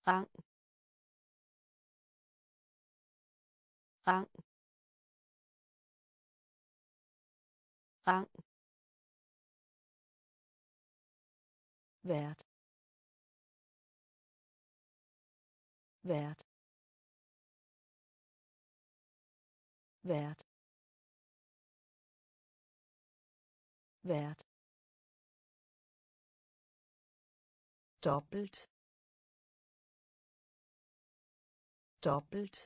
rang, rang, rang, vært, vært, vært, vært, dobbelt, dobbelt,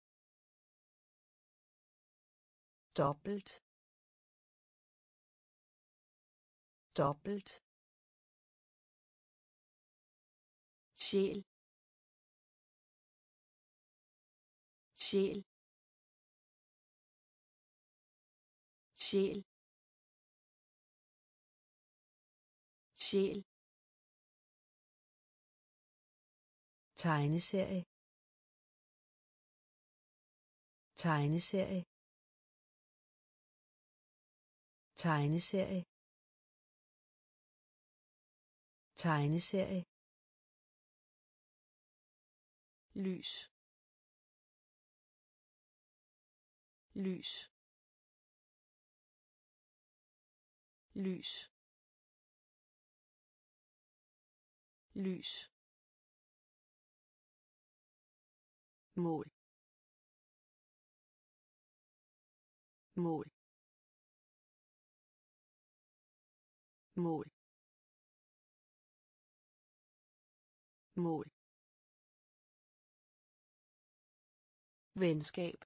dobbelt, dobbelt, sjæl, sjæl, sjæl, sjæl, tegneserie, tegneserie, tegneserie, tegneserie, lys, lys, lys, lys, mål, mål, mål, mål, venskab,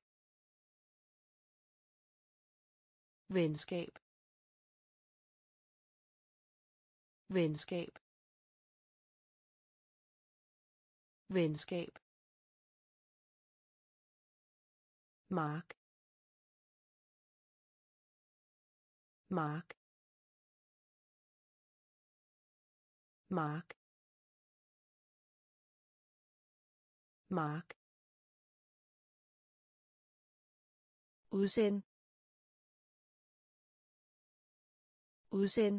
venskab, venskab, venskab, mark, mark, mark, mark, udsend, udsend,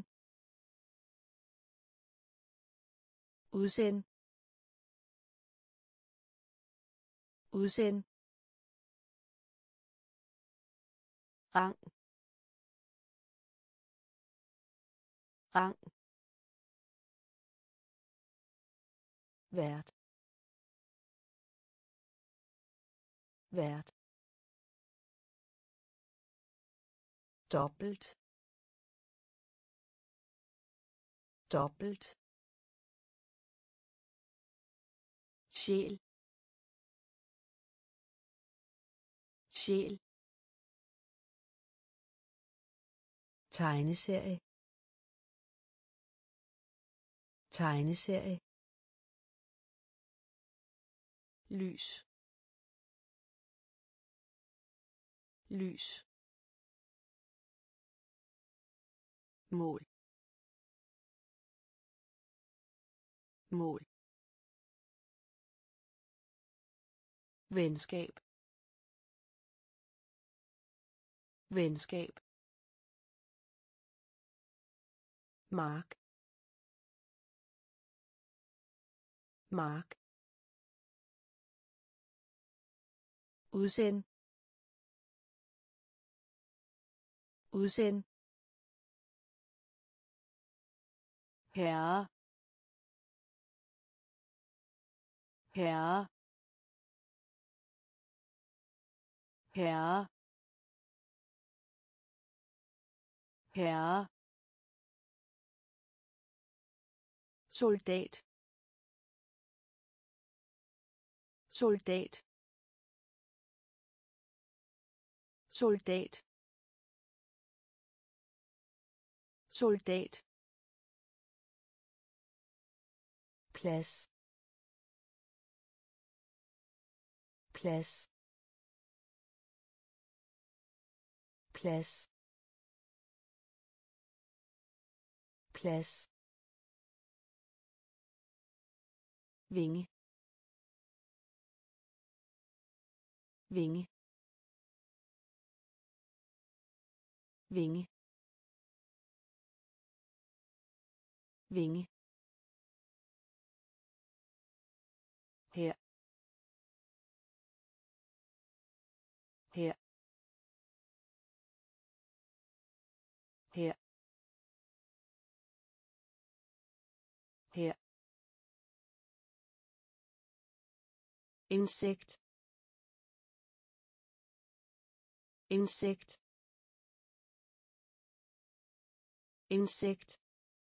udsend, udsend, rang, rang, vært, vært, dobbelt, dobbelt, sjæl, sjæl, tegneserie, tegneserie, lys, lys, mål, mål, venskab, venskab, mark, mark, udsend, udsend, herre, herre, herre, herre, soldat, soldat, soldat, soldat, plads, plads, plads, plads, vinge, vinge, vinge, vinge, her, her, her, her, insekt, insekt, insekt,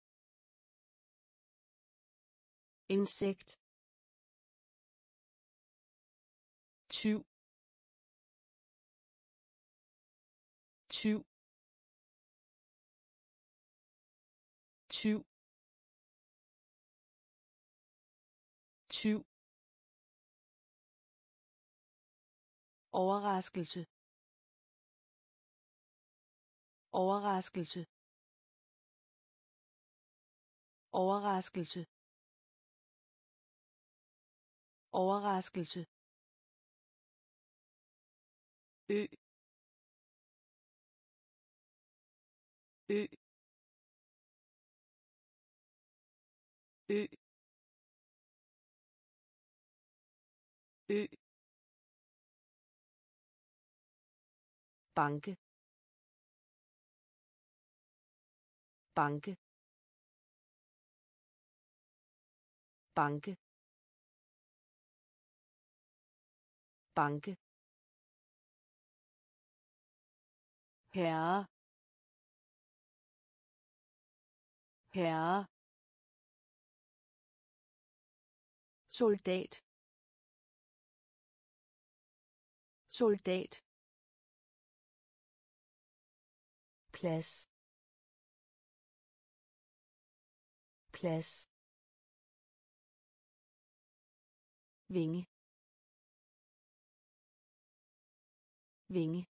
insekt, tyv, tyv, tyv, tyv, overraskelse, overraskelse, overraskelse, overraskelse, ø, ø, ø, ø, banke, banke, banke, banke, herre, herre, soldat, soldat, plads, plads, vinge, vinge,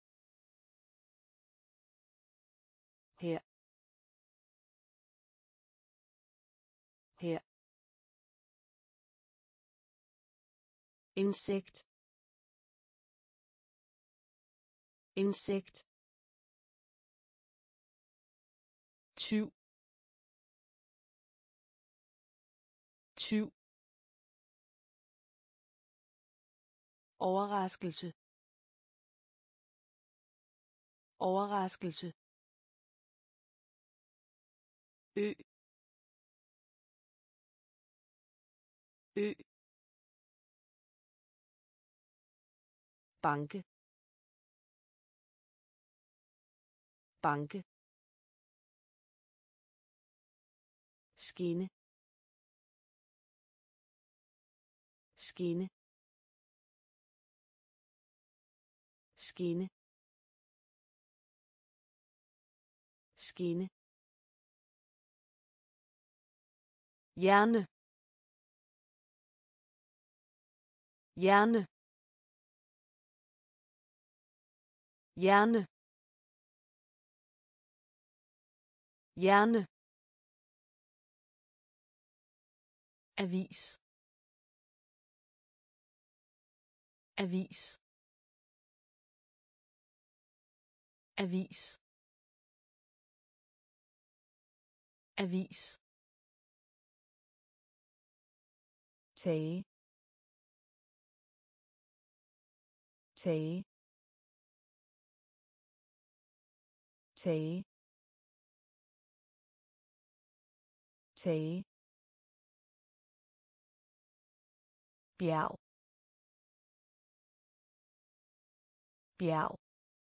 her, her, insekt, insekt, tyv, tyv, overraskelse, overraskelse, ø, ø, banke, banke, skinne, skinne, skinne, skinne, hjerne, hjerne, hjerne, hjerne, avis, avis, avis, avis, tage, tage, tage, tage, bjerg, bjerg,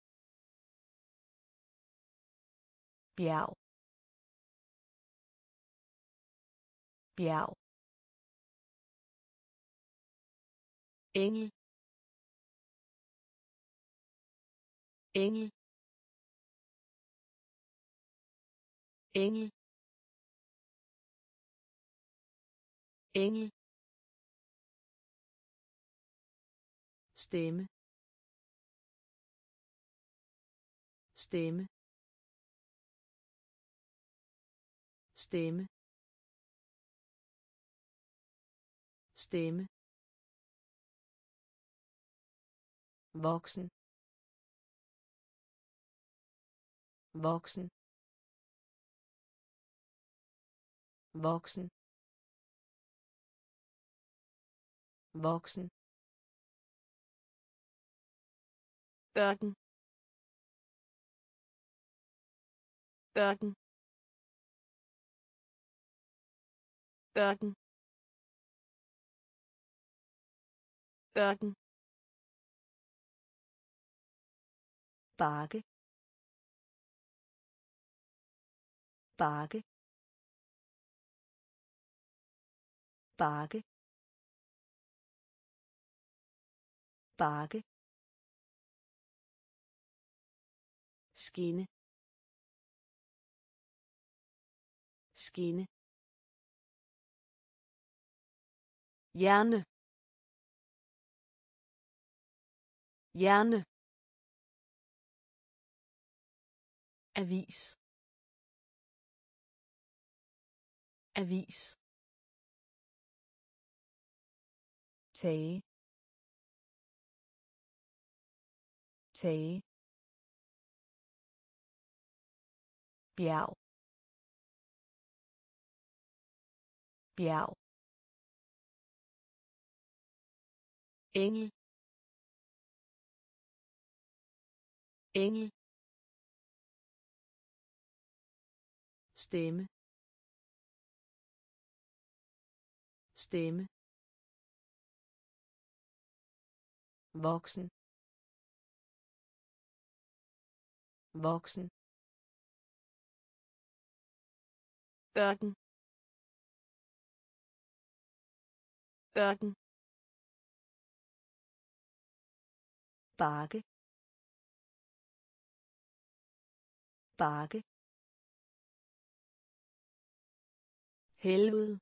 bjerg, bjerg, engel, engel, engel, engel, stemme, stemme, stemme, stemme, voksen, voksen, voksen, voksen, ørken, ørken, ørken, ørken, bakke, bakke, bakke, bakke, skinne, skinne, hjerne, hjerne, avis, avis, tage, tage, bjerg, bjerg, engel, engel, stemme, stemme, voksen, voksen, ørken, ørken, bakke, bakke, helvede,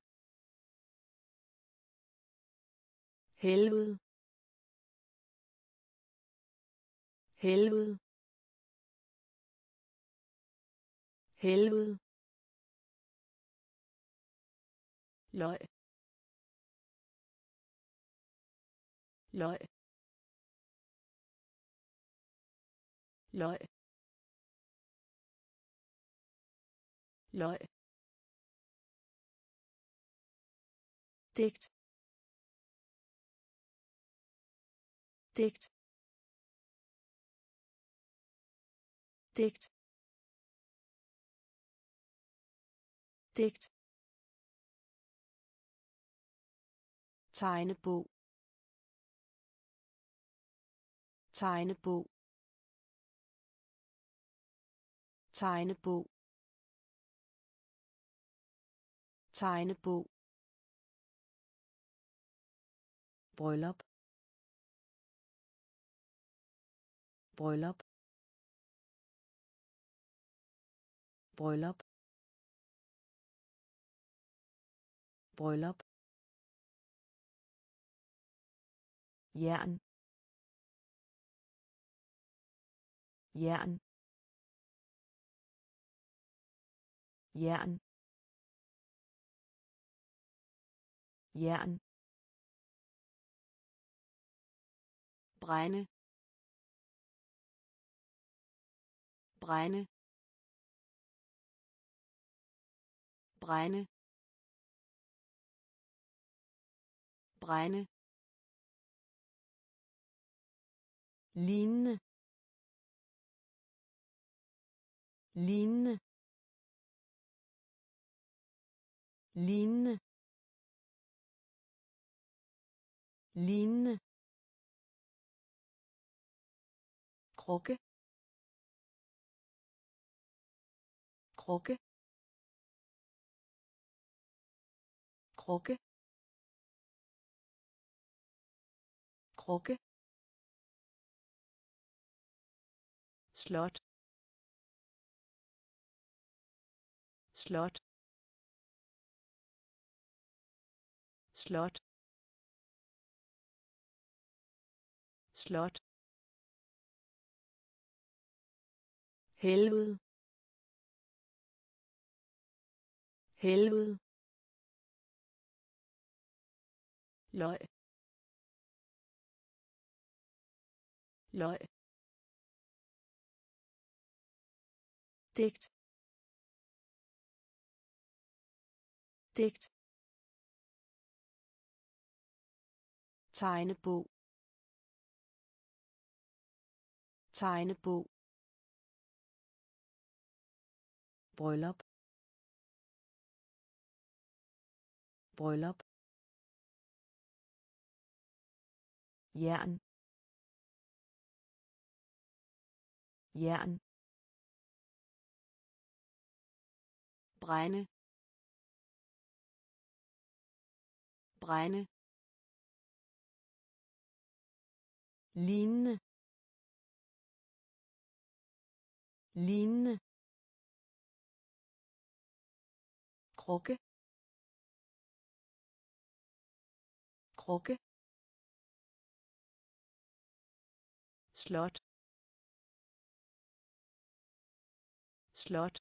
helvede, helvede, helvede, løg, løg, løg, løg, digt, digt, digt, digt, tegnebog, tegnebog, tegnebog, tegnebog, bryllup, bryllup, bryllup, bryllup, jern, jern, jern, jern, brænde, brænde, brænde, brænde, lignende, lignende, lignende, lignende, krukke, krukke, krukke, krukke, slot, slot, slot, slot, helvede, helvede, løg, løg, digt, digt, tegnebog, tegnebog, bryllup, bryllup, jern, jern, brænde, brænde, lignende, lignende, krukke, krukke, slot, slot,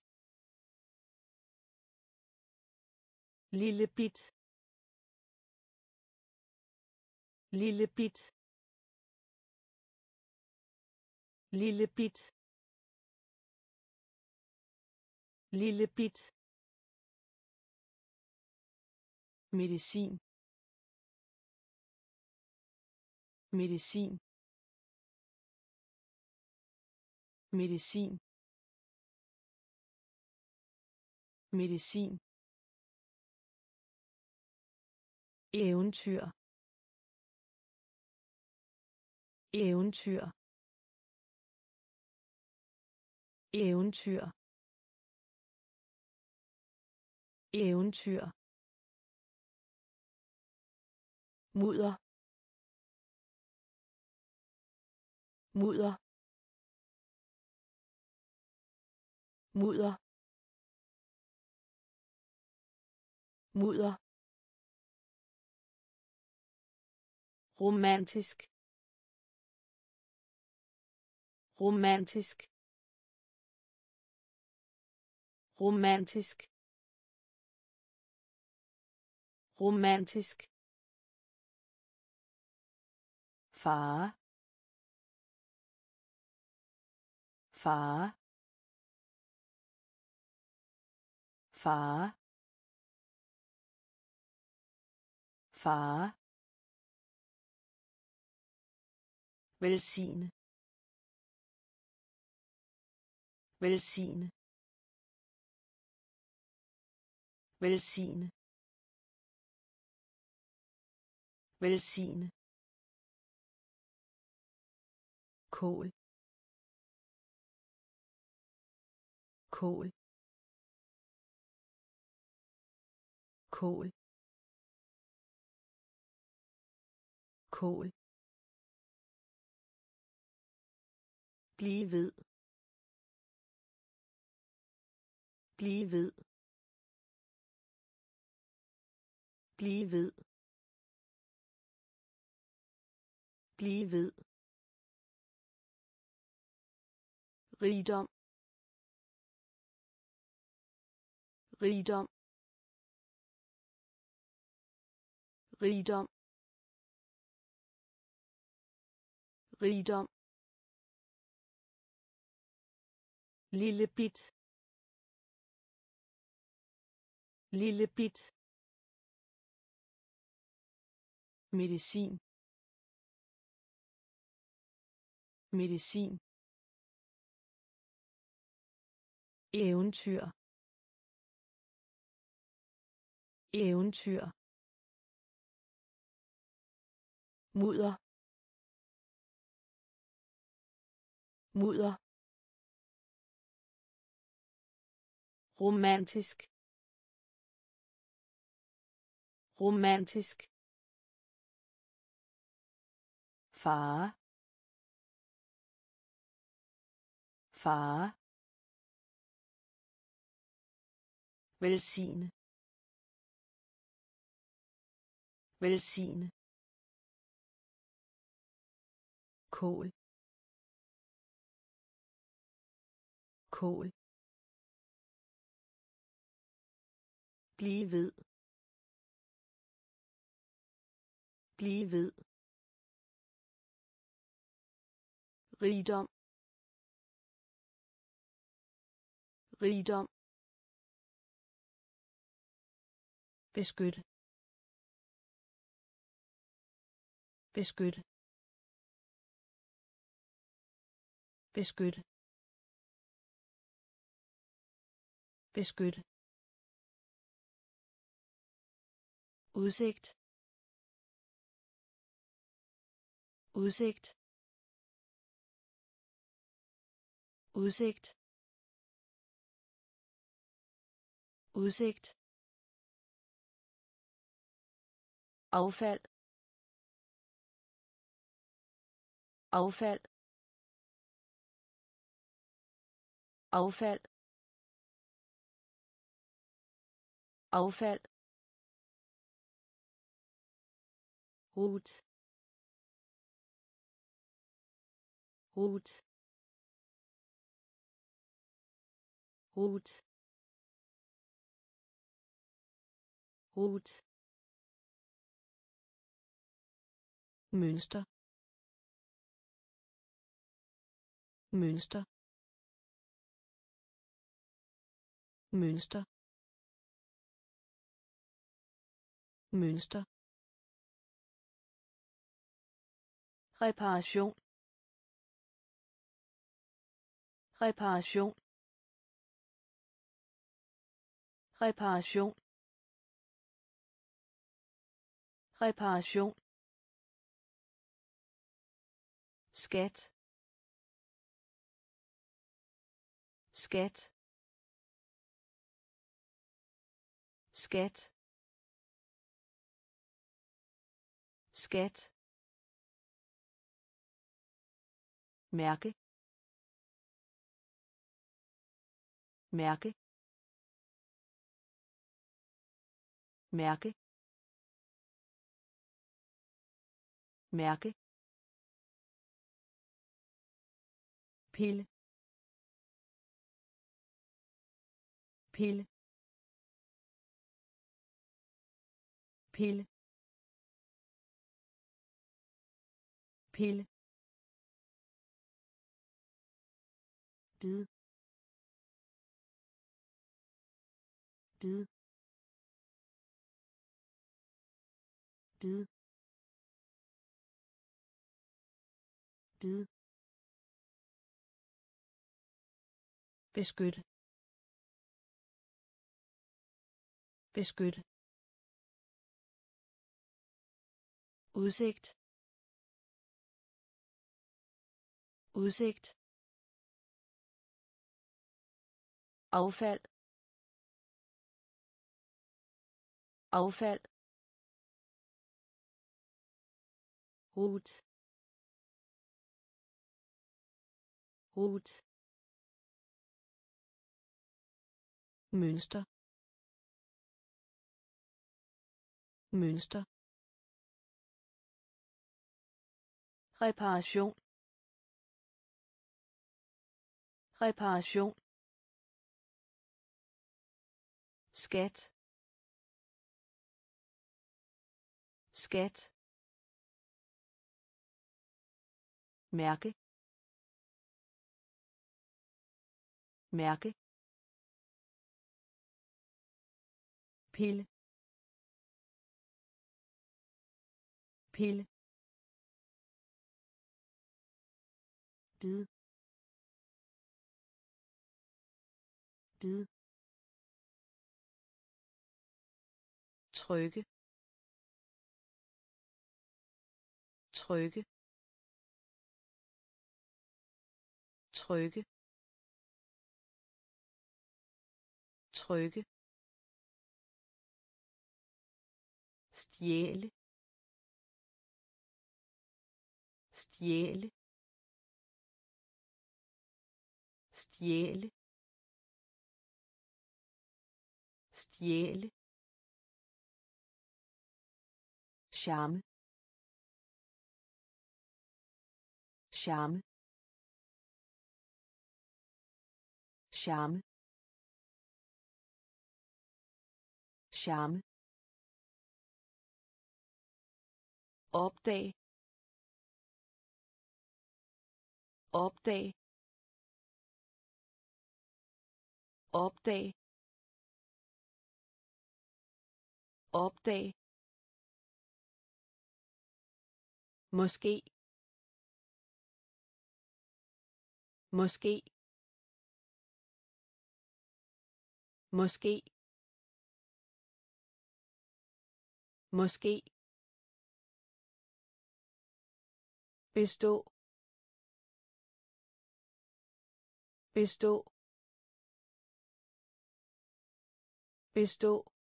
lille bit, lille bit, lille bit, lille bit, medicin, medicin, medicin, medicin, eventyr, eventyr, eventyr, eventyr, mudder, mudder, mudder, mudder, romantisk, romantisk, romantisk, romantisk, fare, fare, fare, fare, velsigne, velsigne, velsigne, velsigne, kål, kål, kål, kål, blive ved, blive ved, blive ved, blive ved, rigdom, rigdom, rigdom, rigdom, lille bit, lille bit, medicin, medicin, eventyr, eventyr, mudder, mudder, romantisk, romantisk, fare, fare, velsigne, velsigne, kål, kål, blive ved, blive ved, rigdom, rigdom, beskytte, beskytte beskytte beskytte udsigt udsigt udsigt udsigt affald affald affald affald rot rot rot rot mønster mønster mønster mønster reparation reparation reparation reparation skat skat skat skat mærke mærke mærke mærke pille pille pille pille bid bid bid bid beskytte beskytte udsigt udsigt affald affald rot rot mønster mønster reparation reparation skat skat mærke mærke pille pille bid bid trykke trykke trykke trykke stjæle stjæle stjæle stjæle charme charme charme charme opdag opdag opdag opdag Måske. Måske. Måske. Måske. Bestå. Bestå. Bestå.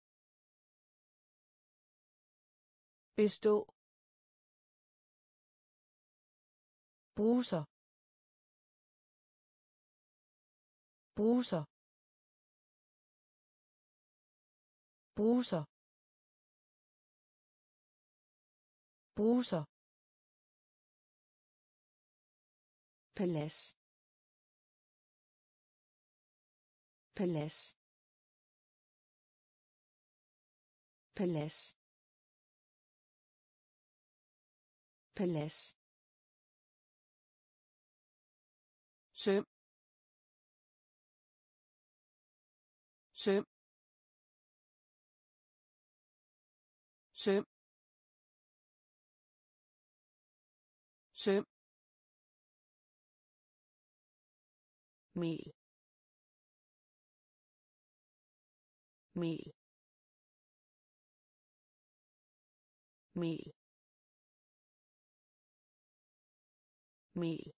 Bestå. Bruser. Bruser. Bruser. Bruser. Palads. Palads. Palads. Palads. Søm. Søm. Søm. Søm. Mel. Mel. Mel. Mel.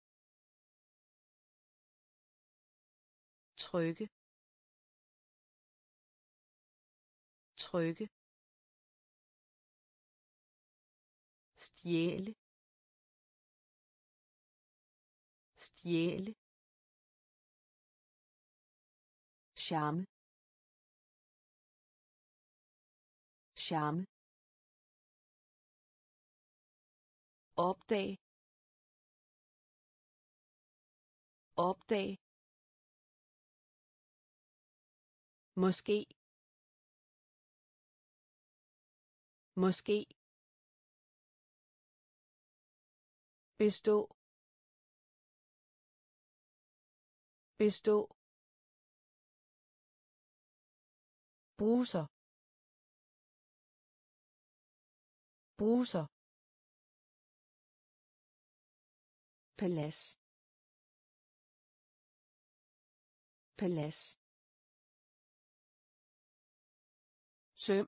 Trykke. Trykke. Stjæle. Stjæle. Charme. Charme. Opdag. Opdag. Måske. Måske. Bestå. Bestå. Bruser. Bruser. Palads. Palads. Søm.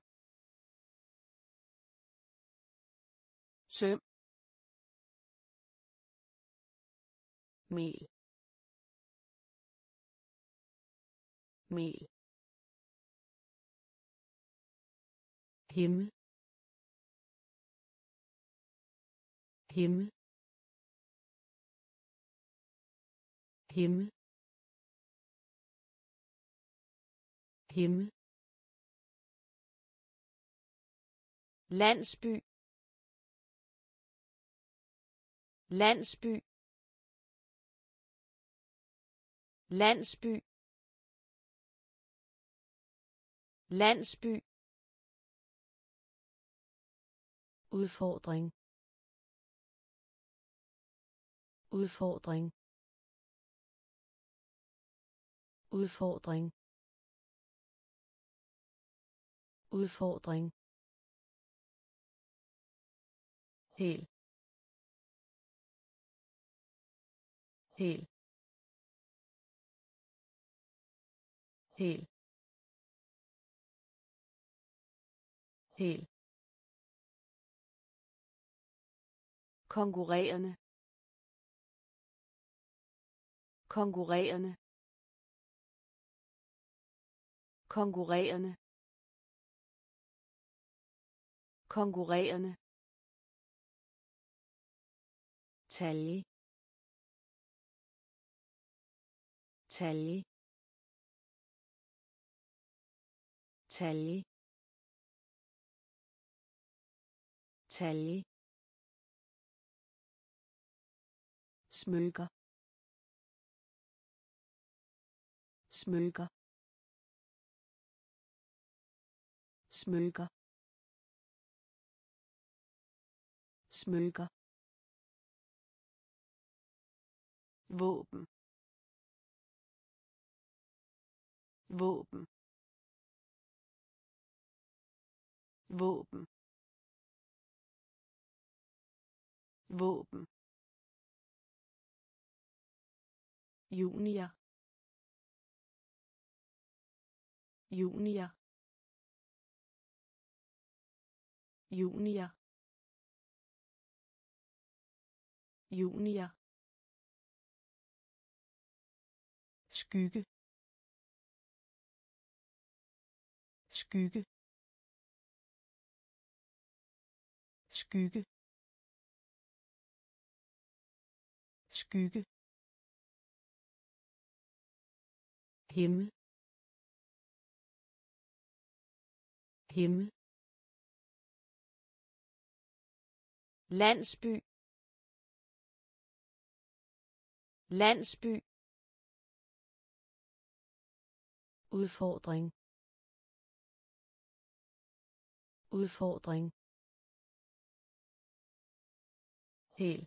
Søm. Mel. Mel. Himmel. Himmel. Himmel. Himmel. Landsby. Landsby. Landsby. Landsby. Udfordring. Udfordring. Udfordring. Udfordring. Hel. Hel. Hel. Hel. Konkurrerende. Konkurrerende. Konkurrerende. Konkurrerende. Talje. Talje. Talje. Talje. Smykker. Smykker. Smykker. Smykker. Våben. Våben. Våben. våben, junior, junior, junior, junior, skygge, skygge, skygge, skygge, himmel, himmel, landsby, landsby, udfordring, udfordring, hel,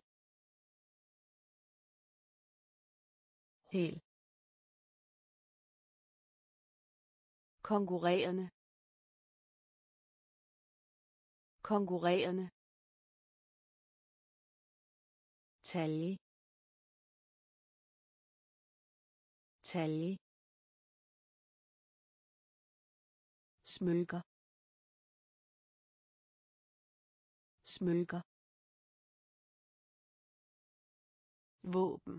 hel, konkurrerende, konkurrerende, talje, talje, smykker, smykker, våben,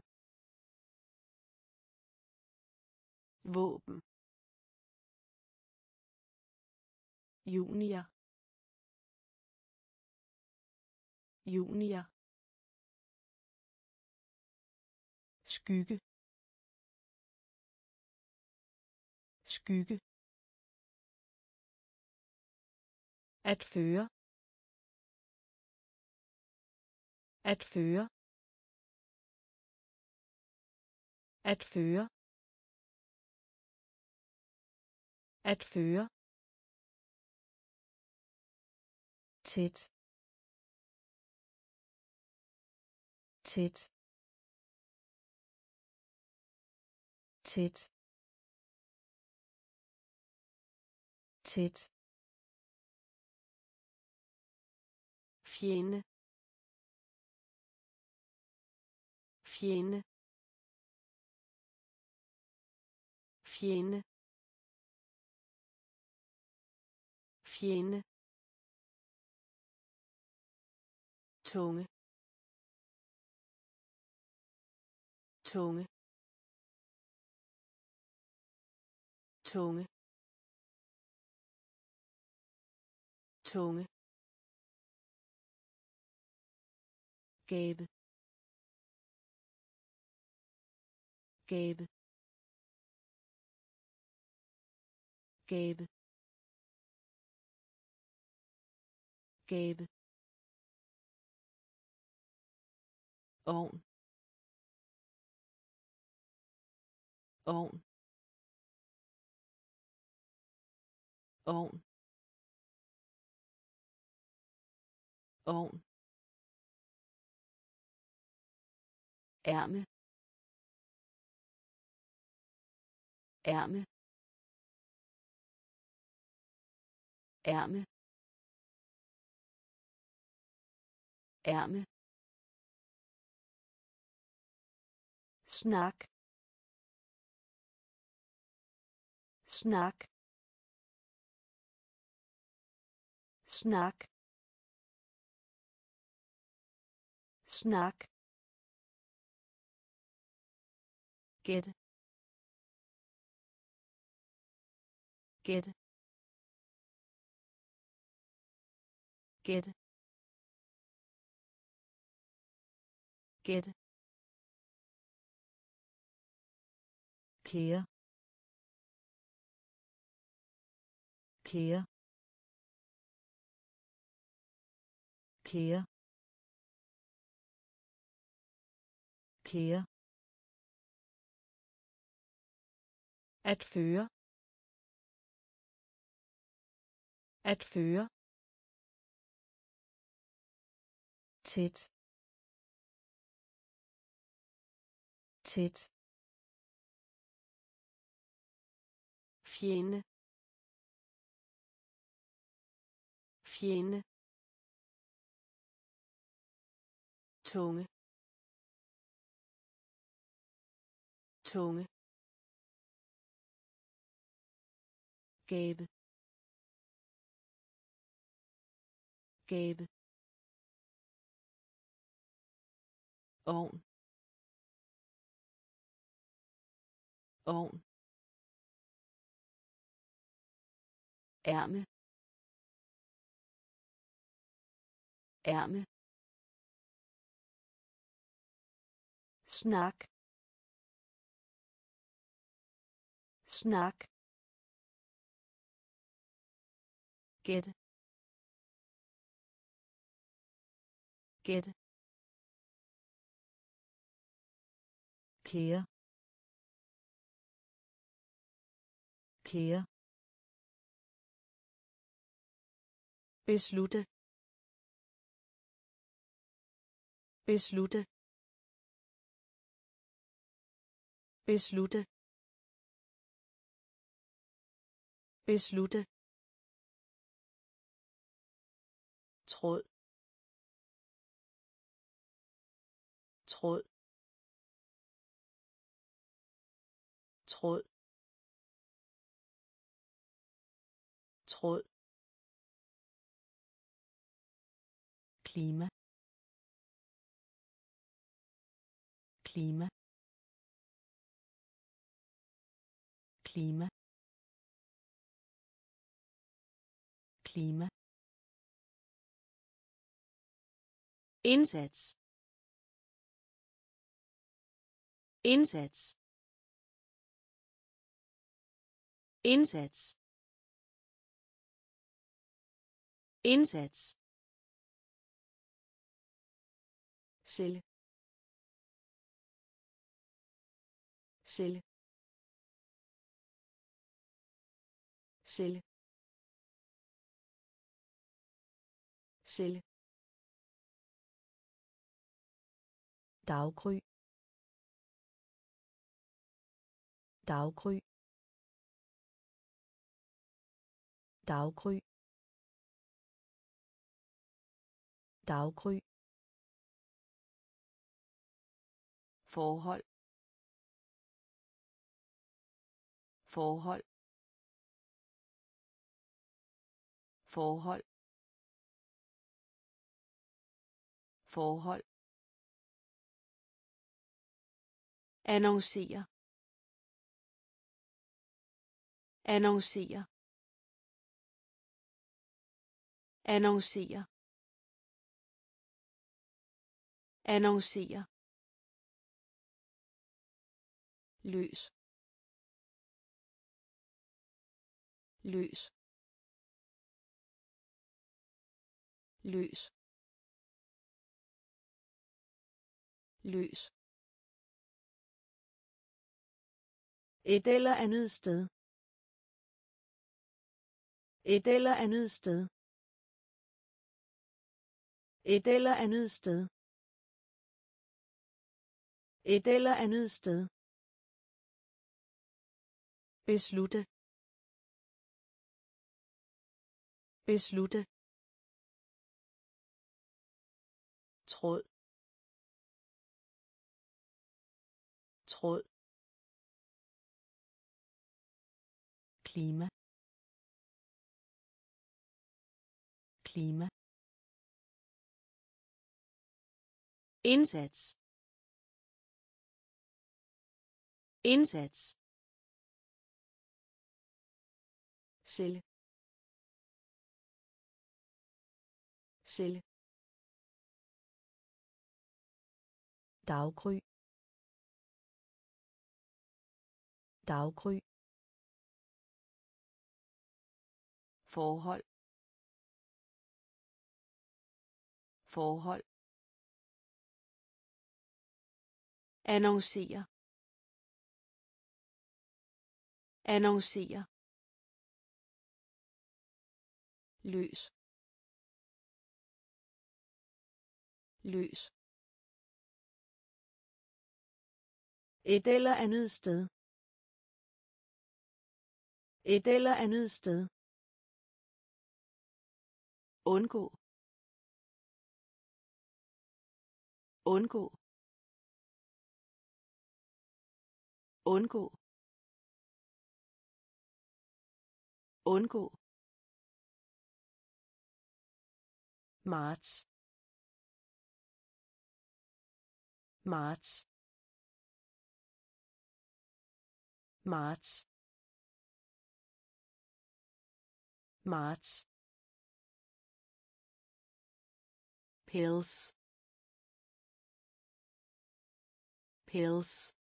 våben, junior, junior, skygge, skygge, at føre, at føre, at føre, at føre, tæt, tæt, tæt, tæt, fjende, fjende, fjende, fjende, tunge, tunge, tunge, tunge, gabe, gabe, gabe, gabe, ovn, ovn, ovn, ovn, ærme, ærme, ærme, ærme, snak, snak, snak, snak, gæt, gæt, gæt, gæt, kære, kære, kære, kære, at føre, at føre, tæt, tæt, fjende, fjende, tunge, tunge, gabe, gabe, ovn, ovn, ærme, ærme, snak, snak, gætte, gætte, kære, kære, beslutte, beslutte, beslutte, beslutte, tråd, tråd, tråd, tråd, klima, klima, klima, klima, indsats, indsats, indsats, indsats, celle, celle, celle, celle, daggry, daggry, daggry, daggry, forhold, forhold, forhold, forhold, annoncere, annoncere, annoncere, annoncere, løs, løs, løs, løs, et eller andet sted, et eller andet sted, et eller andet sted, et eller andet sted, beslutte, beslutte, tråd, tråd, klima, klima, indsats, indsats, celle, celle, daggry, daggry, forhold, forhold, annoncere, annoncere, løs, løs, et eller andet sted, et eller andet sted, undgå, undgå undgå undgå marts marts marts marts pills pills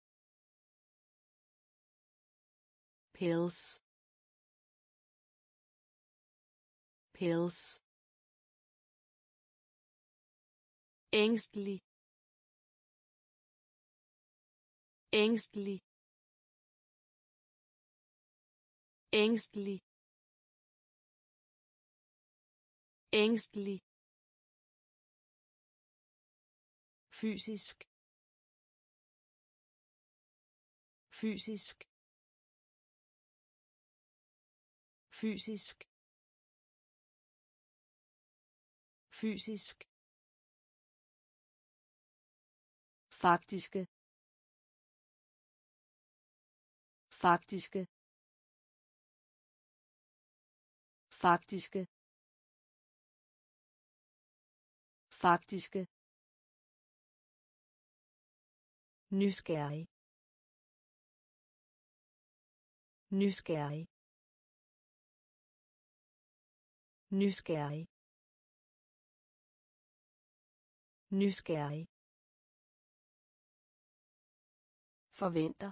pills pills ængstelig ængstelig ængstelig ængstelig fysisk fysisk fysisk fysisk faktiske faktiske faktiske faktiske nysgerrig nysgerrig nysgerrig nysgerrig forventer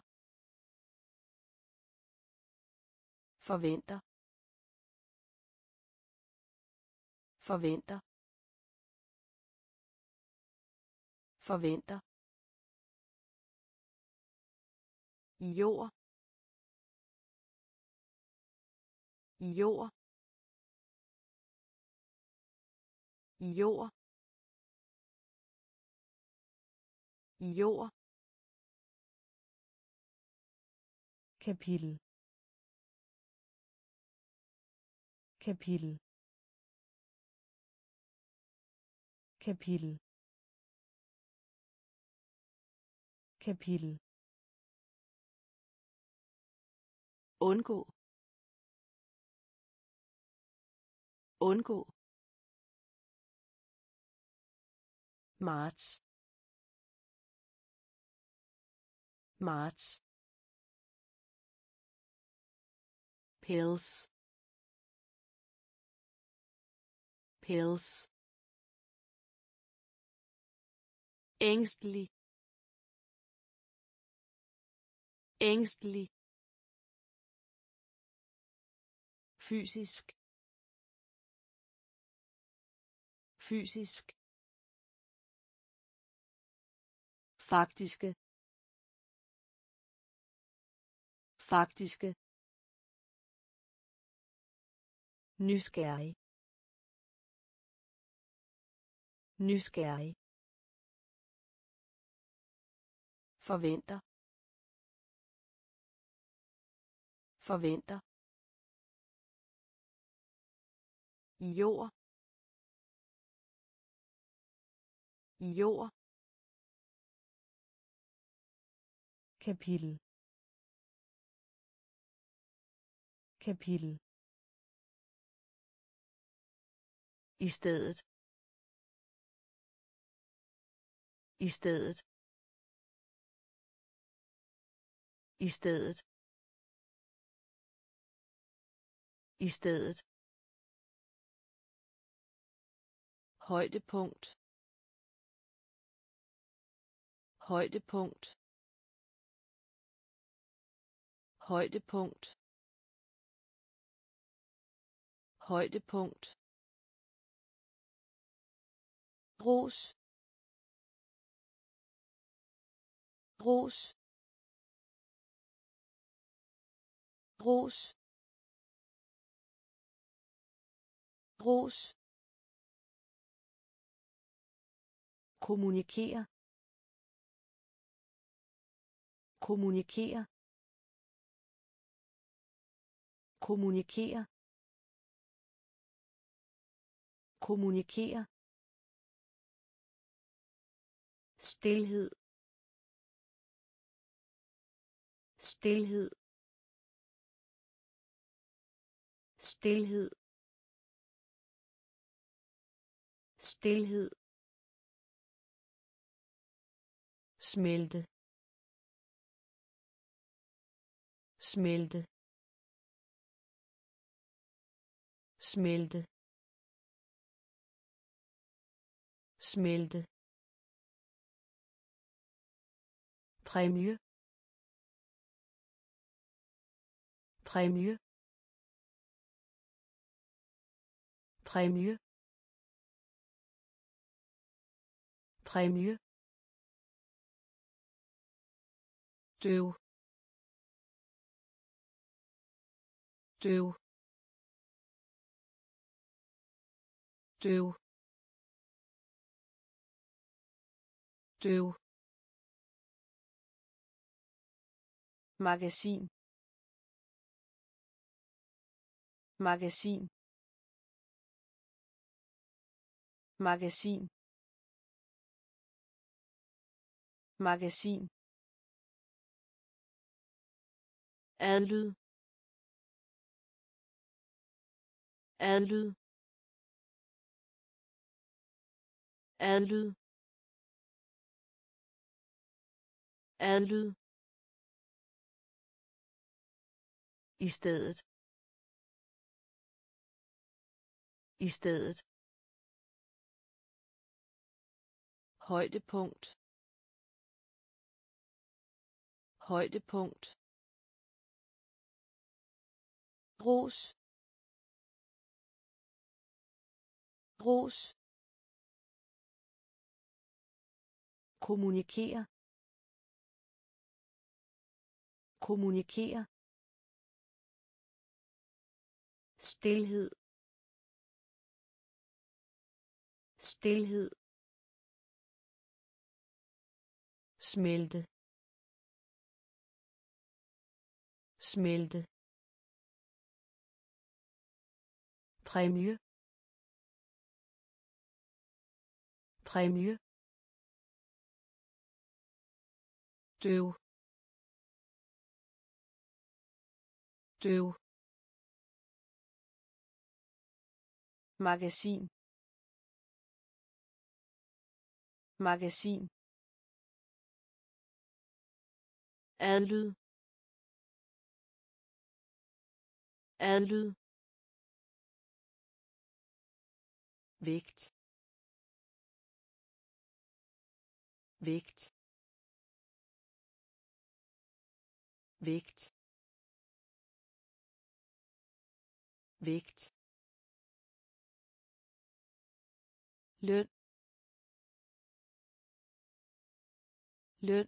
forventer forventer forventer jord jord jord jord kapitel kapitel kapitel kapitel undgå undgå marts marts pills pills ængstelig ængstelig fysisk fysisk faktiske faktiske nysgerrig nysgerrig forventer forventer jord jord kapitel kapitel i stedet i stedet i stedet i stedet højdepunkt højdepunkt højdepunkt højdepunkt ros ros ros ros kommunikere kommunikere kommunikere kommunikere stilhed, stilhed, stilhed, stilhed, smelte, smelte, smelte, smelte, præmie, præmie, præmie, præmie, døv, døv, døv, døv, magasin, magasin, magasin, magasin, adlyd, adlyd, adlyd, adlyd, i stedet, i stedet, højdepunkt, højdepunkt, ros, ros, kommunikere, kommunikere, stilhed, stilhed, smelte, smelte, præmie, præmie, døv, døv, magasin, magasin, adlyd, adlyd, vægt, vægt, vægt, vægt, løn, løn,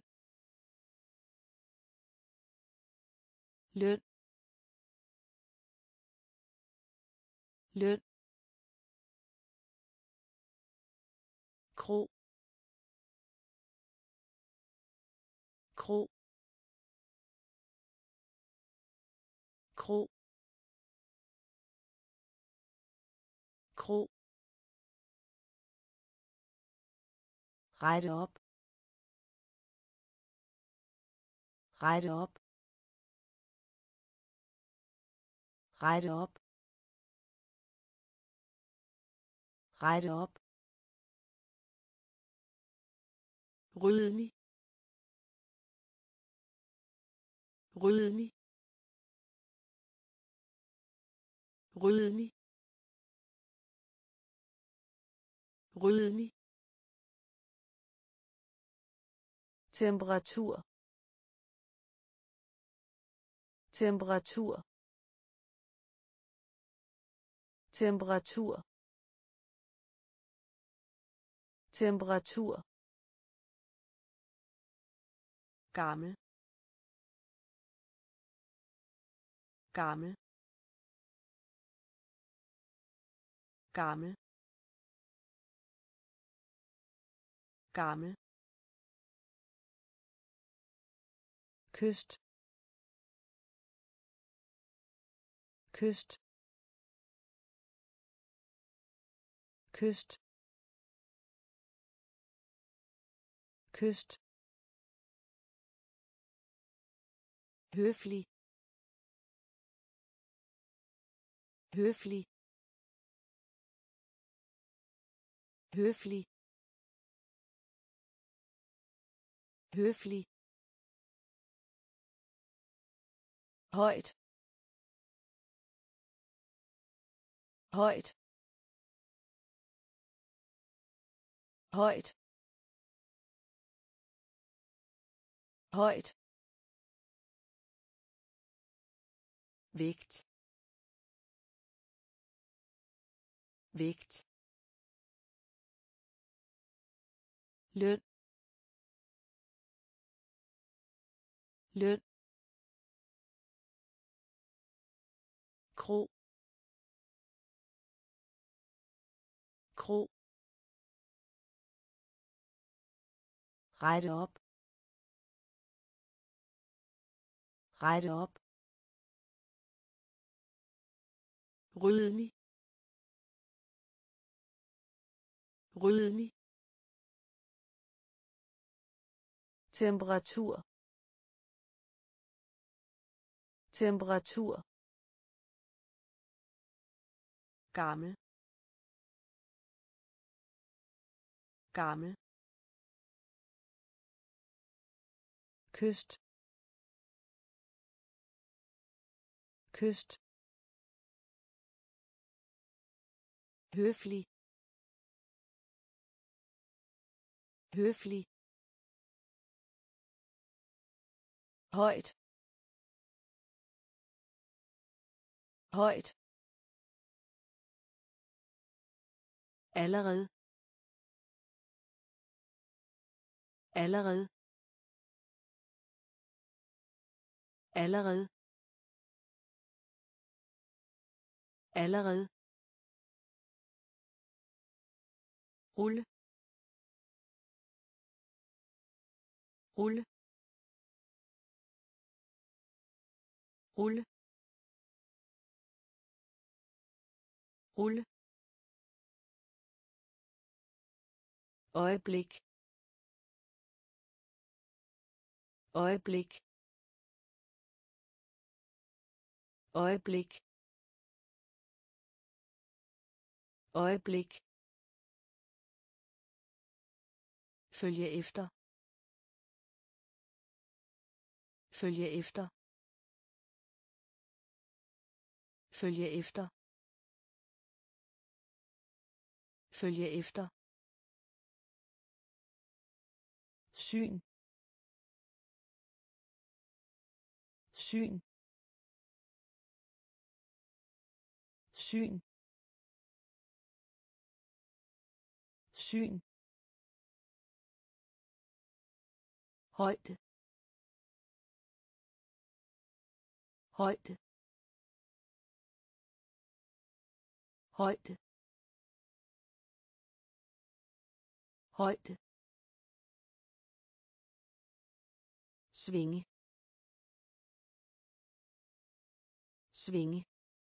løn, løn, kro, kro, kro, kro, rette op, rette op, rette op, rette op, ryddelig, ryddelig, ryddelig, ryddelig, temperatur, temperatur, temperatur, temperatur, gammel, gammel, gammel, gammel, kyst, kyst, kyst, kyst, høflig, høflig, høflig, høflig, højt, højt, højt, højt, vægt, vægt, løn, løn, kro, kro, rette op, rette op, ryddelig, ryddelig, temperatur, temperatur, gammel, gammel, kyst, kyst, høflig, høflig, højt, højt, allerede, allerede, allerede, allerede, rulle, rulle, rulle, rulle, øjeblik, øjeblik, øjeblik, øjeblik, følge efter, følge efter, følge efter, følge efter, syn, syn, syn, syn, højde, højde, højde, højde, svinge, svinge,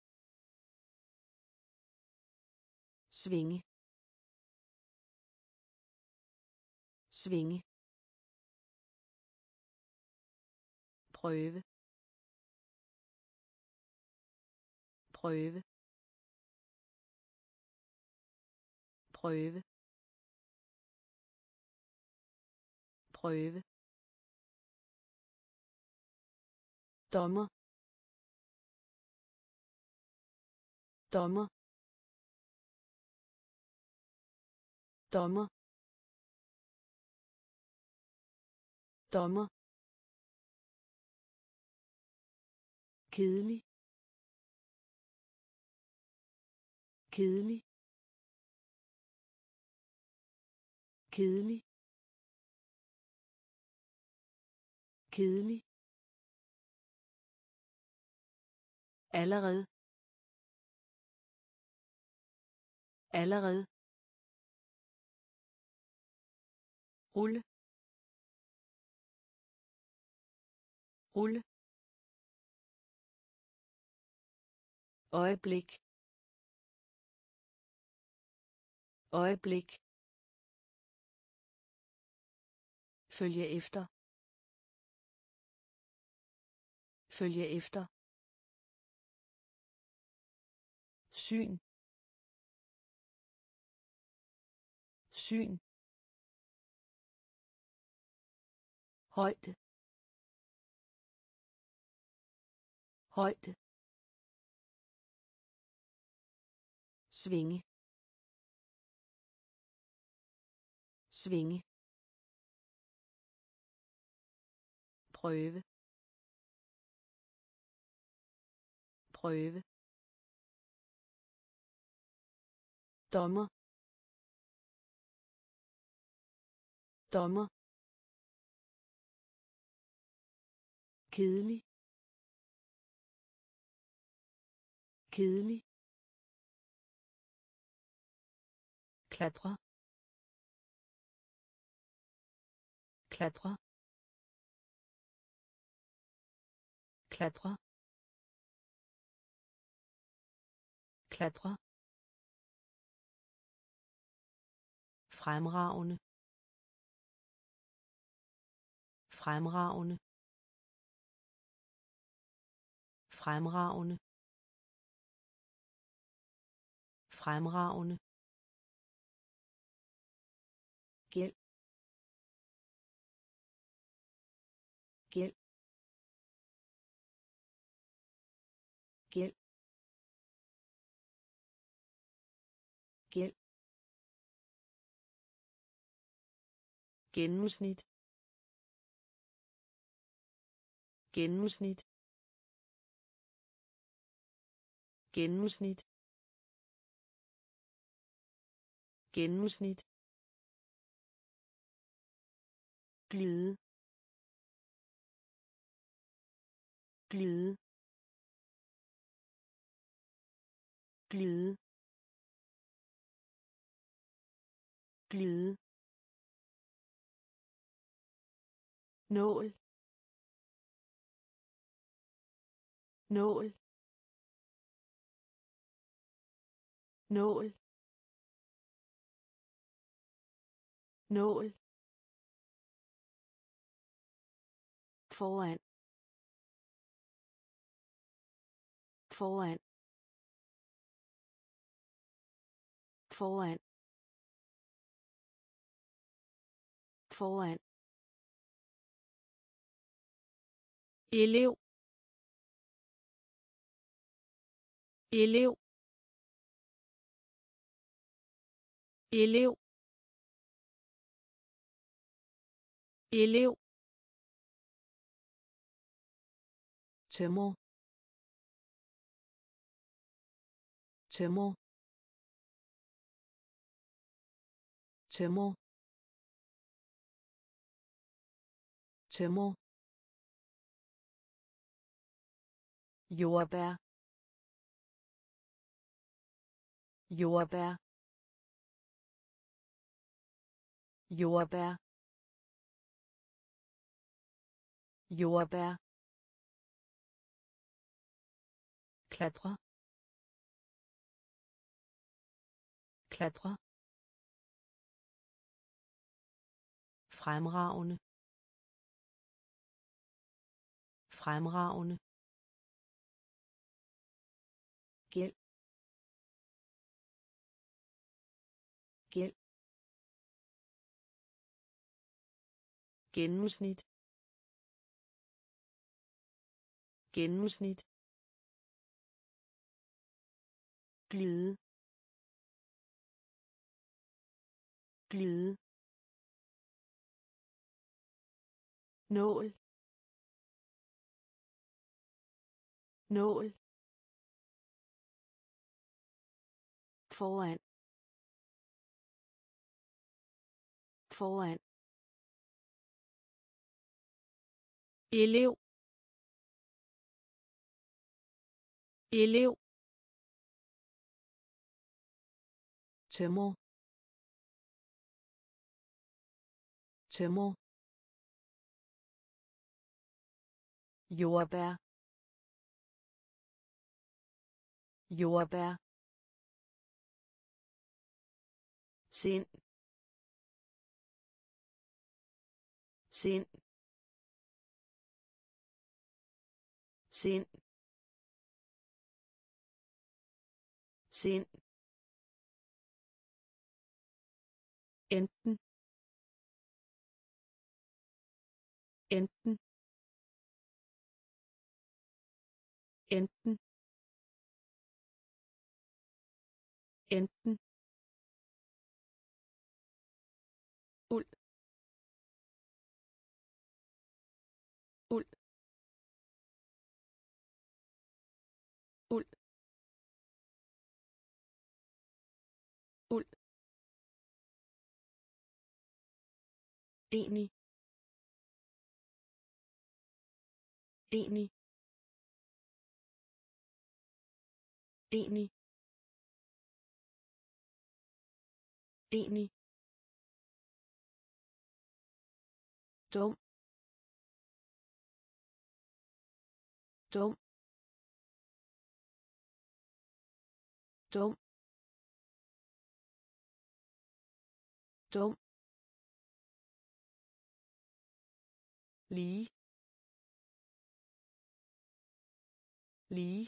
svinge, svinge, prøve, prøve, prøve, prøve, dommer, dommer, dommer, dommer, kedelig, kedelig, kedelig, kedelig, allerede, allerede, rulle, rulle, øjeblik, øjeblik, Følge efter. Følge efter. Syn. Syn. Højde. Højde. Svinge. Svinge. Prøve. Prøve. Dommer. Dommer. Kedelig. Kedelig. Klatre. Klatre. Klatre. Klatre. Fremragende. Fremragende. Fremragende. Fremragende. Gæld. Gæld. Gæld. Gæld. Gennemsnit. Gennemsnit. Gennemsnit. Gennemsnit. Glide. Glide. Glide. Glide. Nål. Nål. Nål. Nål. Foran. Foran. Foran. Foran. Elev. Elev. Elev. Elev. Tømmer. Tømmer. Tømmer. Tømmer. Jordbær. Jordbær. Jordbær. Jordbær. Klatre. Klatre. Fremragende. Fremragende. Gæld. Gæld. Gennemsnit. Gennemsnit. Glide. Glide. Nål. Nål. Foran. Foran. Elev. Elev. Tømmer. Tømmer. Jordbær. Jordbær. Sind. sind sind sind enten enten enten enten uld uld uld uld enig enig enig enig dum dum dum dum lige lige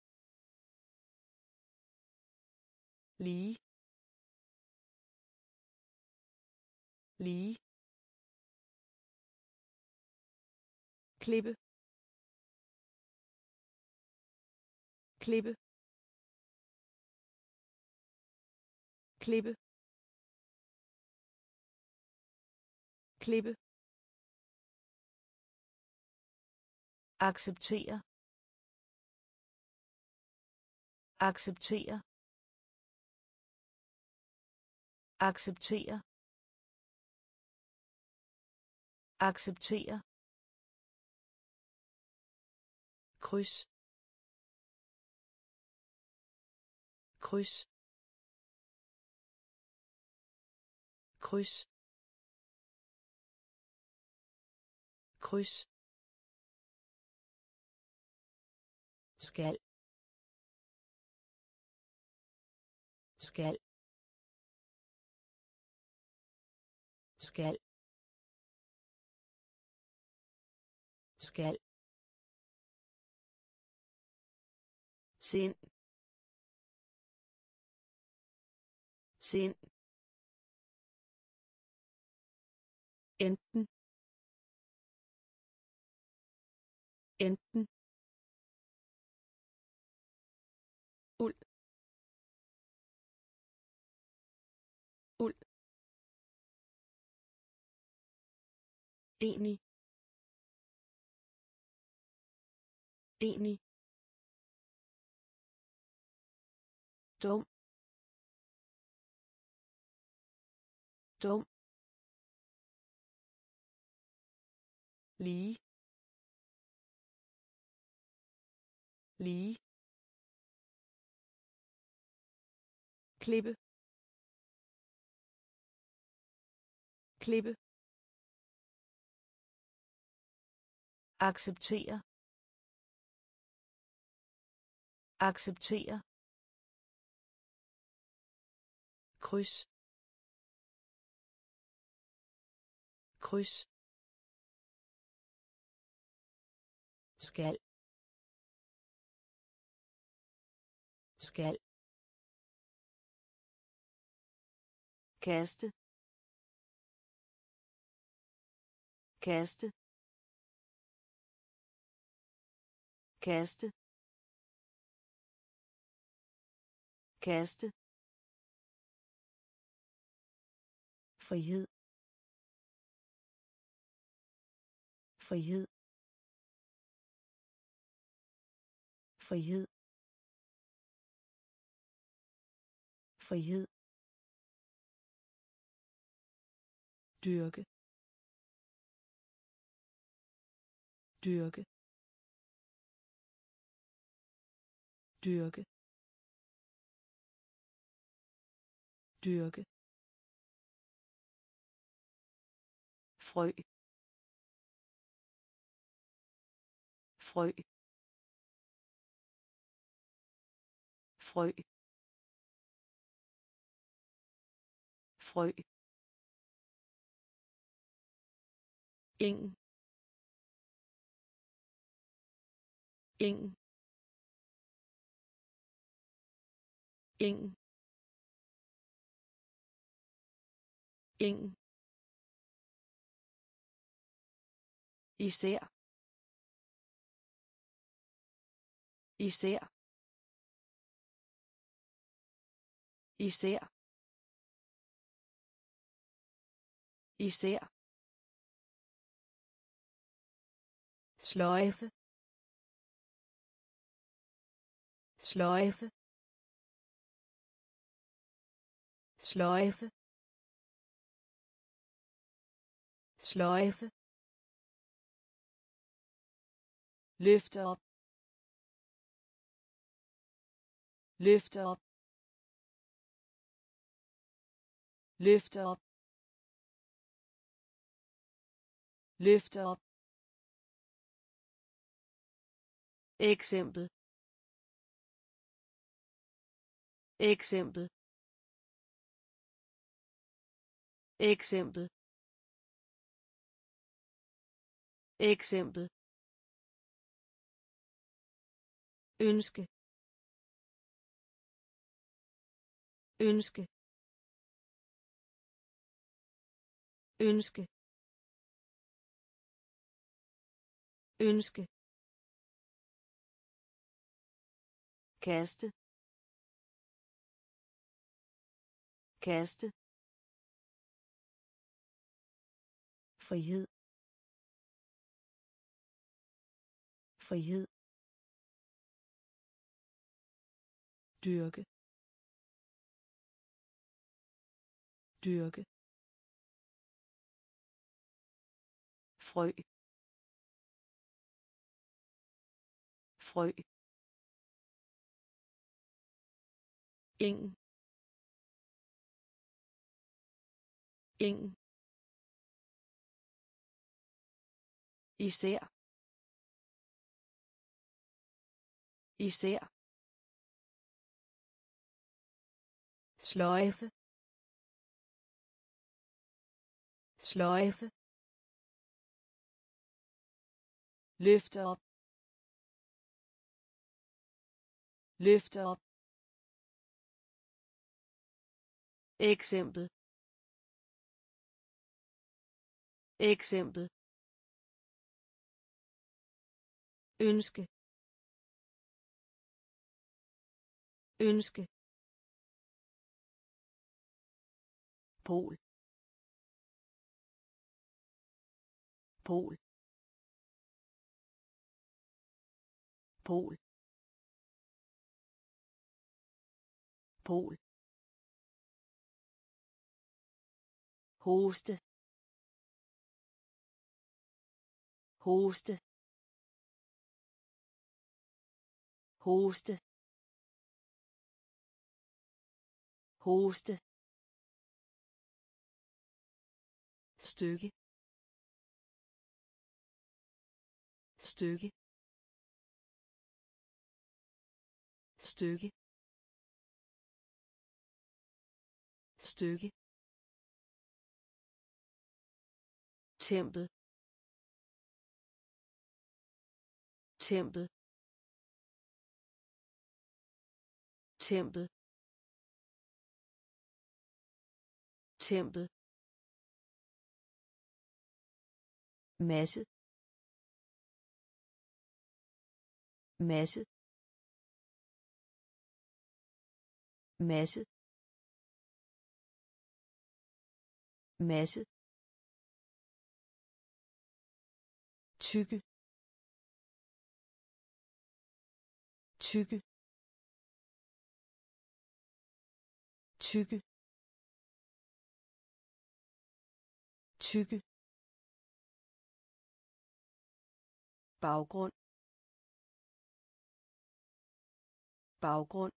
lige lige klippe klippe klippe klippe acceptere acceptere acceptere acceptere kryds kryds kryds kryds skal skal skal skal sind sind enten enten uld uld enig enig dum dum lige lige klippe klippe acceptere acceptere kryds kryds skal skal kaste kaste kaste kaste frihed frihed frihed frihed dyrke dyrke dyrke dyrke frø frø frø frø ingen ingen ingen ingen især især især især sløjfe sløjfe sløjfe sløjfe løfte op løfte op løfte op løfte op eksempel eksempel eksempel eksempel ønske ønske ønske ønske kaste kaste frihed frihed dyrke dyrke frø frø ingen ingen især især sløjfe sløjfe løfte op løfte op eksempel eksempel ønske ønske pol pol pol pol hoste hoste hoste hoste stykke stykke stykke stykke tempel tempel tempel tempel masse masse masse masse tykke tykke tykke tykke baggrund baggrund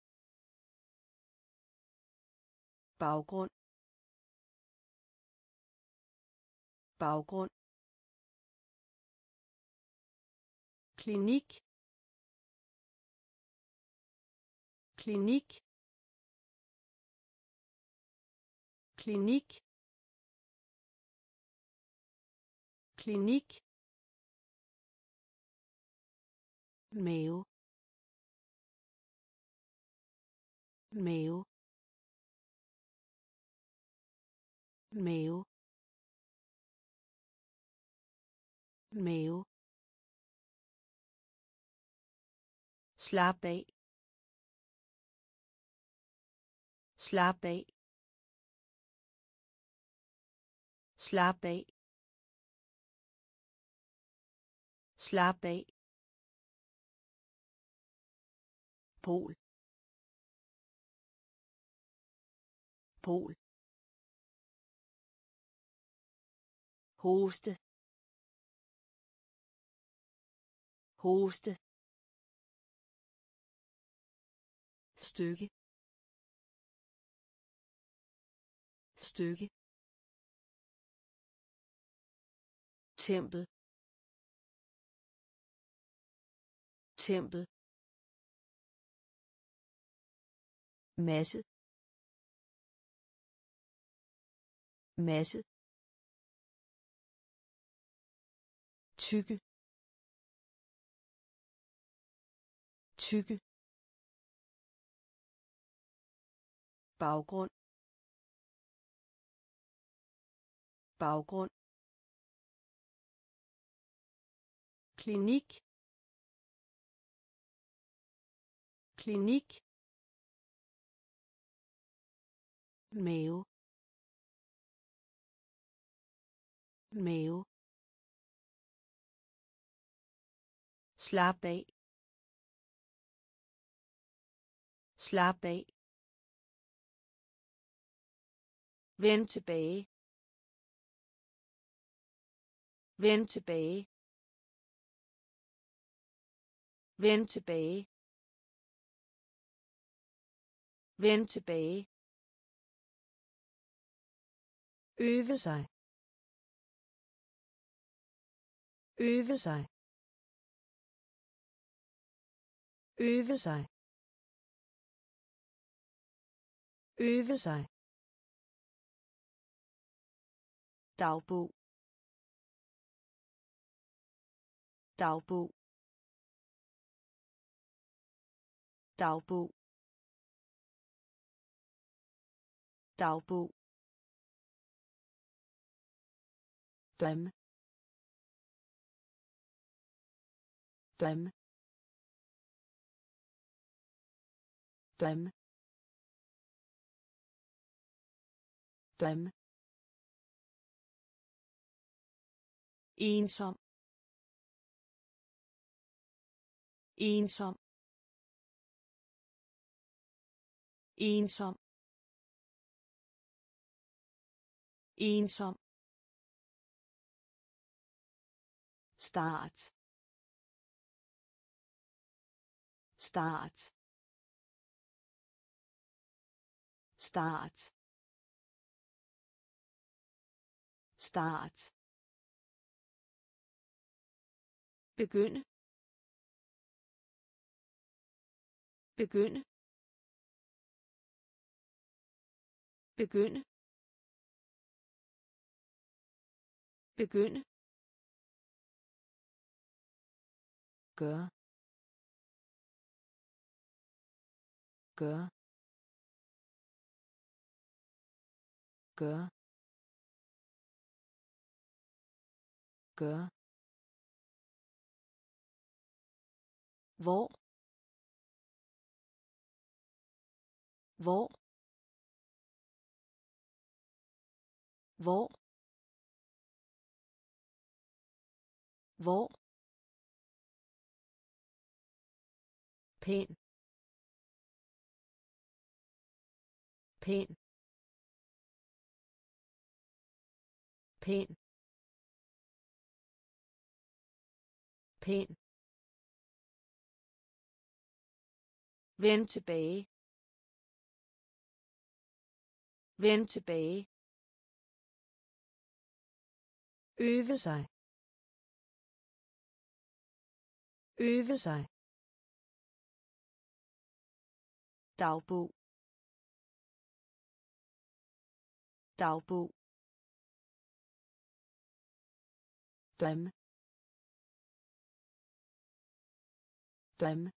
baggrund baggrund klinik klinik klinik klinik, mave, mave, mave, mave, slap af, slap af, slap af, slap af, pol, pol, hoste, hoste, stykke, stykke, tempel, tempel, masse, masse, tykke, tykke, baggrund, baggrund, klinik, klinik, mave, mave, slap af, slap af, vend tilbage, vend tilbage, vend tilbage, vend tilbage, øve sig, øve sig, øve sig, øve sig, dagbog, dagbog, dagbog, dagbog, drøm, drøm, drøm, drøm, ensom, ensom, ensom, ensom, start, start, start, start, begynde, begynde, begynde, begynde, gør, gør, gør, gør, hvor, hvor, hvor, hvor, pæn, pæn, pæn, pæn, vend tilbage, vend tilbage, øve sig, øve sig, dagbog, dagbog, drømme drømme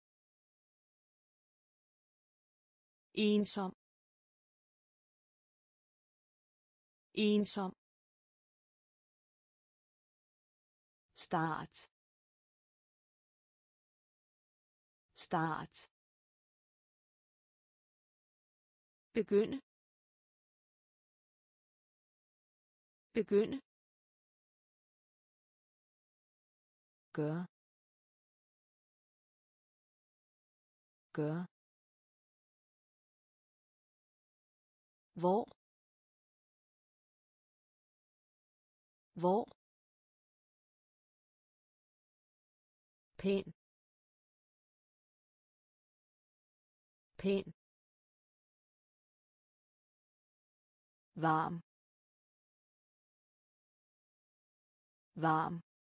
ensom ensom start start begynde begynde gør gør hvor hvor pæn pæn varm varm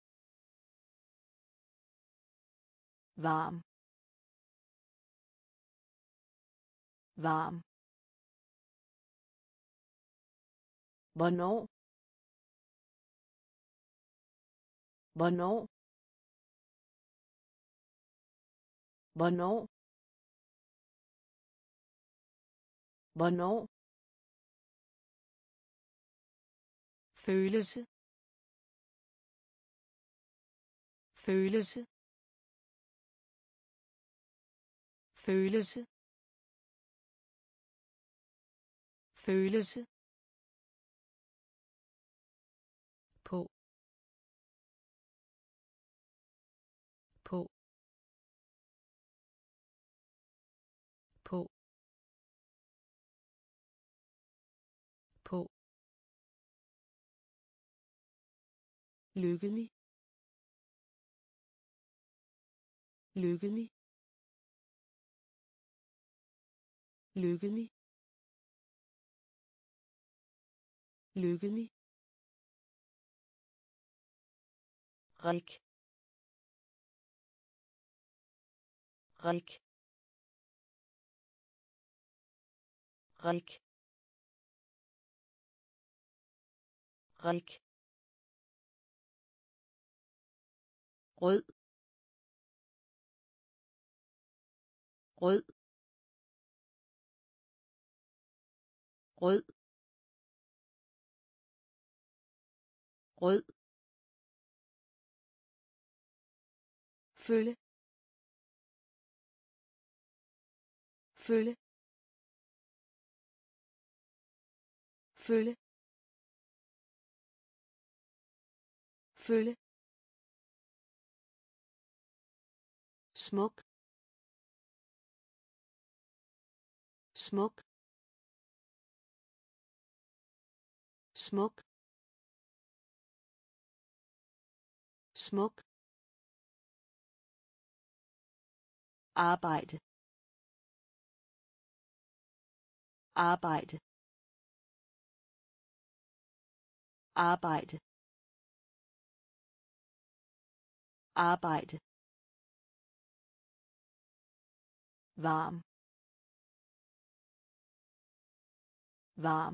varm varm hvornår hvornår hvornår hvornår følelse følelse følelse følelse på på på på lykkelig lykkelig lykkelig lykkelig rik rik rik rik rød rød rød rød følge følge følge følge smuk smuk smuk smuk arbejde arbejde arbejde arbejde varm varm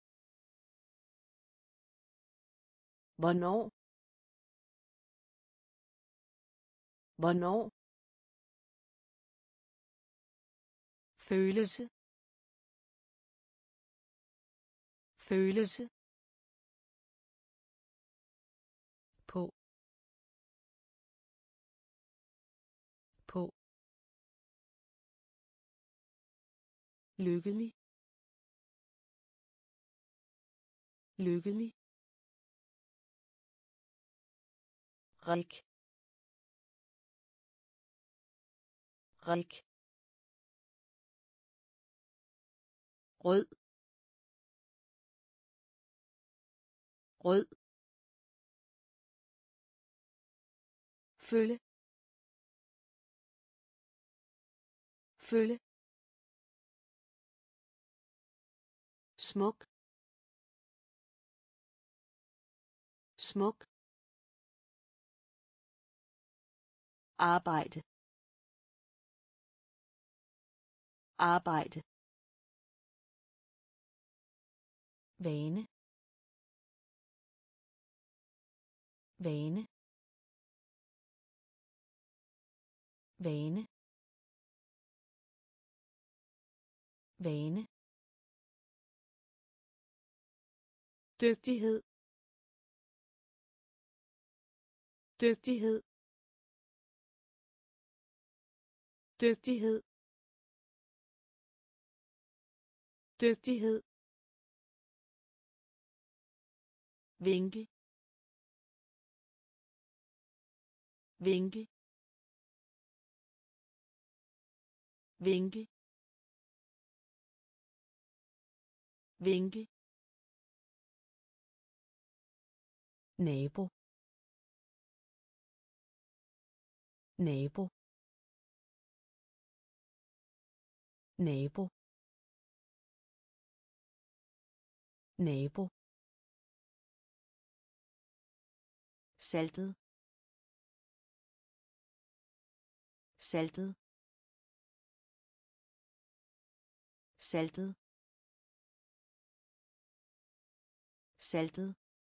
hvornår hvornår følelse følelse på på lykkelig lykkelig rik rik rød rød følge følge smuk smuk arbejde arbejde vane vane, vane, vane, dygtighed, dygtighed, dygtighed, dygtighed, vinkel, vinkel, vinkel, vinkel, nabo, nabo, nabo, nabo, saltet, saltet, saltet, saltet,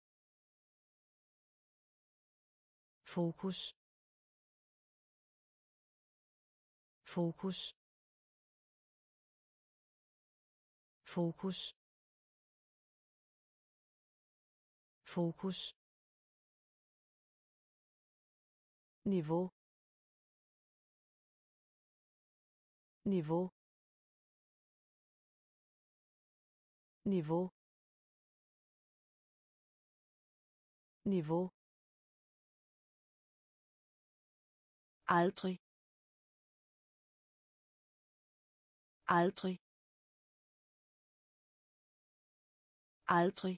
fokus, fokus, fokus, fokus, niveau, niveau, niveau, niveau, aldrig, aldrig, aldrig,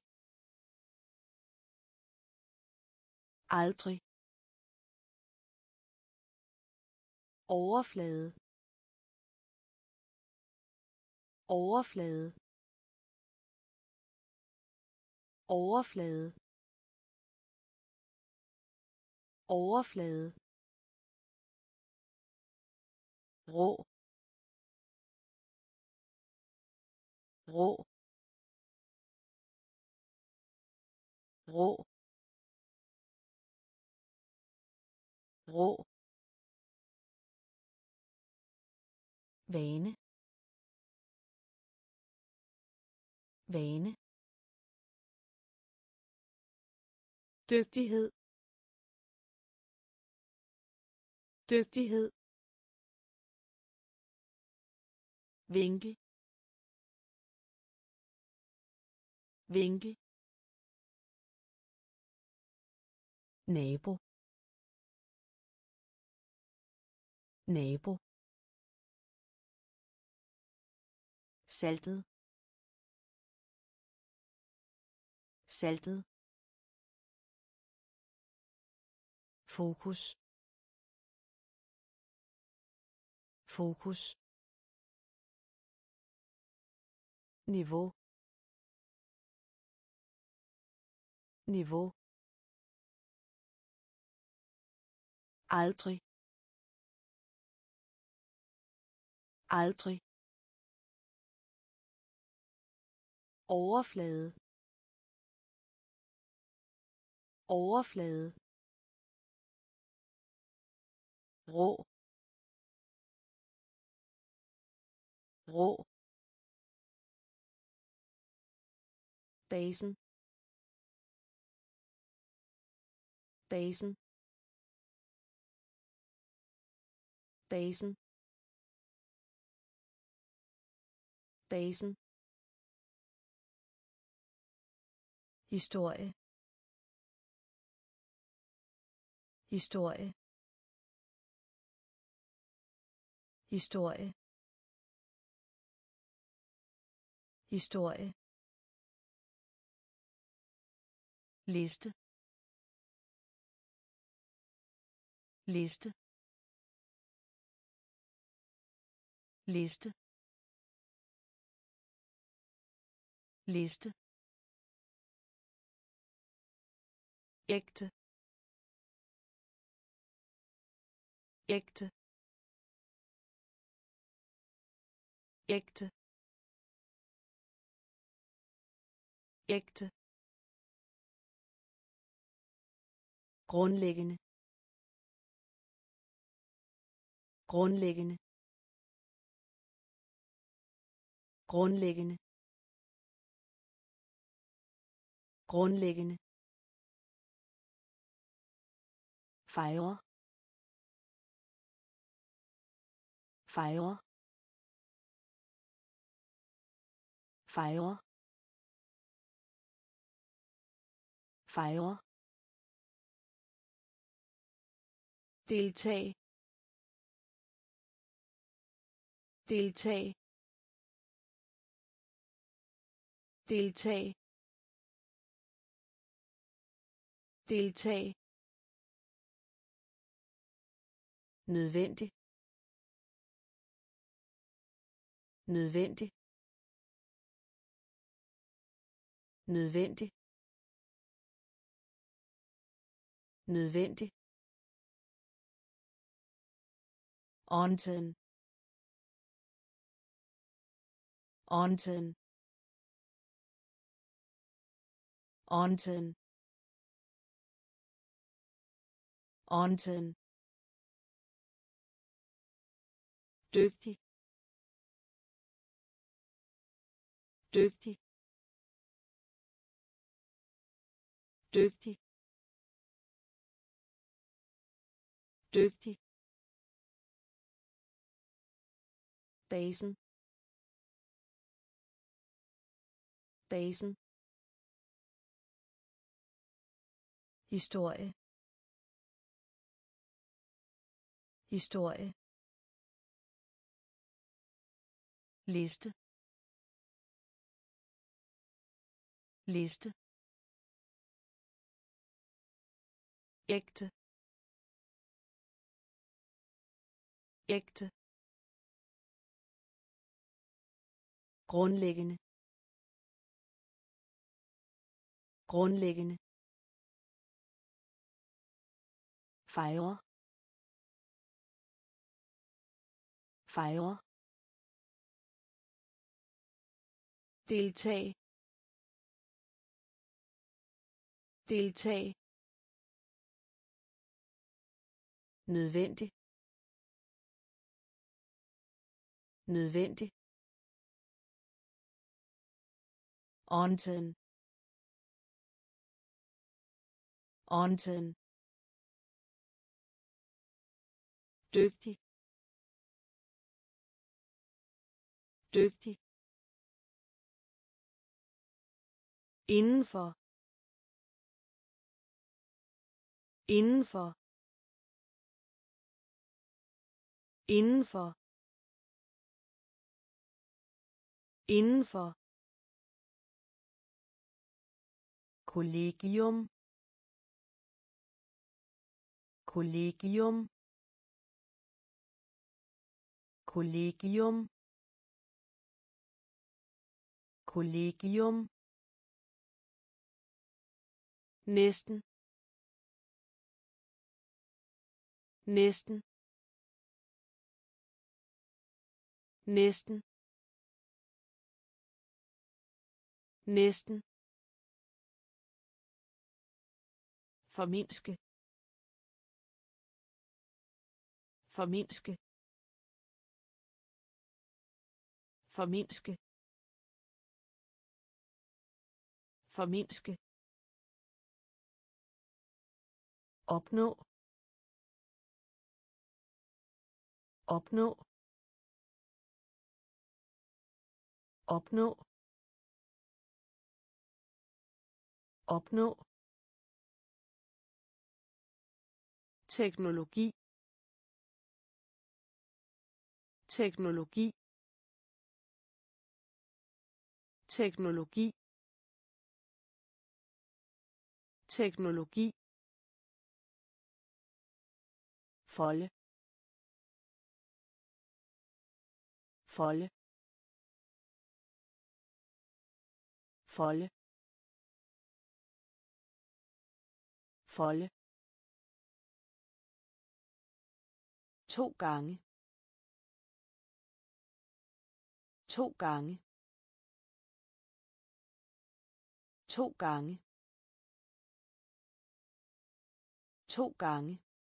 aldrig, overflade, overflade, overflade, overflade, rå, rå, rå, rå, vane, vane, dygtighed, dygtighed, vinkel, vinkel, nabo, nabo, saltet, saltet, fokus, fokus, niveau, niveau, aldrig, aldrig, overflade, overflade, rå, rå, basen, basen, basen, basen, historie, historie, historie, historie, liste, liste, liste, liste, ægte, ægte, ægte, ægte, grundlæggende grundlæggende grundlæggende grundlæggende fejre fejre fejre fejre deltag deltag deltag deltag nødvendig nødvendig nødvendig nødvendig Onten. Onten. Onten. Onten. Dygtig. Dygtig. Dygtig. Dygtig. Basen. Basen. Historie. Historie. Liste. Liste. Ægte. Ægte. Grundlæggende. Grundlæggende. Fejre. Fejre. Deltag. Deltag. Nødvendig. Nødvendig. Onten. Onten. Dygtig. Dygtig. Indenfor. Indenfor. Indenfor. Indenfor. Kollegium. Kollegium. Kollegium. Kollegium. Næsten. Næsten. Næsten. Næsten. Formindske. Formindske. Formindske. Formindske. Opnå. Opnå. Opnå. Opnå. Teknologi. Teknologi. Teknologi. Teknologi. Folde. Folde. Folde. Folde. 2 gange. 2 gange. 2 gange. To gange.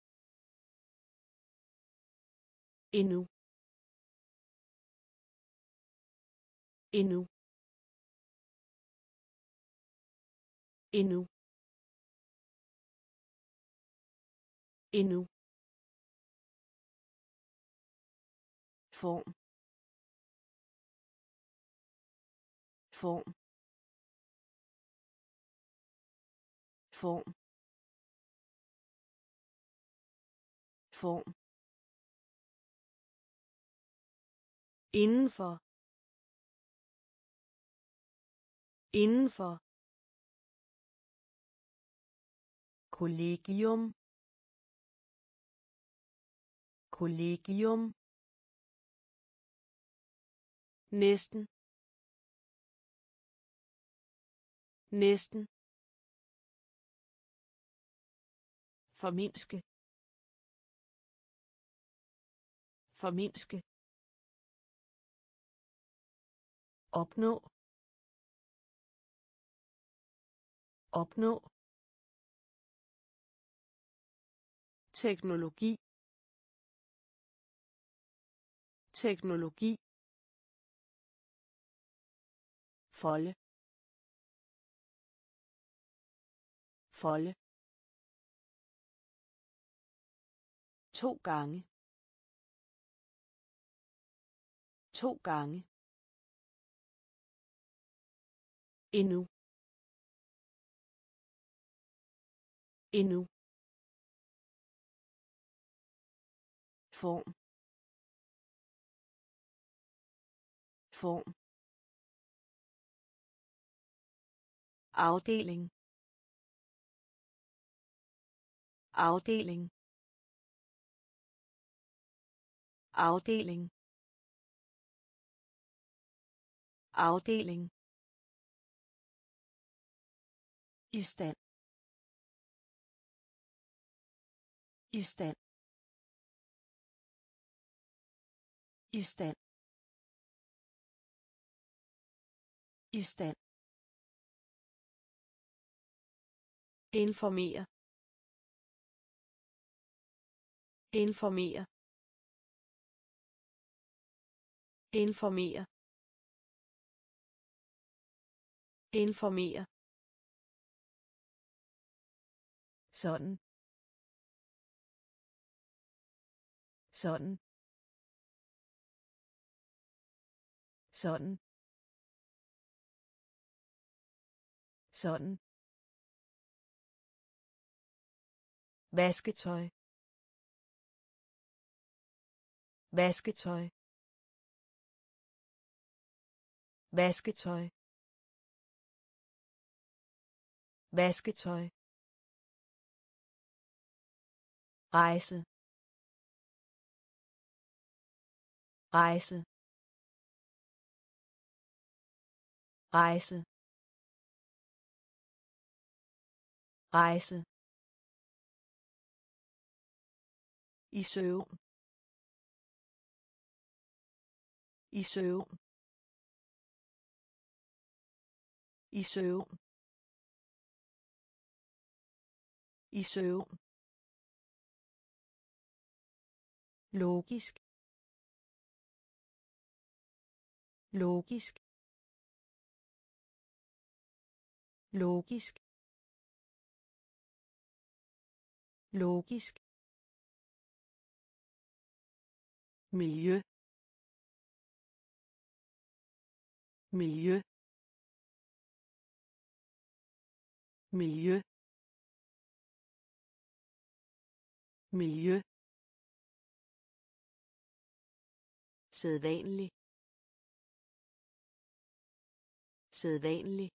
Endnu. Endnu. Endnu. Endnu. Form. Form. Form. Form. Indenfor. Indenfor. Kollegium. Kollegium. Næsten. Næsten. Formindske. Formindske. Opnå. Opnå. Teknologi. Teknologi. Folde. Folde. To gange. To gange. Endnu. Endnu. Form. Form. Afdeling. Afdeling. Afdeling. Afdeling. I stand. I stand. I stand. I stand. Informere. Informere. Informere. Informere. Sådan. Sådan. Sådan. Sådan. Vasketøj. Vasketøj. Vasketøj. Vasketøj. Rejse. Rejse. Rejse. Rejse. I søvn. I søvn. I søvn. I søvn. Logisk. Logisk. Logisk. Logisk. Miljø. Miljø. Miljø. Miljø. Sædvanlig. Sædvanlig.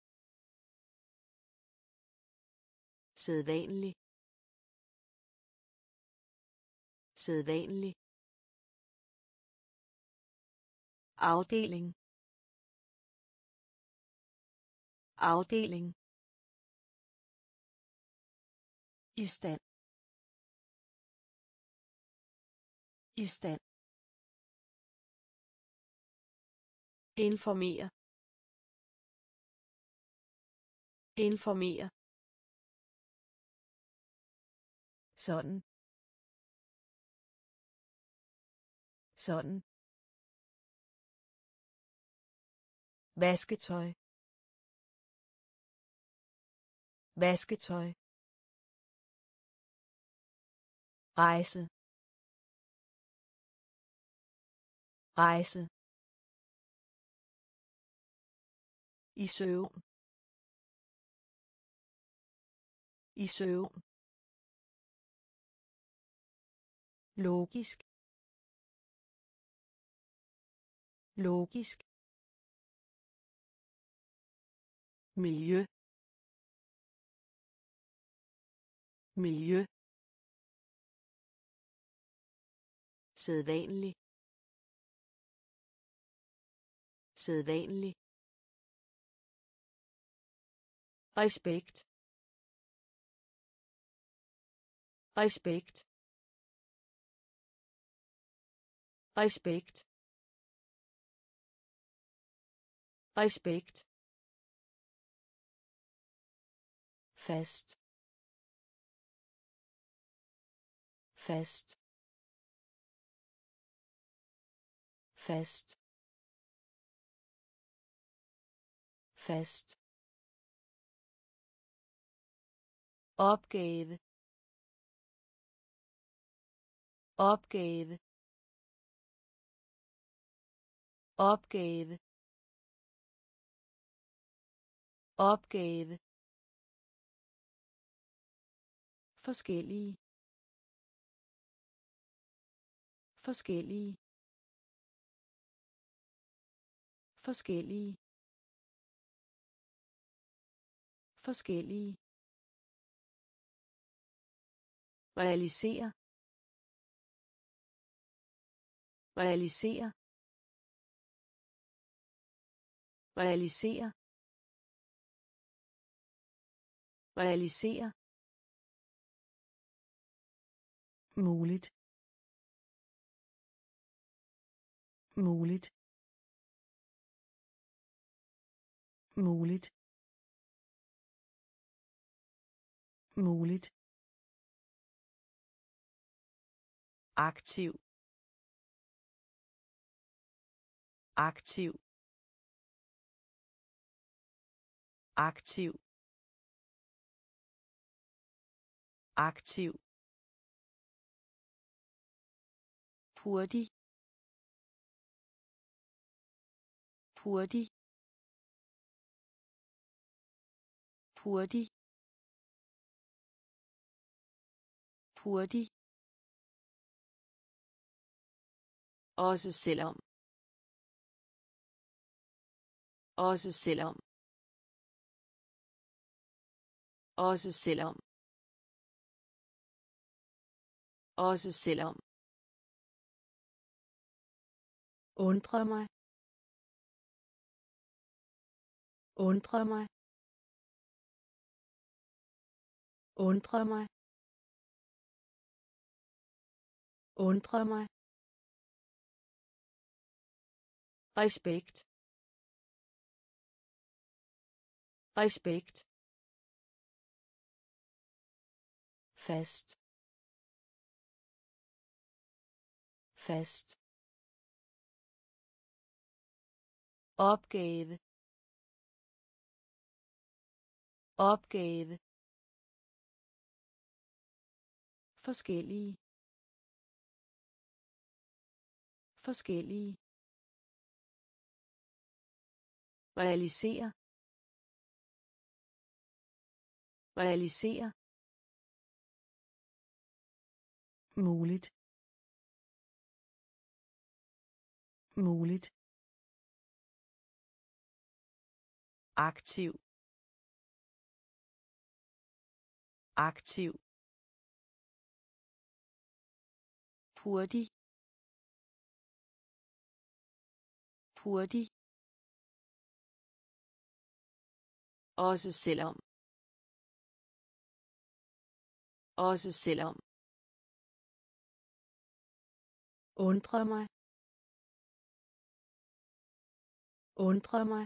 Sædvanlig. Sædvanlig. Afdeling. Afdeling. I stand. I stand. Informere. Informere. sådan sådan vasketøj vasketøj rejse rejse i søvn i søvn logisk logisk miljø miljø sædvanlig sædvanlig respekt respekt respekt respekt fast fast fast fast opgave opgave opgave opgave forskellige forskellige forskellige forskellige realisere realisere realisere realisere muligt muligt muligt muligt aktiv aktiv aktiv aktiv hurtig hurtig hurtig hurtig også selvom også selvom også selvom også selvom undre mig undre mig undre mig undre mig respekt respekt fast fast opgave opgave forskellige forskellige realisere realisere muligt muligt aktiv aktiv hurtig hurtig også selvom også selvom undre mig undre mig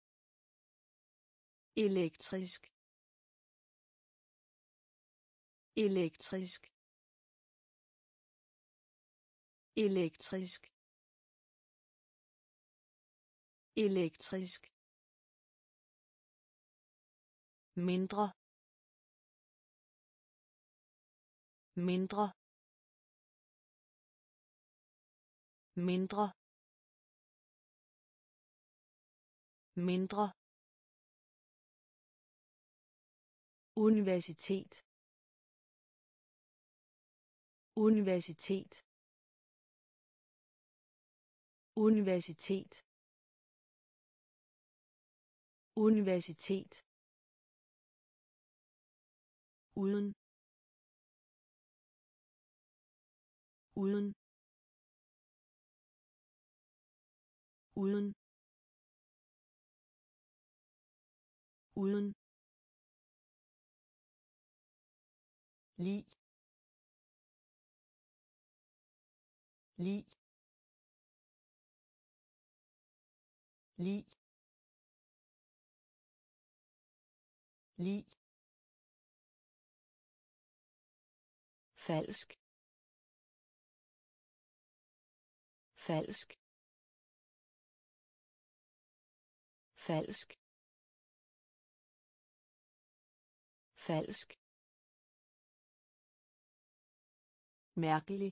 elektrisk elektrisk elektrisk elektrisk mindre mindre mindre mindre universitet universitet universitet universitet uden uden uden uden lig lig lig lig falsk falsk falsk falsk mærkelig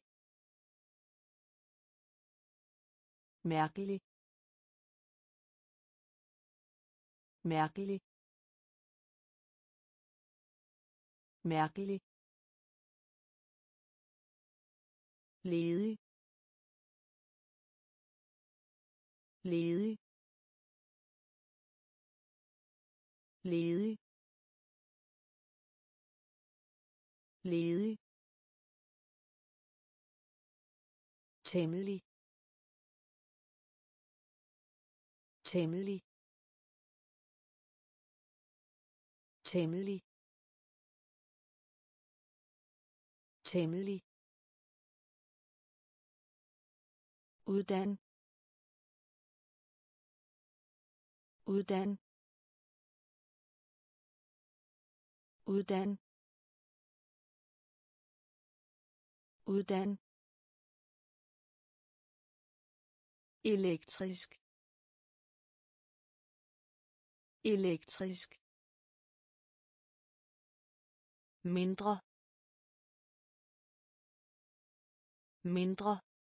mærkelig mærkelig mærkelig ledig ledig ledig ledig temmelig temmelig temmelig temmelig uddan uddan uddan uddan elektrisk elektrisk mindre mindre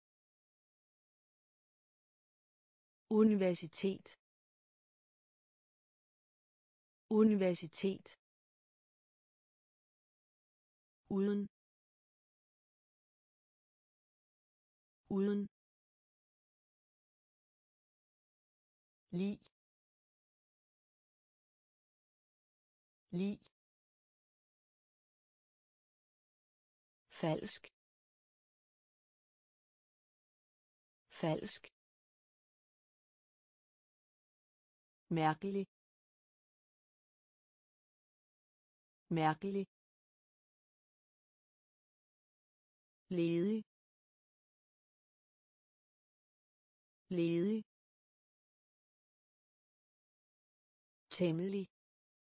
universitet universitet uden uden lig lig falsk falsk mærkelig mærkelig ledig ledig temmelig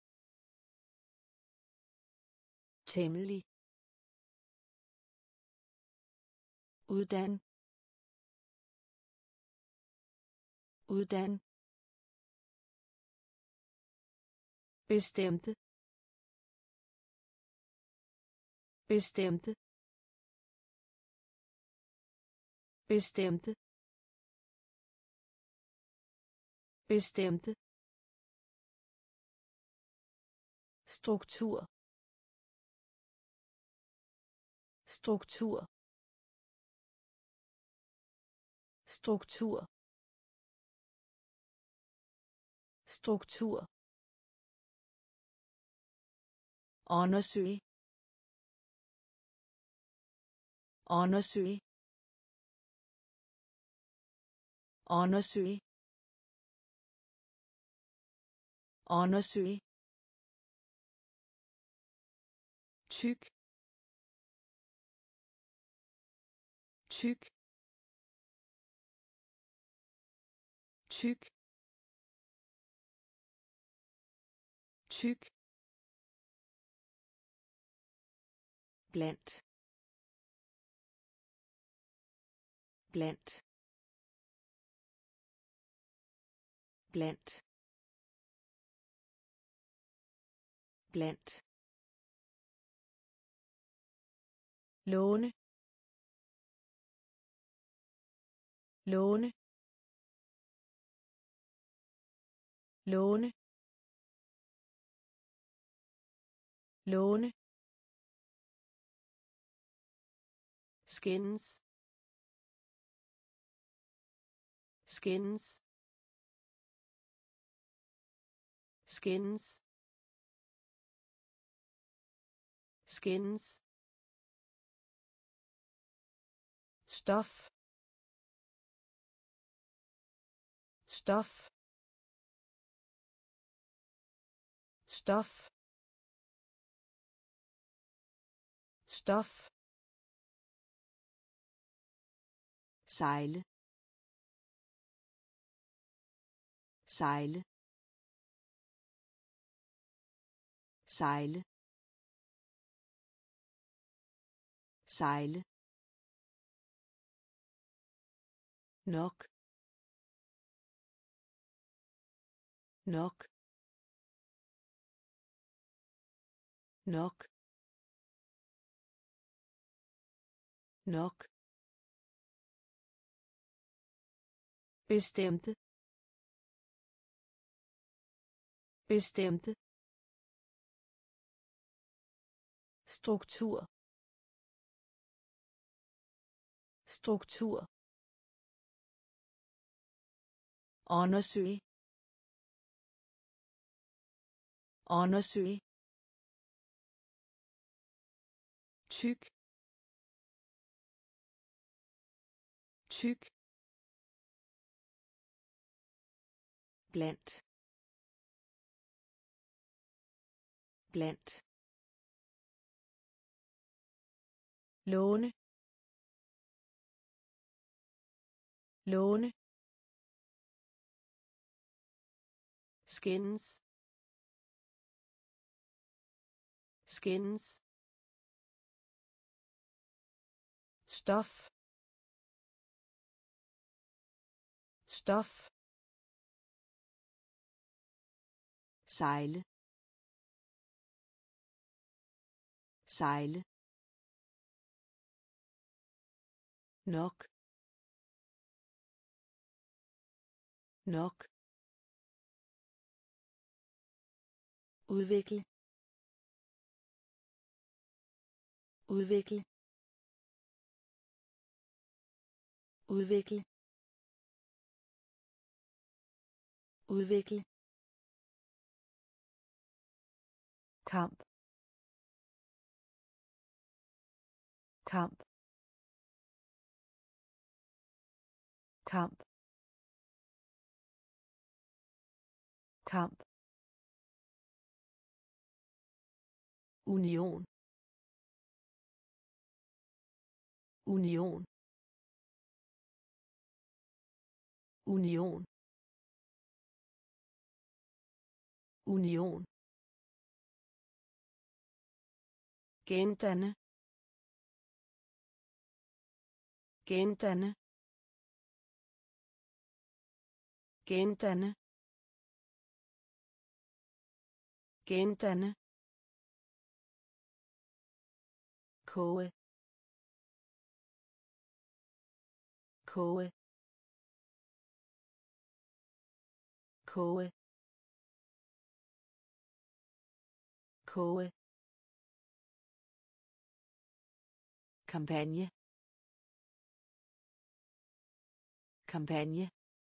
temmelig uddan uddan bestemte bestemte bestemte bestemte struktur struktur struktur struktur undersøge undersøge undersøge undersøge tyk tyk tyk tyk blandt blandt blandt blandt låne låne låne låne skins skins skins skins stof stof stof stof sejle sejle sejle sejle nok nok nok nok bestemte bestemte struktur struktur undersøge undersøge tyk tyk blandt blandt låne låne skins skins stof stof sejle sejle nok nok udvikle udvikle udvikle udvikle kamp kamp kamp kamp union union union union gendanne gendanne gendanne gendanne koge koge koge koge kampagne kampagne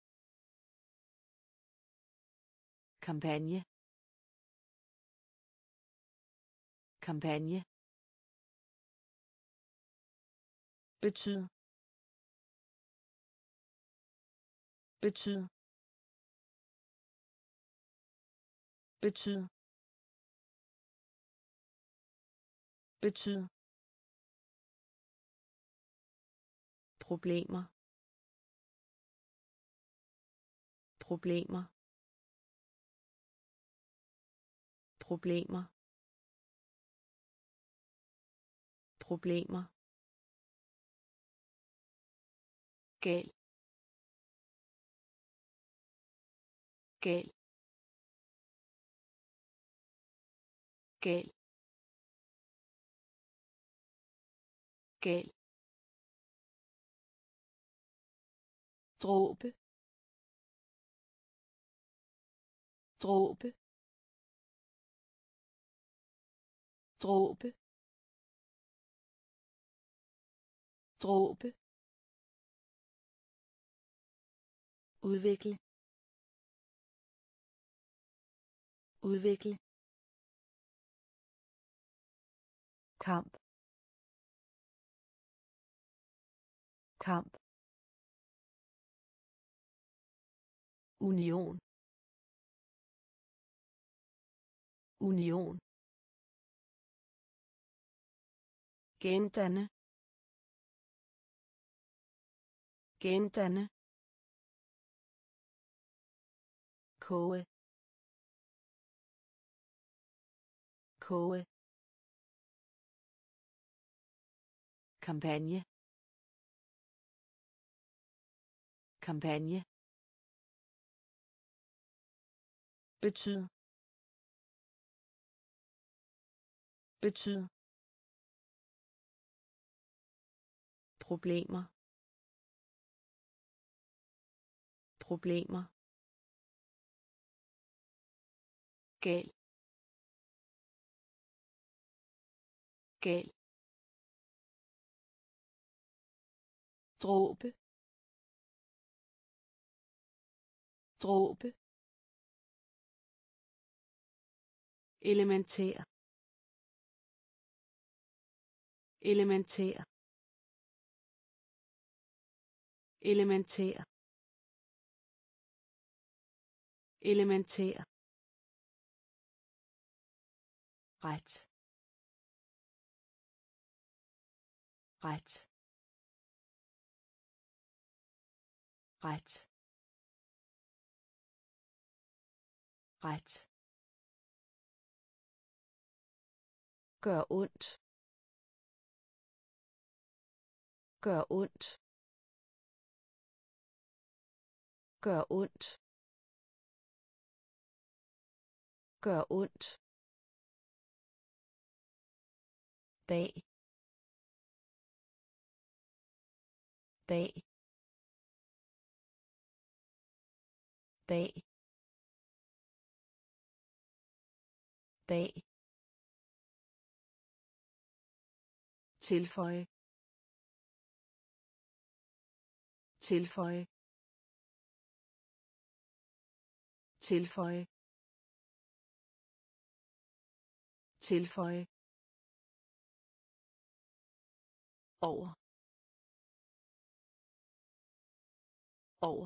kampagne kampagne betyd betyd betyd betyd problemer problemer problemer problemer, gal, gal, gal, gal, dråbe, dråbe, dråbe, dråbe, udvikle, udvikle, kamp, kamp, union, union, gendanne, gendanne, koge, koge, kampagne, kampagne, betyd, betyd, problemer, problemer, gal, gal, dråbe, dråbe, elementær, elementær, elementær, elementær, ret, ret, ret, ret, gør ondt, gør ondt, gør ondt, gør ondt, bag, bag, bag, bag, tilføje, tilføje, tilføje, tilføje, over, over,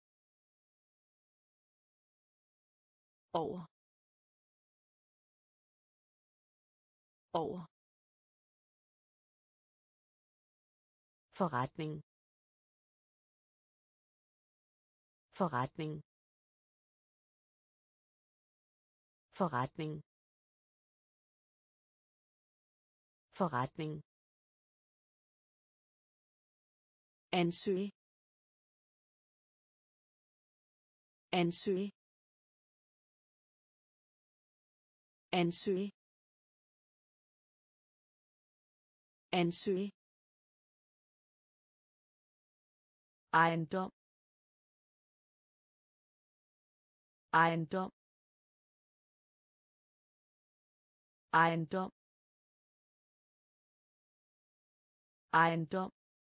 over, over, forretning, forretning, forretning, forretning, ansøge, ansøge, ansøge, ansøge, ejendom, ejendom, ejendom, ejendom,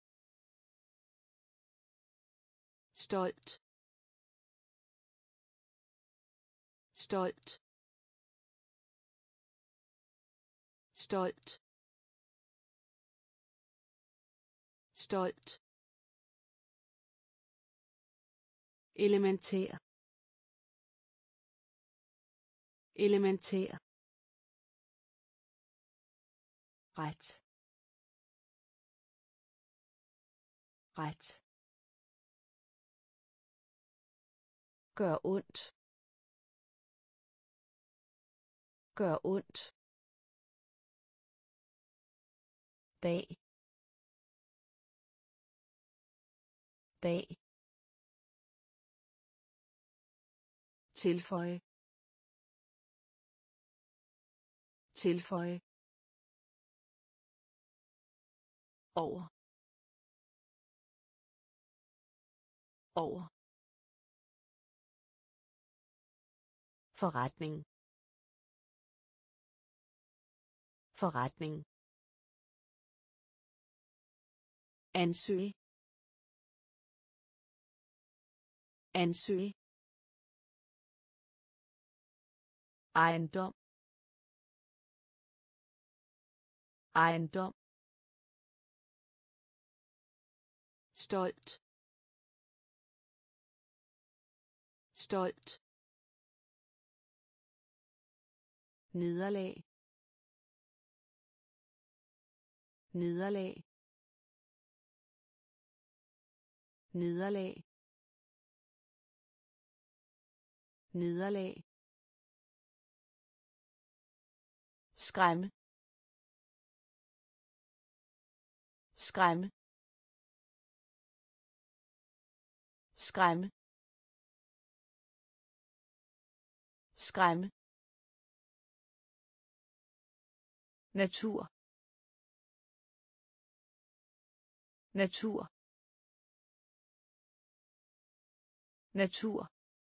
stolt, stolt, stolt, stolt, elementær, elementær, ret, ret, gør ondt, gør ondt, bag, bag, tilføje, tilføje, over, over, forretning, forretning, ansøge, ansøge, ejendom, ejendom, stolt, stolt, nederlag, nederlag, nederlag, nederlag, skræmme, skræmme, skræmme, skræmme, natur, natur, natur,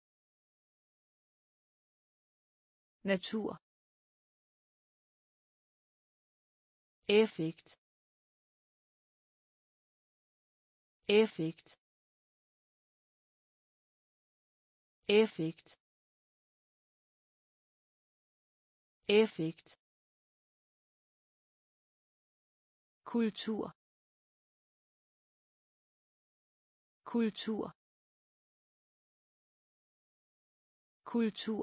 natur, effekt, effekt, effekt, effekt, kultur, kultur, kultur,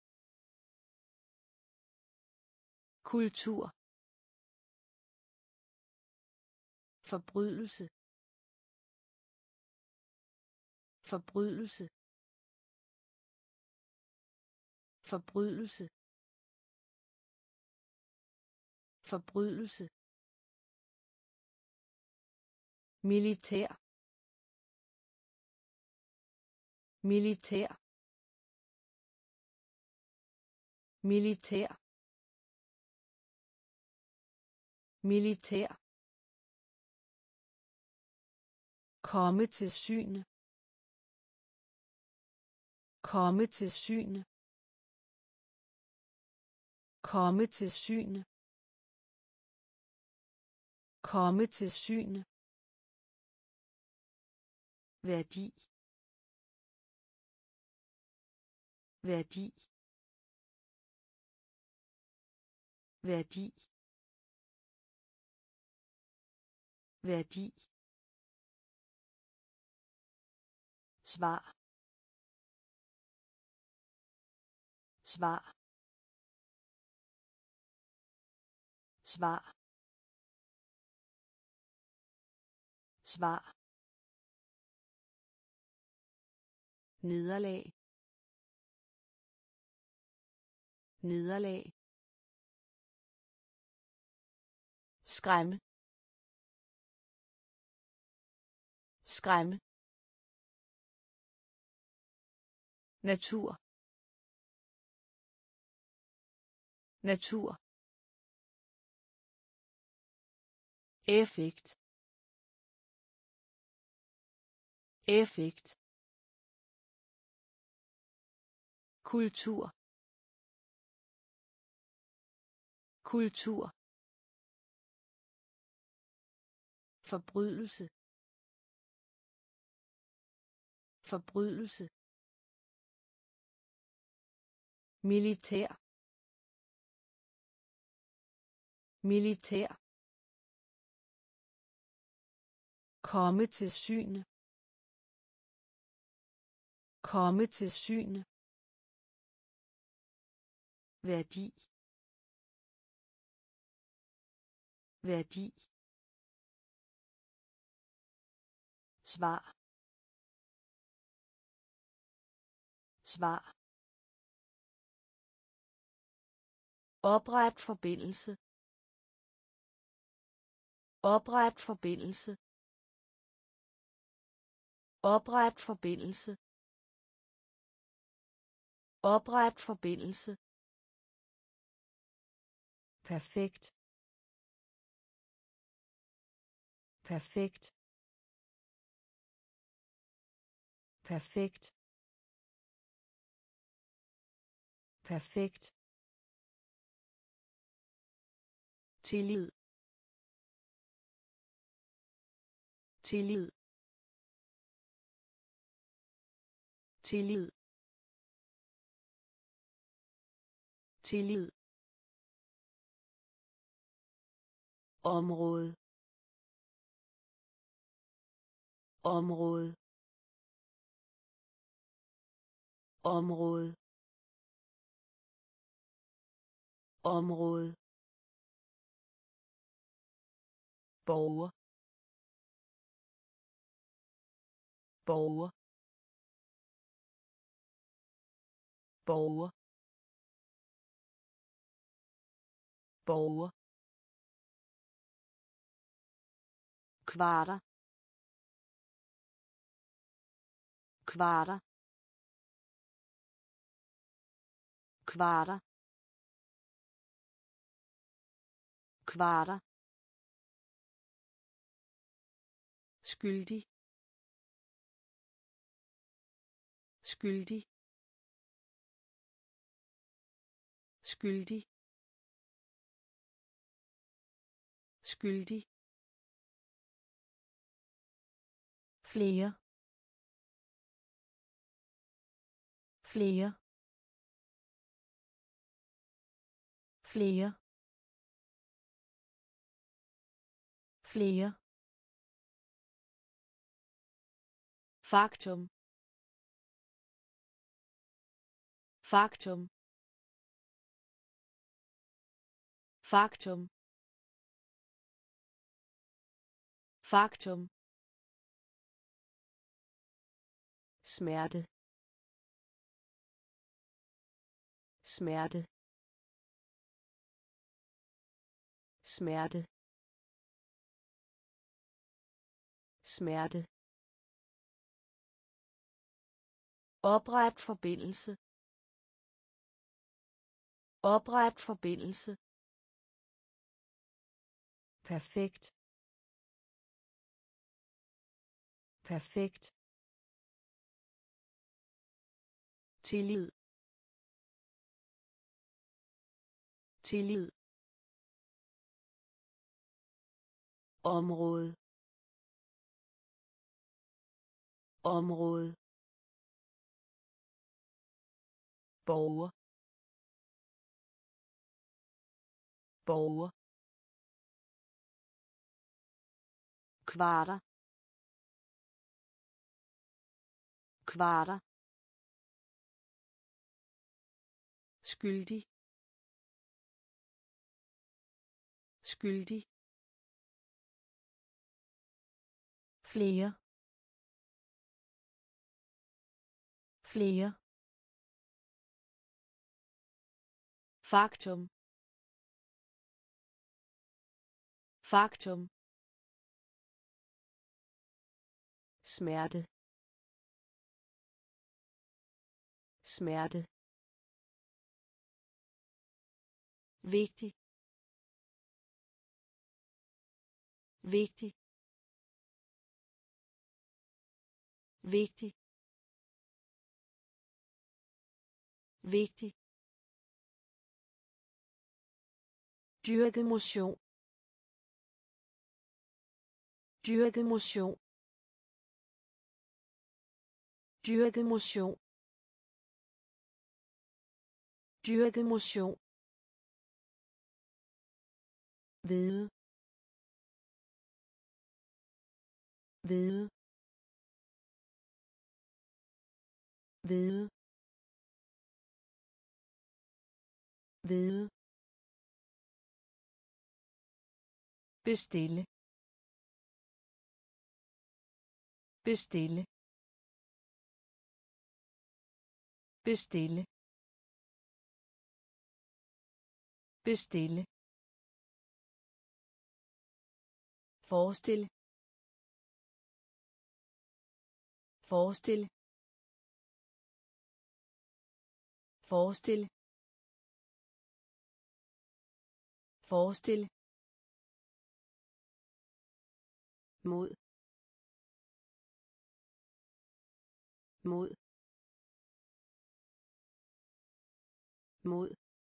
kultur, forbrydelse, forbrydelse, forbrydelse, forbrydelse, militær, militær, militær, militær, komme til syne, komme til syne, komme til syne, komme til syne, værdi, værdi, værdi, værdi, svar, svar, svar, svar, nederlag, nederlag, skræmme, skræmme, natur, natur, effekt, effekt, kultur, kultur, forbrydelse, forbrydelse, militær, militær, komme til syne, komme til syne, værdi, værdi, svar, svar, opret forbindelse, Opret forbindelse. Opret forbindelse. Opret forbindelse. Perfekt. Perfekt. Perfekt. Perfekt. Tillid. Tillid. Tillid. Tillid. Område. Område. Område. Område. Borger. Borger. Borger. Borger. Kvarter. Kvarter. Kvarter. Kvarter. Skyldig. Skyldig. Skyldig. Skyldig. Flere. Flere. Flere. Flere. Faktum. Faktum. Faktum. Faktum. Smerte. Smerte. Smerte. Smerte. Opret forbindelse. Opret forbindelse. Perfekt. Perfekt. Tillid. Tillid. Område. Område. Borger. Borger. Kvarter. Kvarter. Skyldig. Skyldig. Flere. Flere. Faktum. Faktum. Smerte. Smerte. Vigtig. Vigtig. Vigtig. Vigtig. Dyrke motion. Dyrke motion. Dyrke motion. Dyrke motion. Vide. Vide. Vide. Vide. Bestille. Bestille. Bestille. Bestille. forestil forestil forestil forestil mod mod mod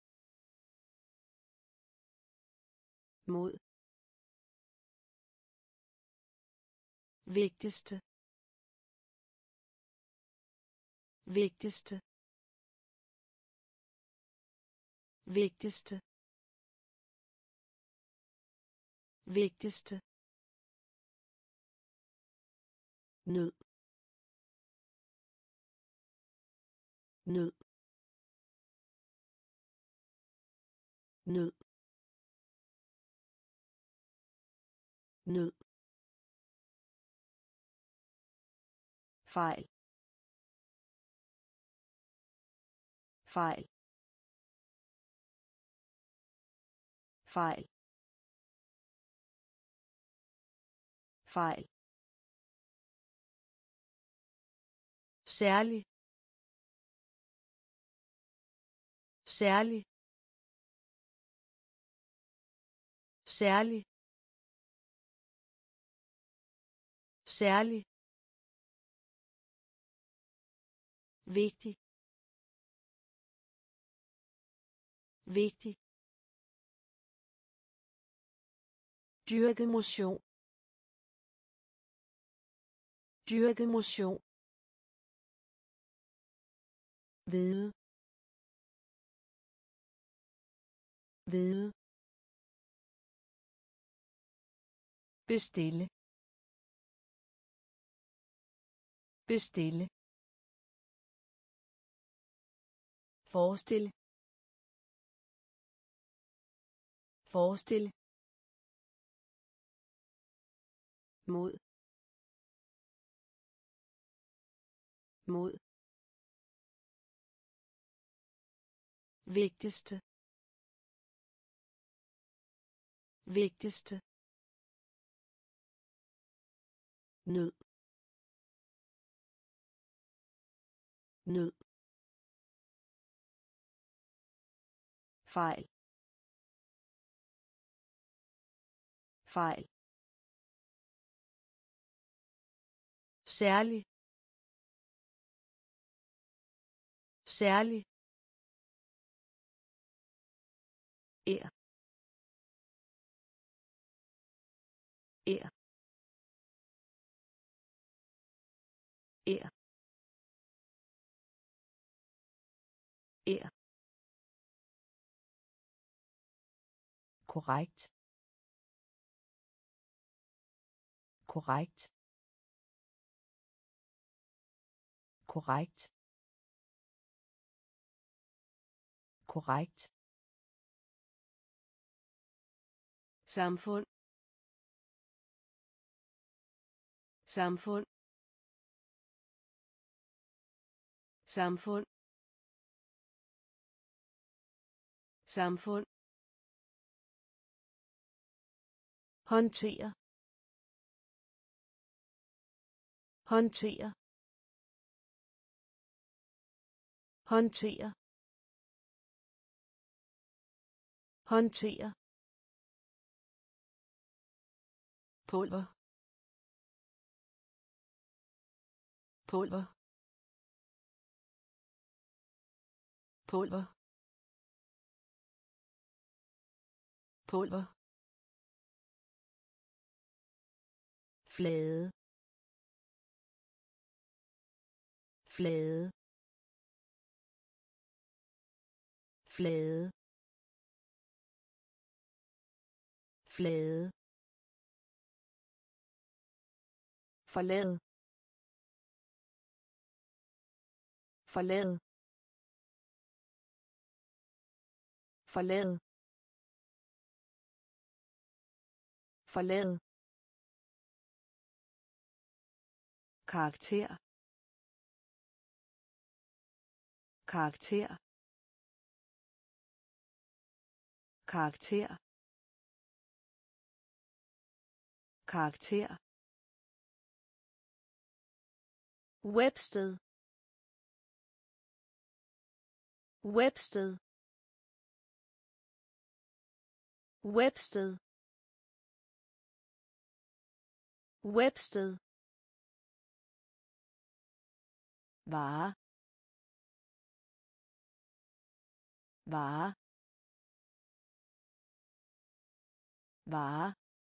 mod vigtigste vigtigste vigtigste vigtigste nød nød nød nød fejl fejl fejl fejl særlig særlig særlig særlig vigtig vigtig dyrke motion dyrke motion vide vide bestille bestille forestil forestil mod mod vigtigste vigtigste nød nød fejl fejl særlig særlig ære ære ære ære korrekt korrekt korrekt korrekt samfund samfund samfund samfund håndtere håndtere håndtere håndtere pulver pulver pulver pulver flade flade flade flade forlad forlad forlad forlad karakter karakter karakter karakter, Websted. Websted. Websted. Websted. vare, vare, vare,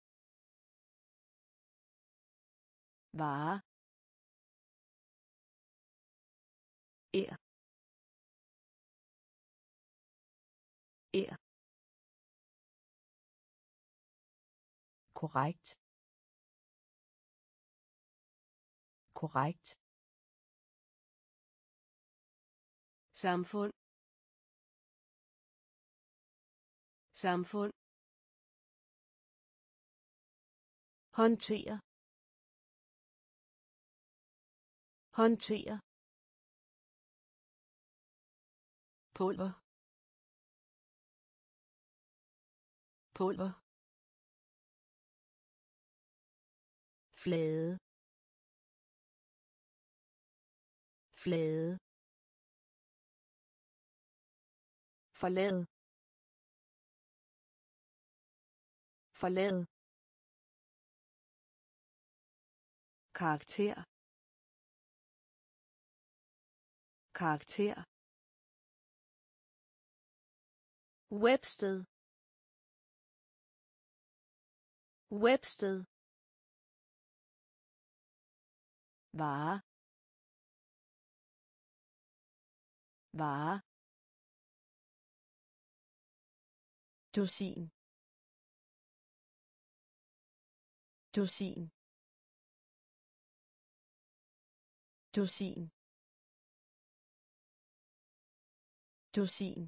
vare, er, er, korrekt, korrekt, Samfund. Samfund. Håndtere. Håndtere. Pulver. Pulver. Flade. Flade. forlade, forlade, karakter, karakter, Websted. Websted. vare, vare, Dusin. Dusin. Dusin. Dusin.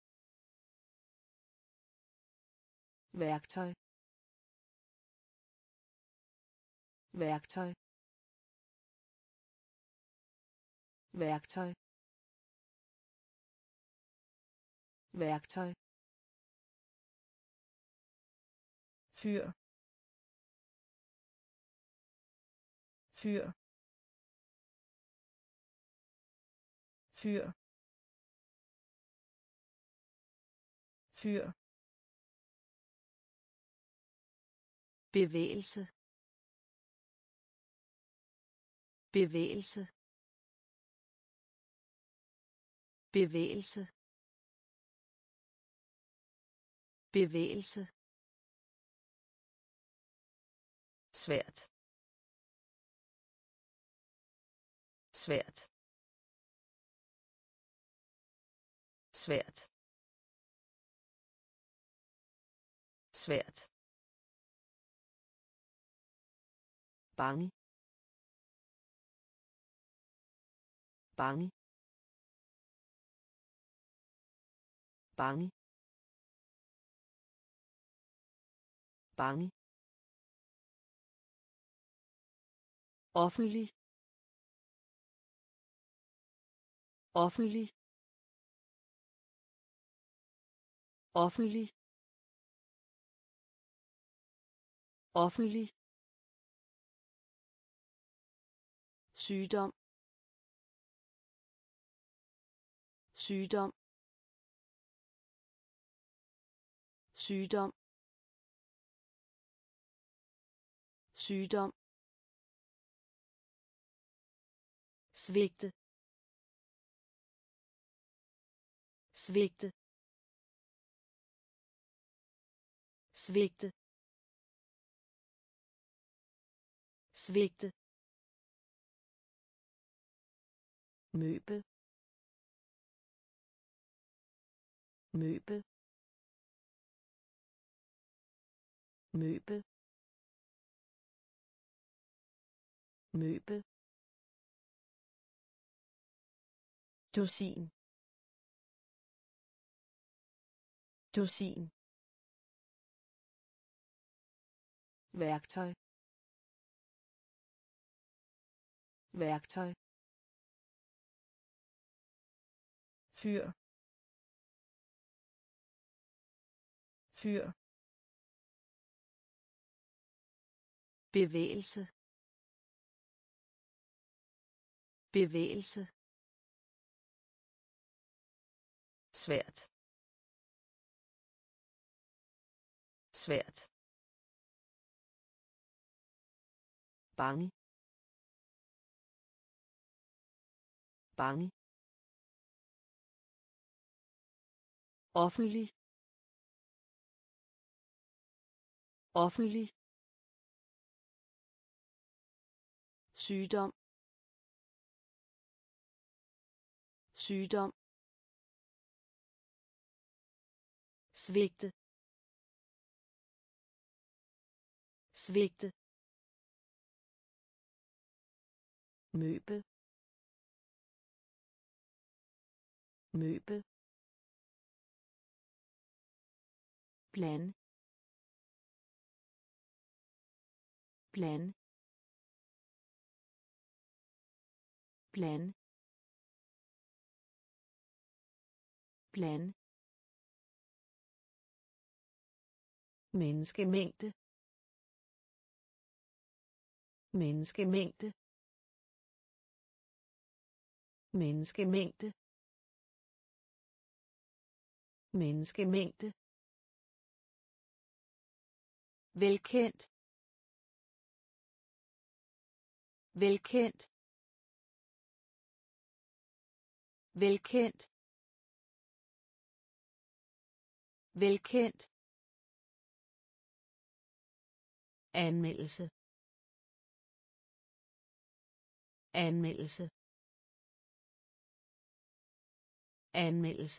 værktøj, værktøj, værktøj, værktøj, Fyr. Fyr. Fyr. Fyr. bevægelse, bevægelse, bevægelse, bevægelse, Svært. Svært. Svært. Svært. bange, bange, bange, bange, offentlig, offentlig, offentlig, offentlig, sygdom, sygdom, sygdom, sygdom, svigte, svigte, svigte, svigte, møbel, møbel, møbel, møbel, Dusin. Dusin. værktøj, værktøj, Fyr. Fyr. bevægelse, bevægelse, svært, svært, bange, bange, offentlig, offentlig, sygdom, sygdom, svigte, svigte, møbel, møbel, blande, blande, blande, blande, menneskemængde, menneskemængde, menneskemængde, menneskemængde, velkendt, velkendt, velkendt, velkendt, anmeldelse, anmeldelse, anmeldelse,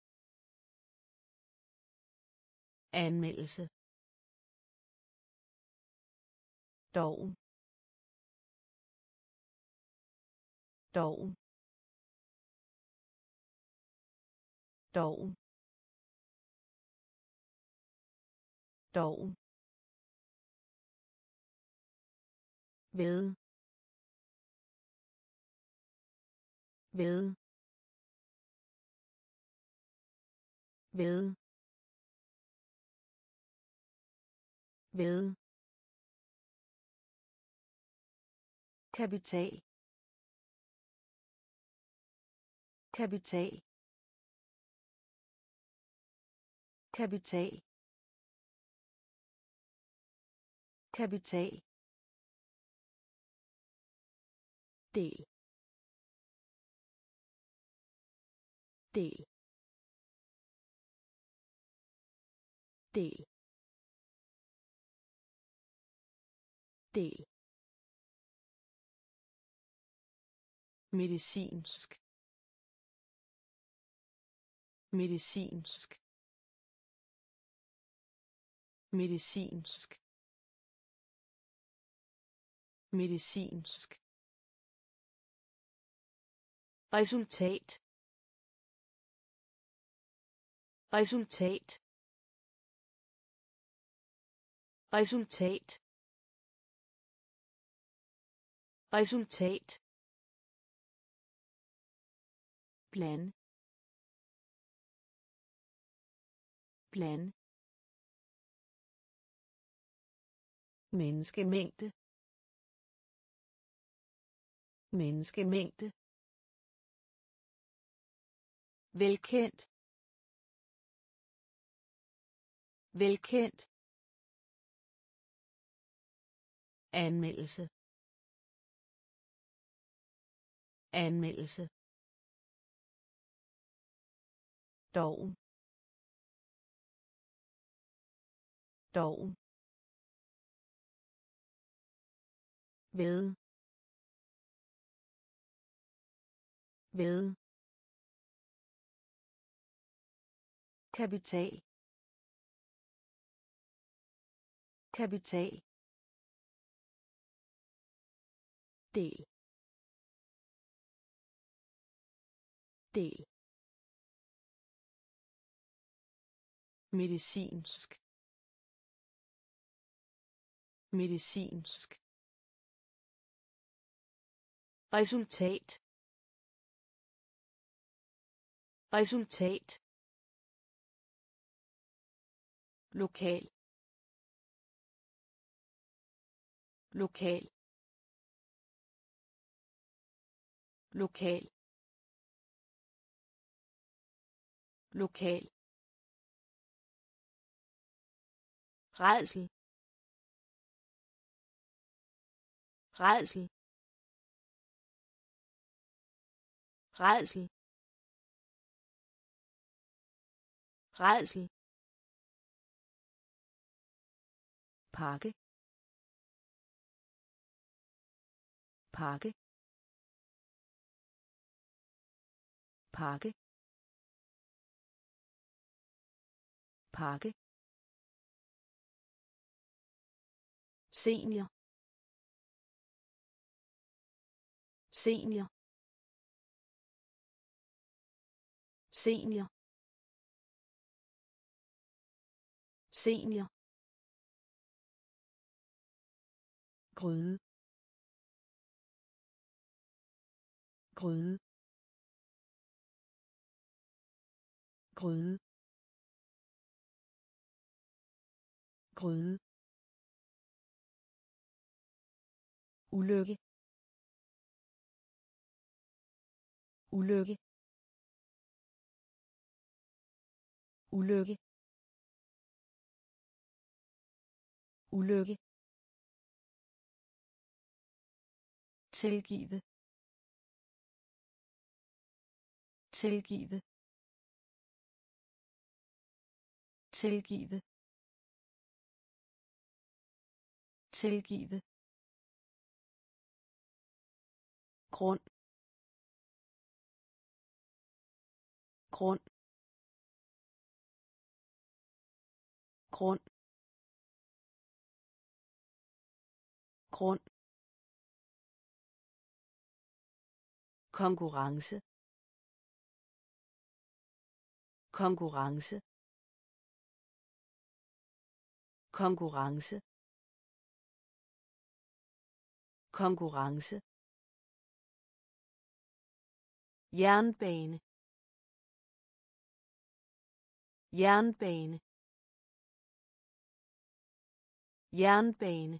anmeldelse, doven, doven, doven, doven, ved, ved, ved, ved, kapital, kapital, kapital, kapital, del, del, del, del, medicinsk, medicinsk, medicinsk, medicinsk, resultat, resultat, resultat, resultat, blande, blande, menneskemængde, menneskemængde, velkendt, velkendt, anmeldelse, anmeldelse, doven, doven, ved, ved, kapital, kapital, del, del, medicinsk, medicinsk, resultat, resultat, lokal, lokal lokal lokal rædsel rædsel rædsel rædsel pakke pakke pakke pakke senior senior senior senior gryde gryde gryde gryde ulykke ulykke ulykke ulykke tilgive tilgive tilgive tilgive grund grund grund grund konkurrence konkurrence konkurrence konkurrence jernbane jernbane jernbane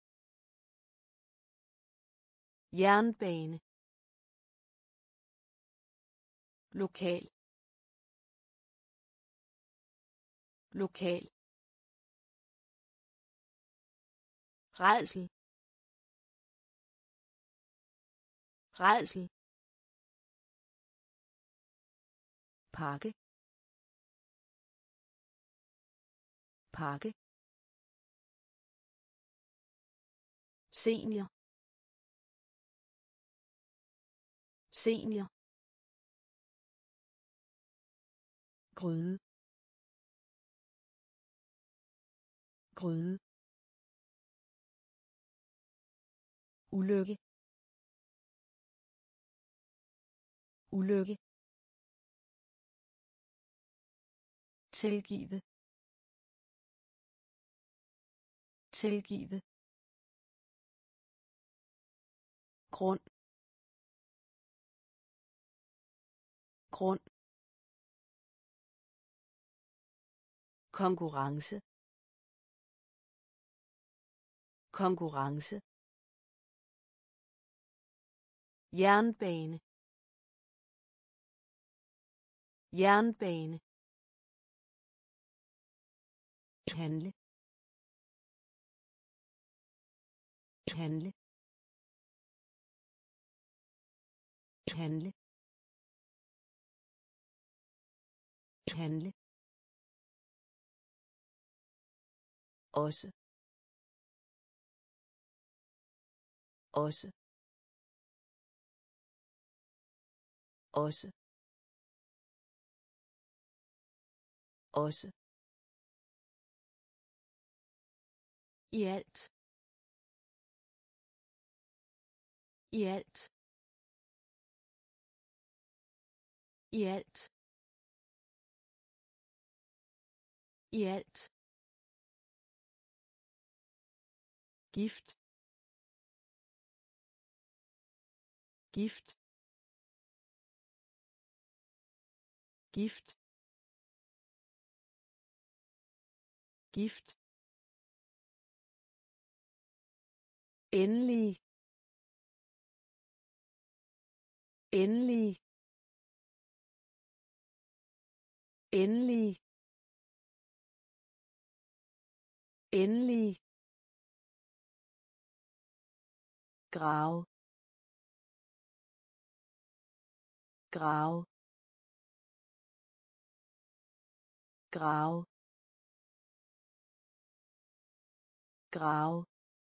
jernbane lokal lokal rædsel rædsel pakke pakke senior senior gryde gryde ulykke ulykke tilgive tilgive grund grund konkurrence konkurrence jernbane jernbane handle handle handle handle også også også også i alt i alt i alt i alt gift gift gift gift endelig endelig endelig endelig grav grav grav grav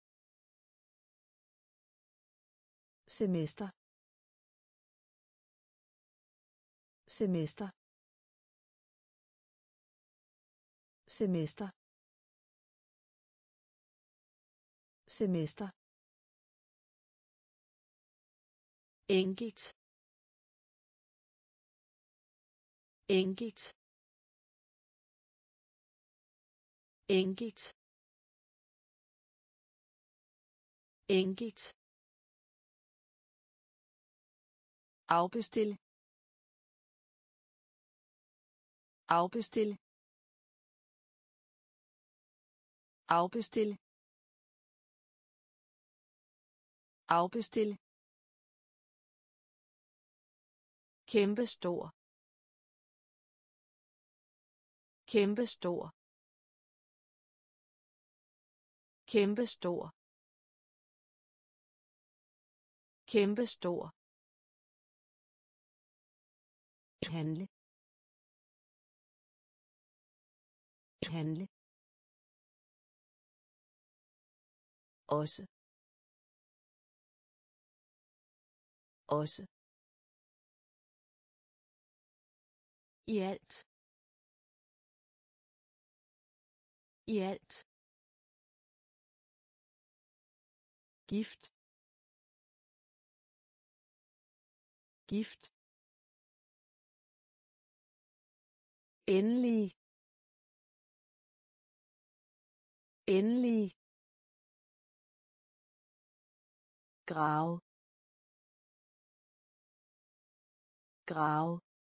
semester semester semester semester enkelt enkelt enkelt enkelt afbestil afbestil afbestil afbestil kæmpestor kæmpestor kæmpestor kæmpestor handle handle også også i alt i alt gift gift endelig endelig grav grav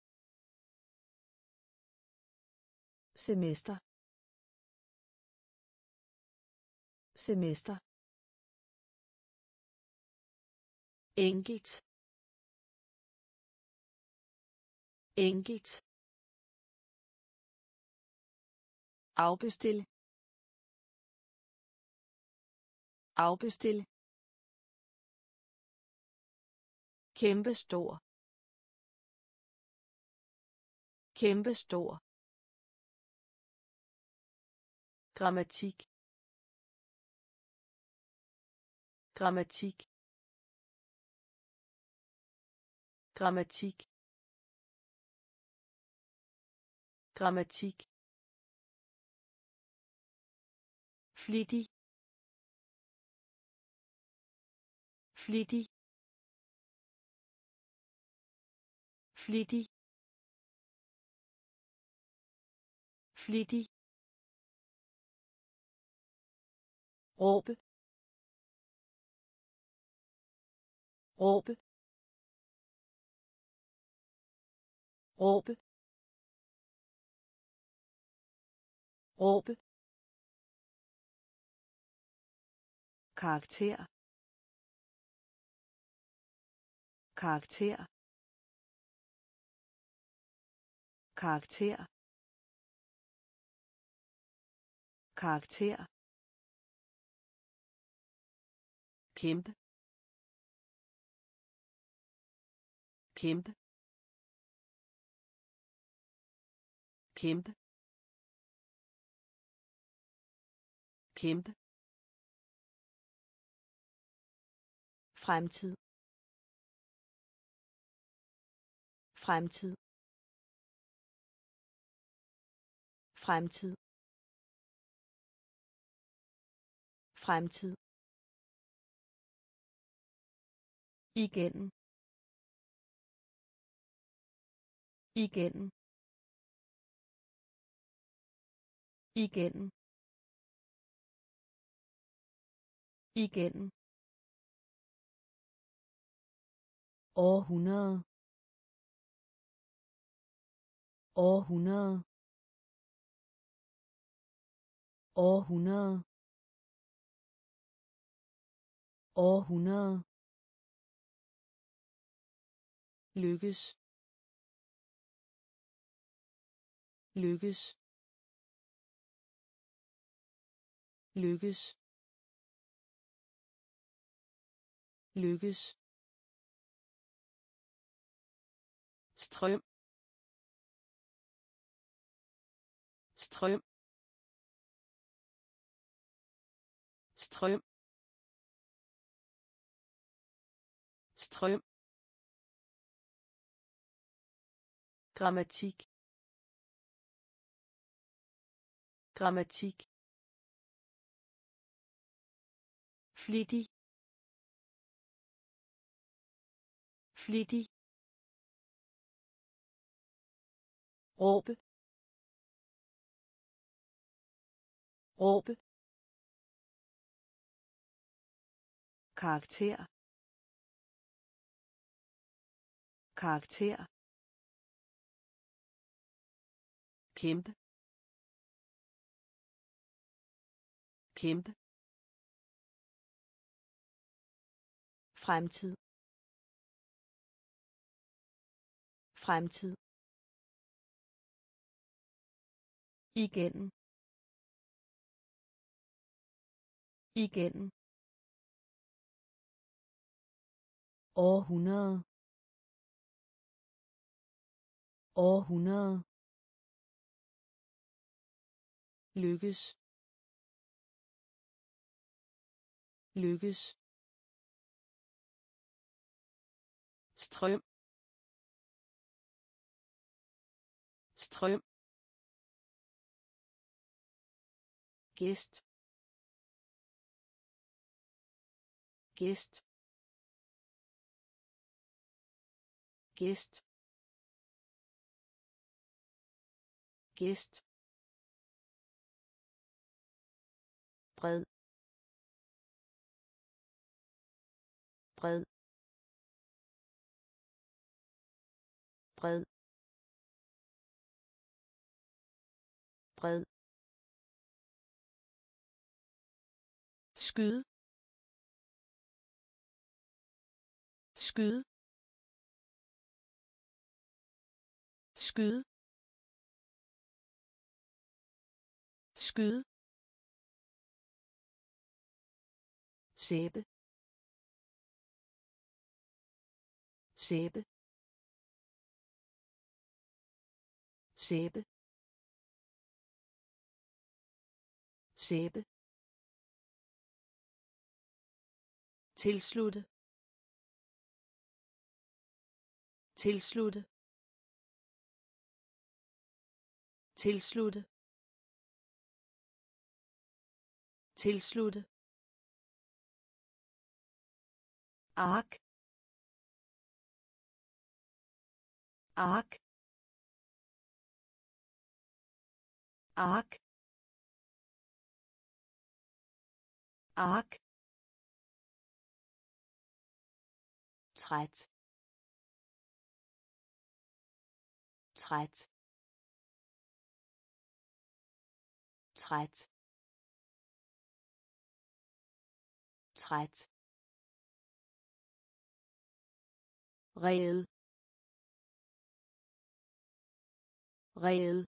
semester semester enkelt enkelt afbestil afbestil kæmpestor kæmpestor grammatik grammatik grammatik grammatik flittig flittig flittig flittig råbe råbe råbe råbe karakter karakter karakter karakter kæmpe kæmpe kæmpe kæmpe fremtid fremtid fremtid fremtid igennem igennem igennem igennem århundrede århundrede århundrede århundrede, lykkes, lykkes, lykkes, lykkes, strøm, strøm, strøm, strøm, grammatik, grammatik, flittig, flittig, råbe, råbe, karakter, karakter, kæmpe, kæmpe, fremtid, fremtid, igennem, igennem, århundrede, århundrede, lykkes, lykkes, strøm, strøm, gæst, gæst, gæst, gæst, bred, bred, bred, bred, skyde, skyde, skyde, skyde, sæbe, sæbe, sæbe, sæbe, tilslutte, tilslutte, tilslutte, tilslutte, ark, ark, ark, ark, træt, træt, træt, træt, reel, reel,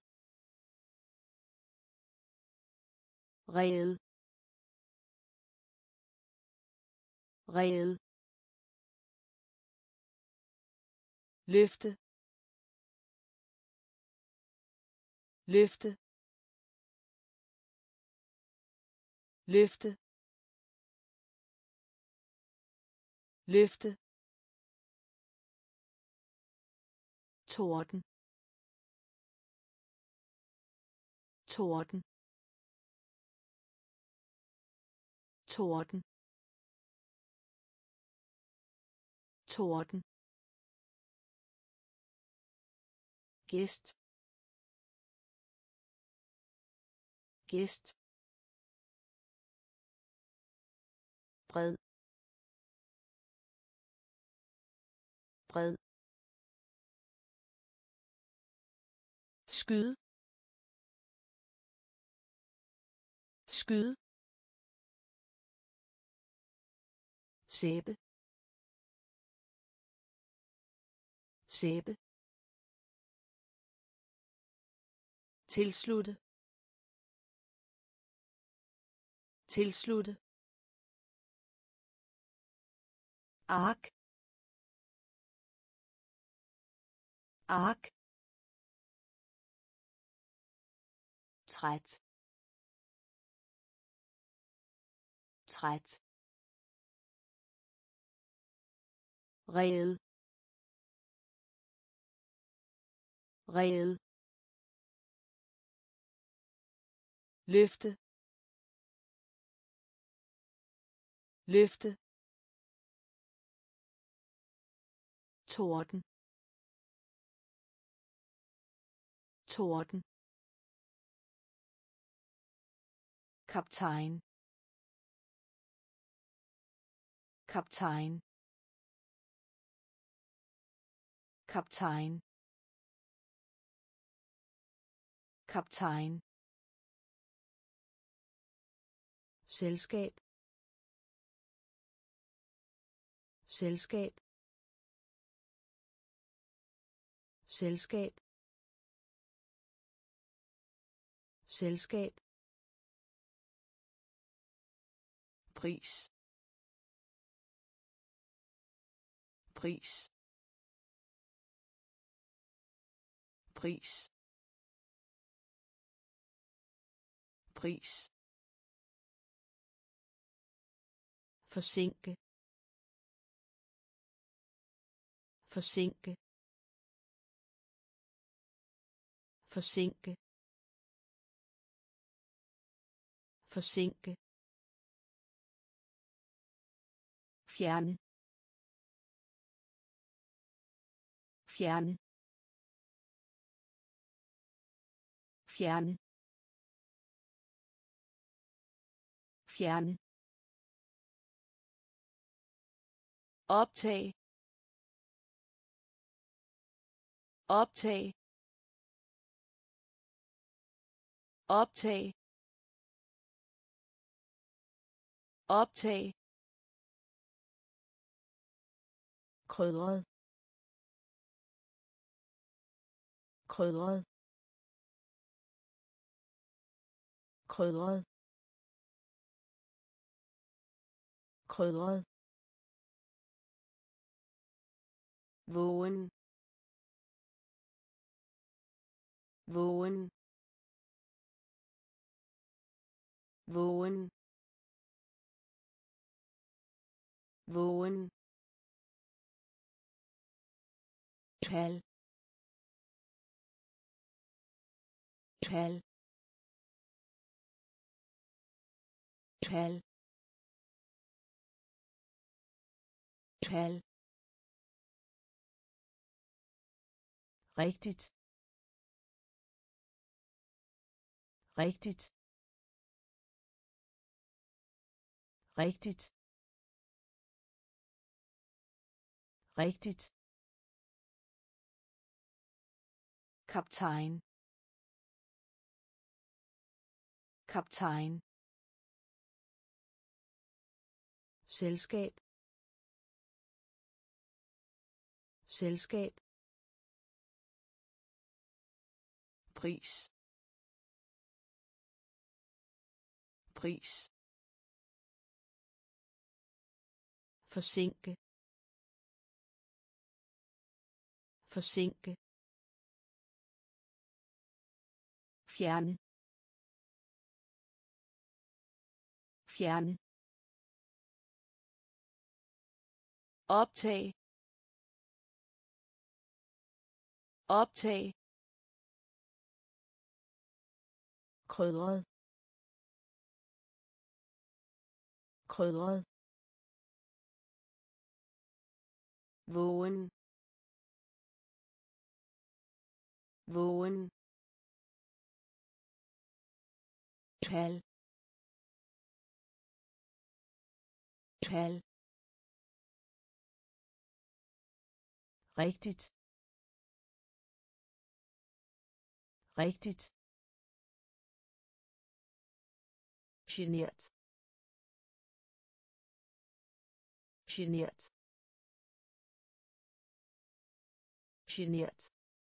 reel, reel, løfte, løfte, løfte, løfte, torden, torden, torden, torden, gæst, gæst, bred, bred, skyde, skyde, sæbe, sæbe, tilslutte, tilslutte, ark, ark, træt, træt, reel, reel, løfte, løfte, torden, torden, kaptajn, kaptajn, kaptajn, kaptajn, selskab, selskab, selskab, selskab, pris, pris, pris, pris, forsinke, forsinke, forsinke, forsinke, fjerne, fjerne, fjerne, fjerne, optag, optag, optag, optag, krydret, krydret, krydret, krydret, vågen, vågen, vågen, vågen, kald, kald, kald, kald, rigtigt, rigtigt, rigtigt, rigtigt, kaptajn, kaptajn, selskab, selskab, pris, pris, forsinke, forsinke, fjerne, fjerne, optag, optag, krydret, krydret, vågen, vågen, kald, kald, rigtigt, rigtigt, genert, genert genert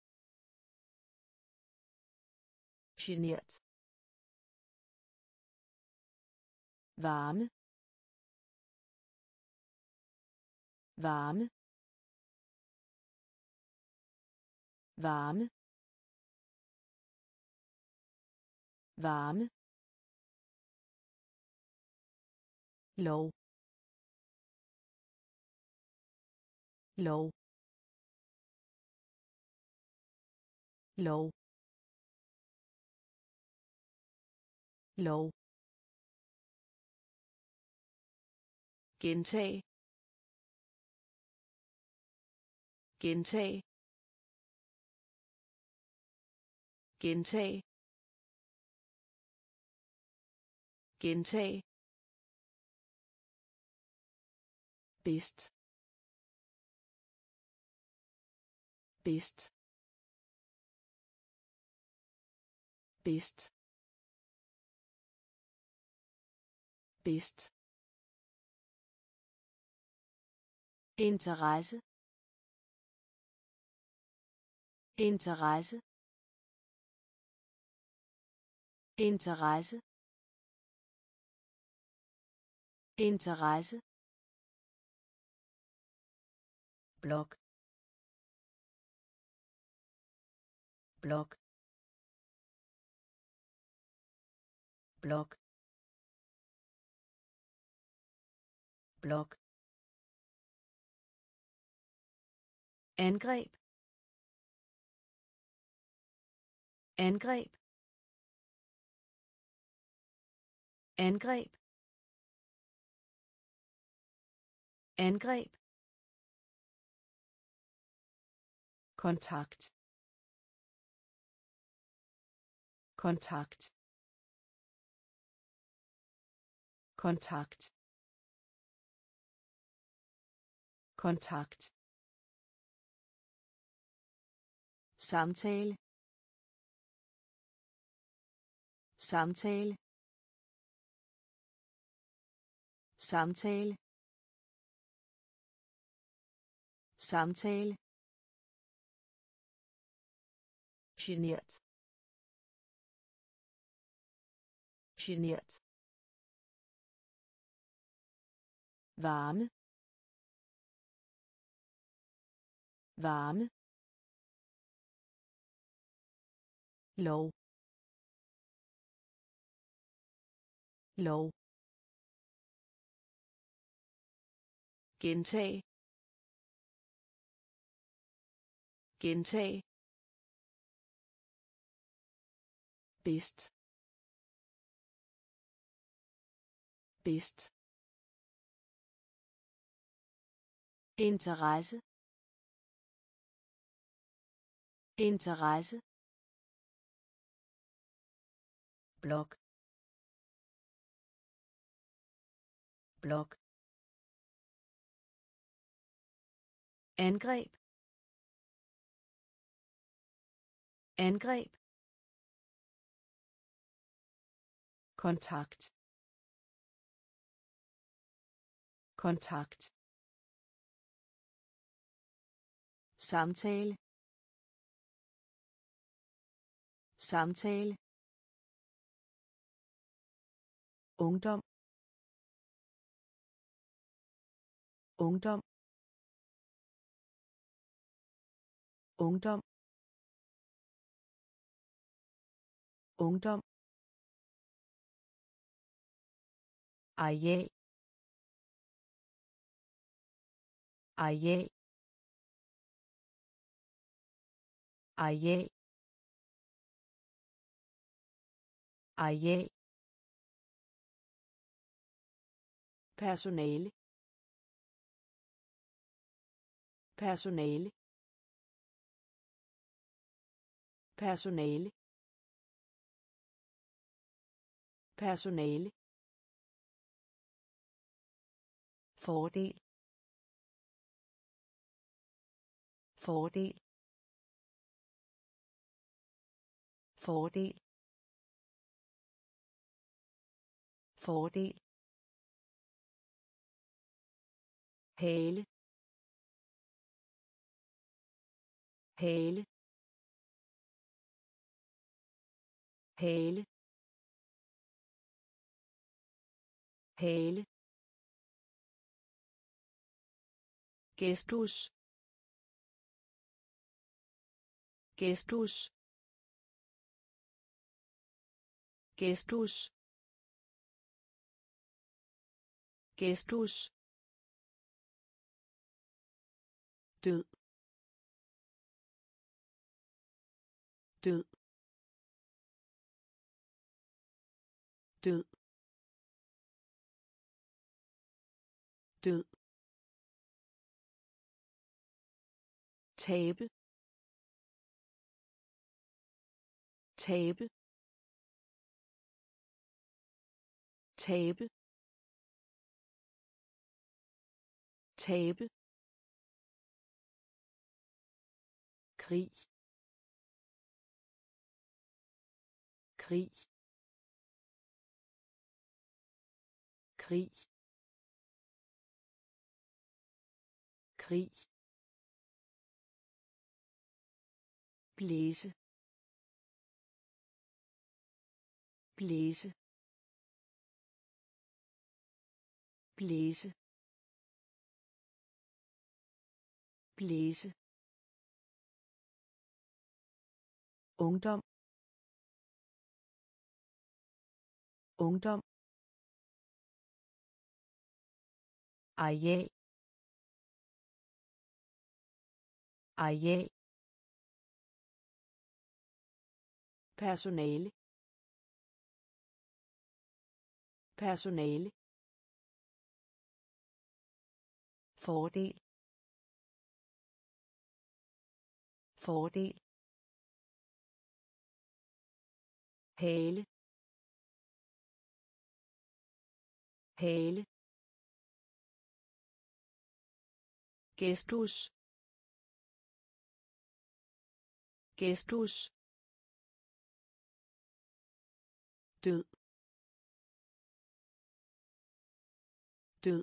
genert varme varme varme varme lov lov lov lov gentag gentag gentag gentag bedst bedst bedst bedst interesse interesse interesse interesse blok blok blok blok angreb angreb angreb angreb kontakt kontakt kontakt kontakt samtale samtale samtale samtale genert genert varme varme lov lov gentag gentag bedst bedst interesse interesse blok blok angreb angreb kontakt kontakt samtale samtale ungdom ungdom ungdom ungdom areal areal areal areal personale personale personale personale fordel fordel fordel fordel hale, hale, hale, hale, gestus, gestus, gestus, gestus, død, død, død, død, tabe, tabe, tabe, tabe, krig, krig, krig, krig, blæse, blæse, blæse, blæse, ungdom, ungdom, areal, areal, personale, personale, fordel, fordel, hale, hale, gestus, gestus, død, død,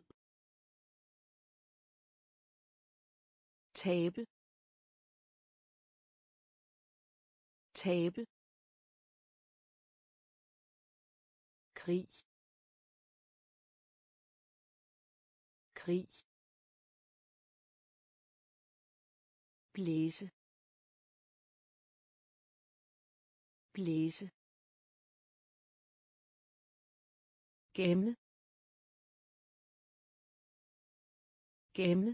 tabe, tabe, krig, krig, blæse, blæse, gemme, gemme,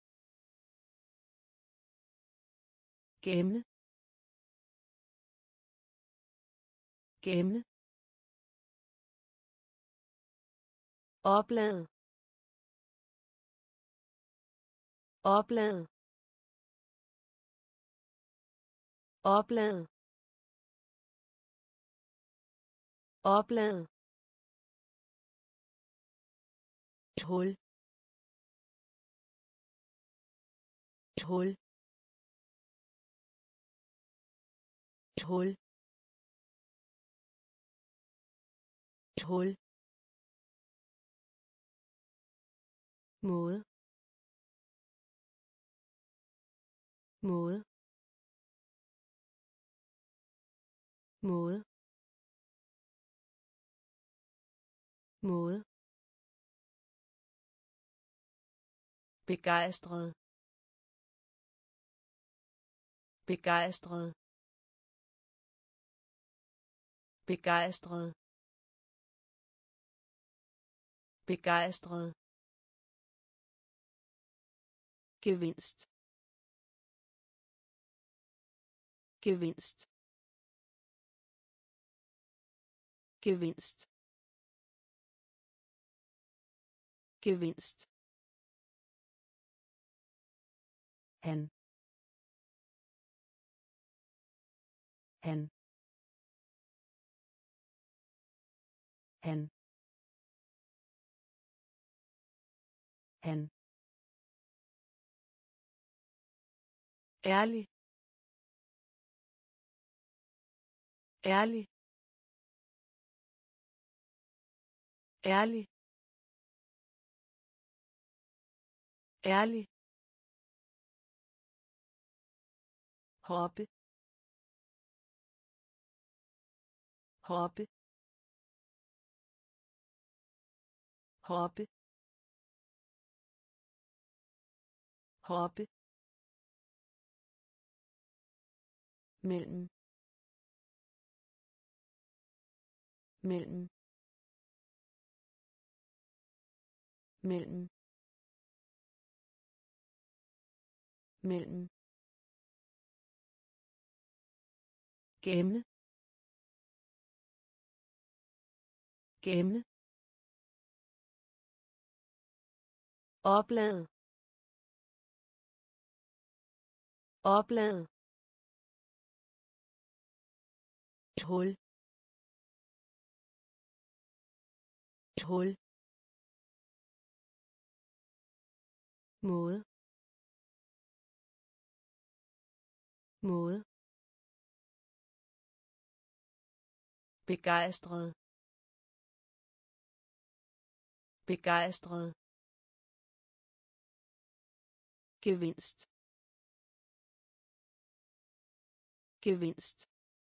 gemme, gemme, oplad, oplad, oplad, oplad, et hul, et hul, et hul, et hul, måde, måde, måde, måde, begejstret, begejstret, begejstret, begejstret, gevinst, gevinst, gevinst, gevinst, han, han, han, han, ærlig, ærlig, ærlig, ærlig, hoppe, hoppe, hoppe, hoppe, mellem, mellem, mellem, mellem, gemme, gemme, oplad, oplad, et hul, et hul, måde, måde, begejstret, begejstret, gevinst, gevinst,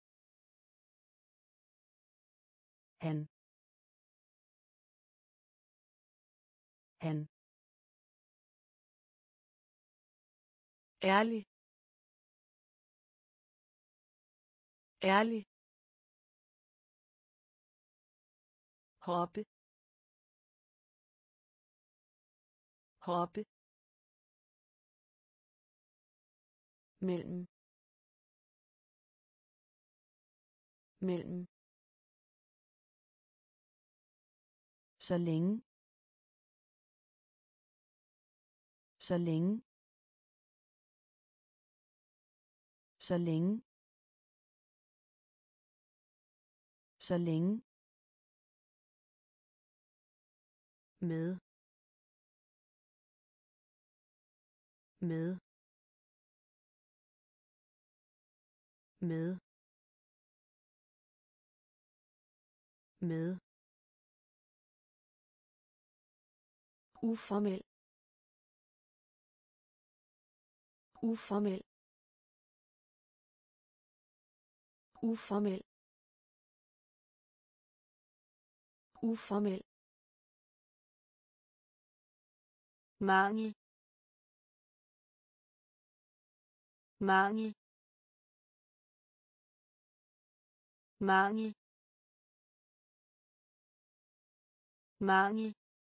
han, han, ærlig, ærlig, hoppe, hoppe, mellem, mellem, så længe, så længe, så længe, så længe, med, med, med, med, uformel, uformel, uformel, uformel, mangel, mangel, mangel, mangel,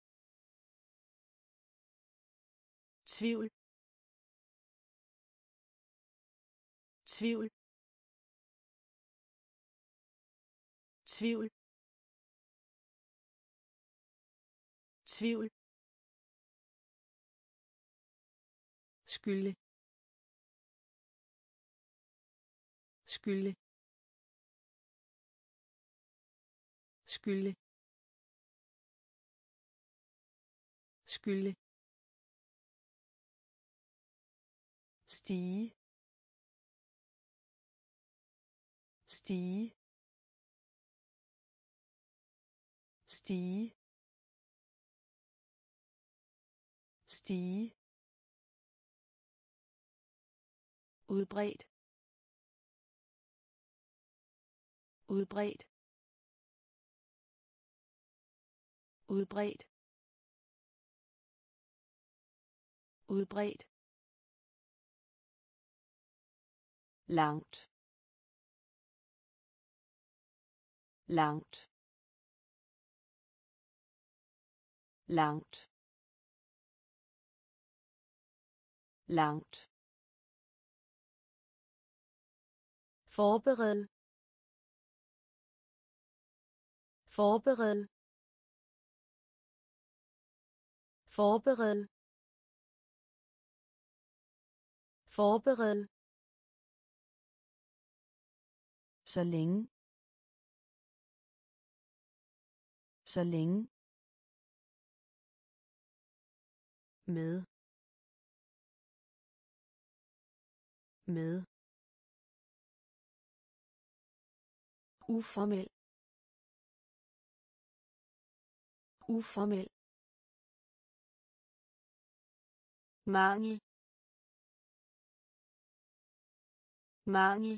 tvivl, tvivl, tvivl, tvivl, skylde, skylde, skylde, skylde, stige, stige, stige, stige, udbredt, udbredt, udbredt, udbredt, langt, langt, langt, langt, forbered, forbered, forbered, forbered, så længe, så længe, med, med, uformel, uformel, mangel, mangel,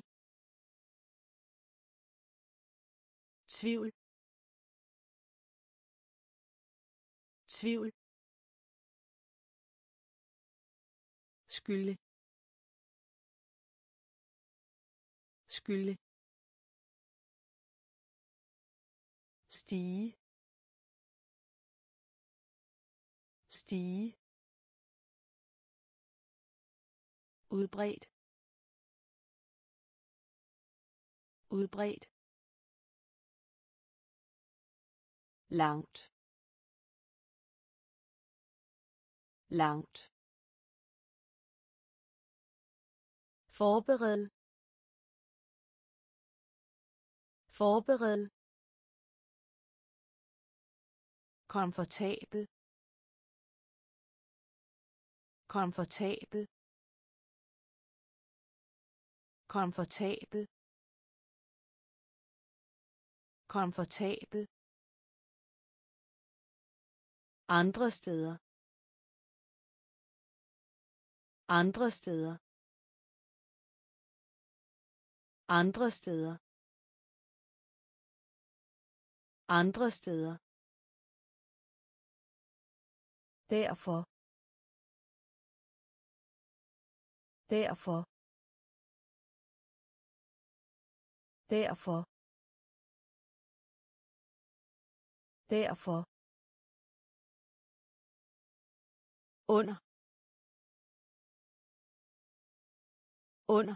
tvivl, tvivl, skylde, skylde, stige, stige, udbredt, udbredt, langt, langt, forbered, forbered, komfortabel, komfortabel, komfortabel, komfortabel, andre steder, andre steder, andre steder, andre steder, derfor, derfor, derfor, derfor, under, under,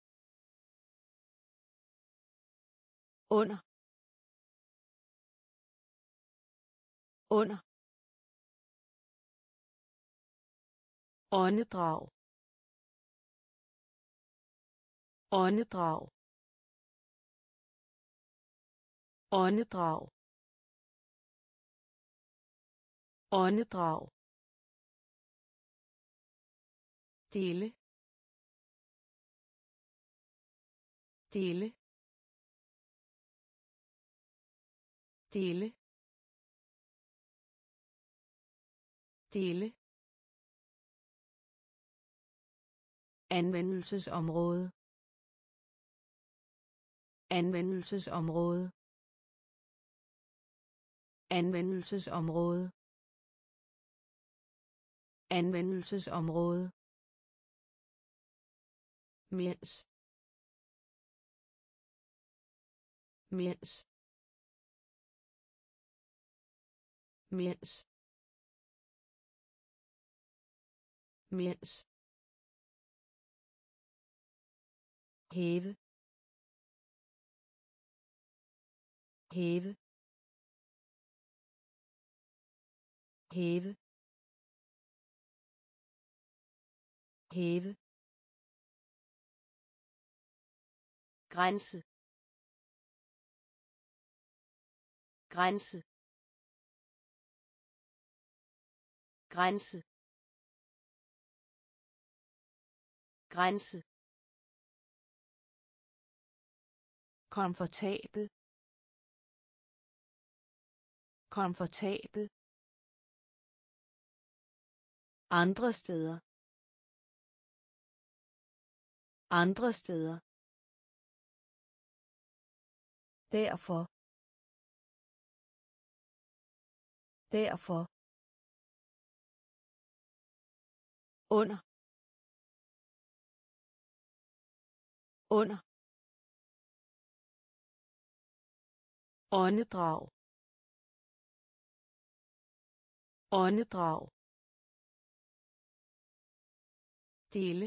under, under, åndedrag, åndedrag, åndedrag, åndedrag, dele, dele, dele, dele, anvendelsesområde, anvendelsesområde, anvendelsesområde, anvendelsesområde, mens, mens, mens, mens, hæve, hæve, hæve, hæve, grænse, grænse, grænse, grænse, komfortabel, komfortabel, andre steder, andre steder, derfor, derfor, under, under, åndedrag, åndedrag, dele,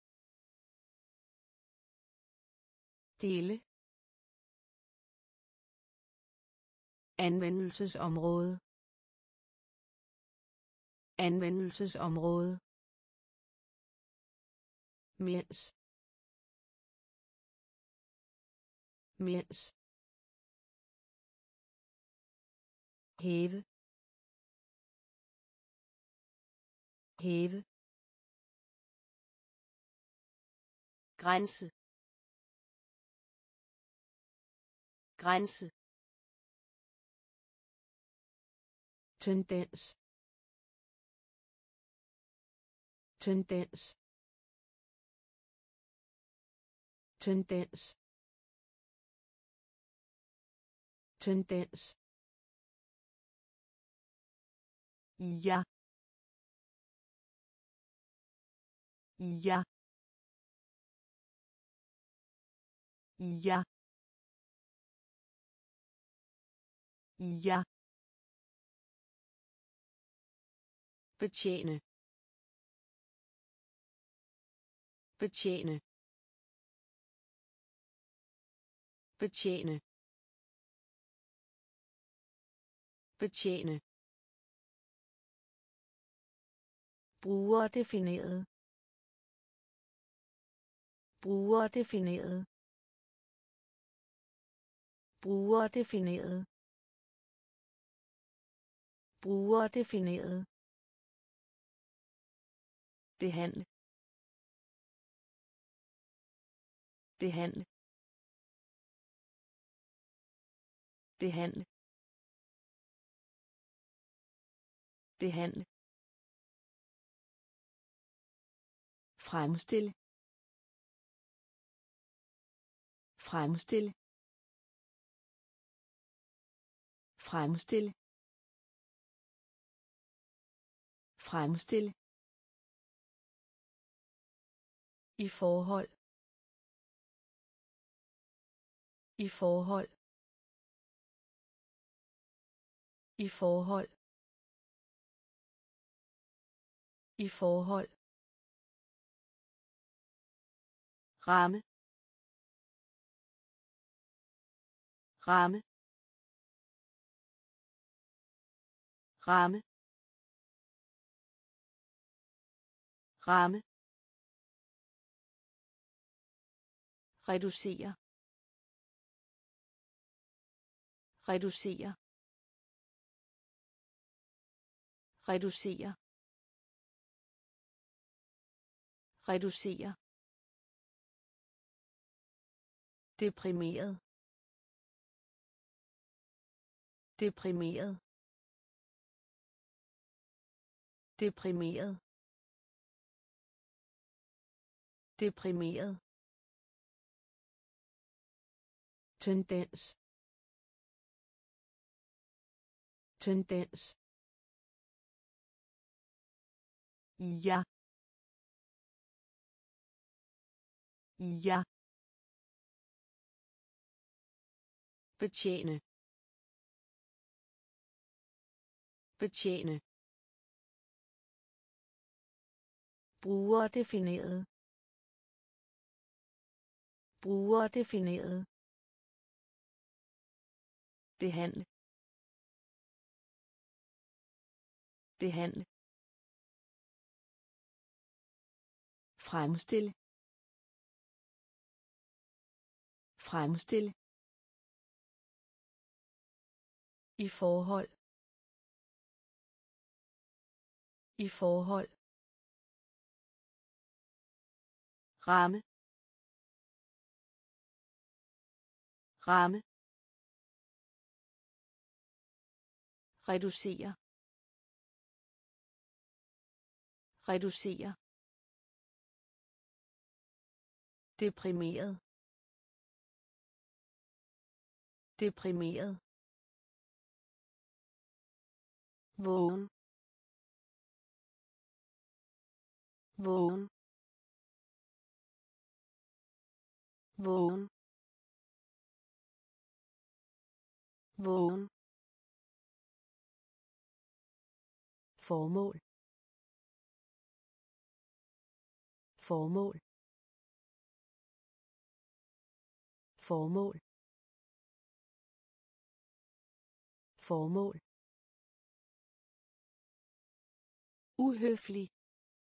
dele, anvendelsesområde, anvendelsesområde, mens, mens, hæve, hæve, grænse, grænse, tendens, tendens tendens tendens ja ja ja ja betjene betjene betjene betjene brugerdefineret brugerdefineret brugerdefineret brugerdefineret behandle behandle behandle behandle fremstille fremstille fremstille fremstille i forhold i forhold i forhold i forhold ramme ramme ramme ramme reducere reducere reducere reducere deprimeret deprimeret deprimeret deprimeret tendens tendens ja ja betjene betjene brugerdefineret brugerdefineret behandle behandle fremstille fremstille i forhold i forhold ramme ramme reducere reducere deprimeret deprimeret vågen vågen vågen vågen formål formål formål formål uhøflig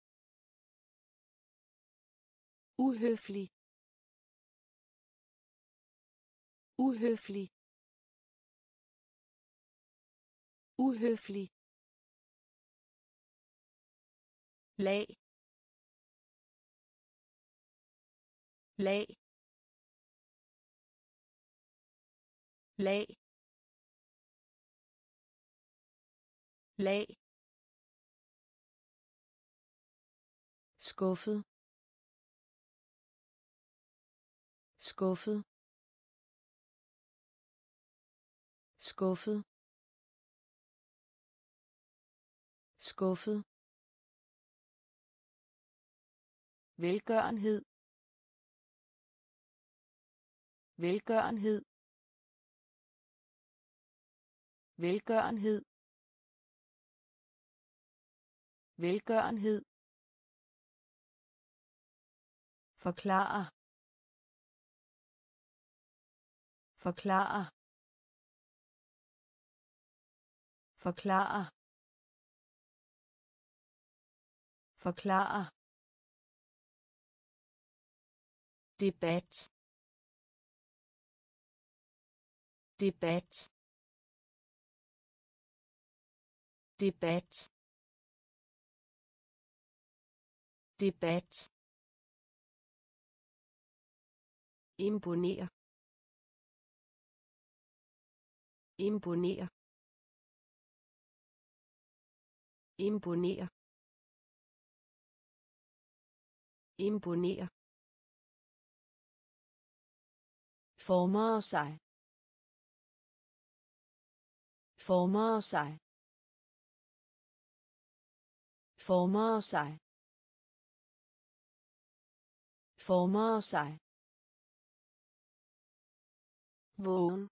uhøflig uhøflig uhøflig lag lag lag lag skuffet skuffet skuffet skuffet velgørenhed velgørenhed velgørenhed velgørenhed forklare forklare forklare forklare debat debat debat debat imponere imponere imponere imponere former sig former sig former sig former sig vågen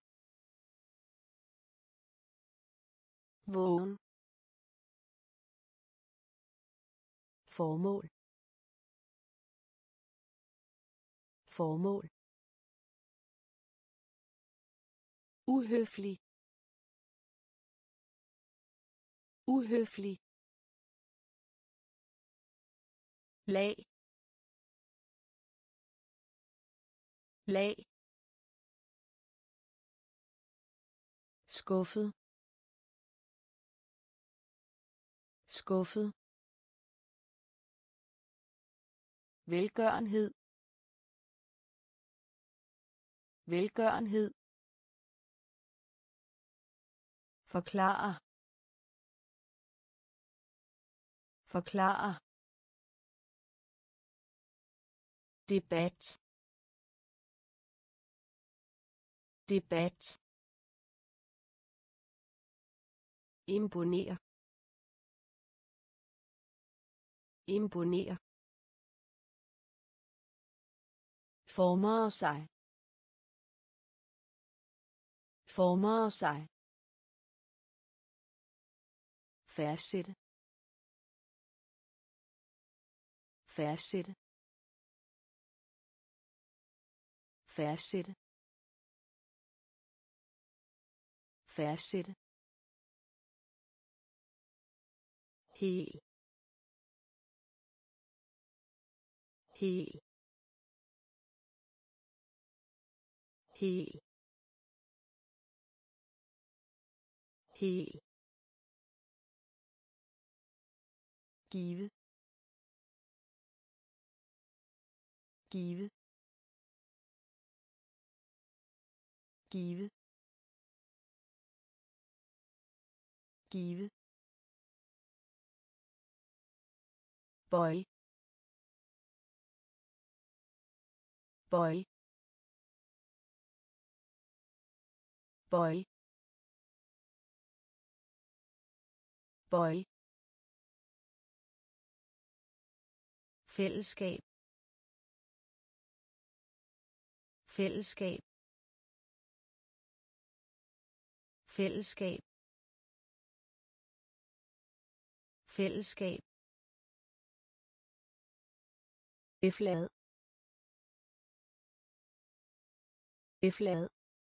vågen formål formål uhøflig uhøflig lag lag skuffet skuffet velgørenhed velgørenhed forklare forklare debat debat imponere imponere former sig former sig fastsætte fastsætte fastsætte fastsætte hel hel hel hel give give give give boy boy boy boy fællesskab fællesskab fællesskab fællesskab eflad eflad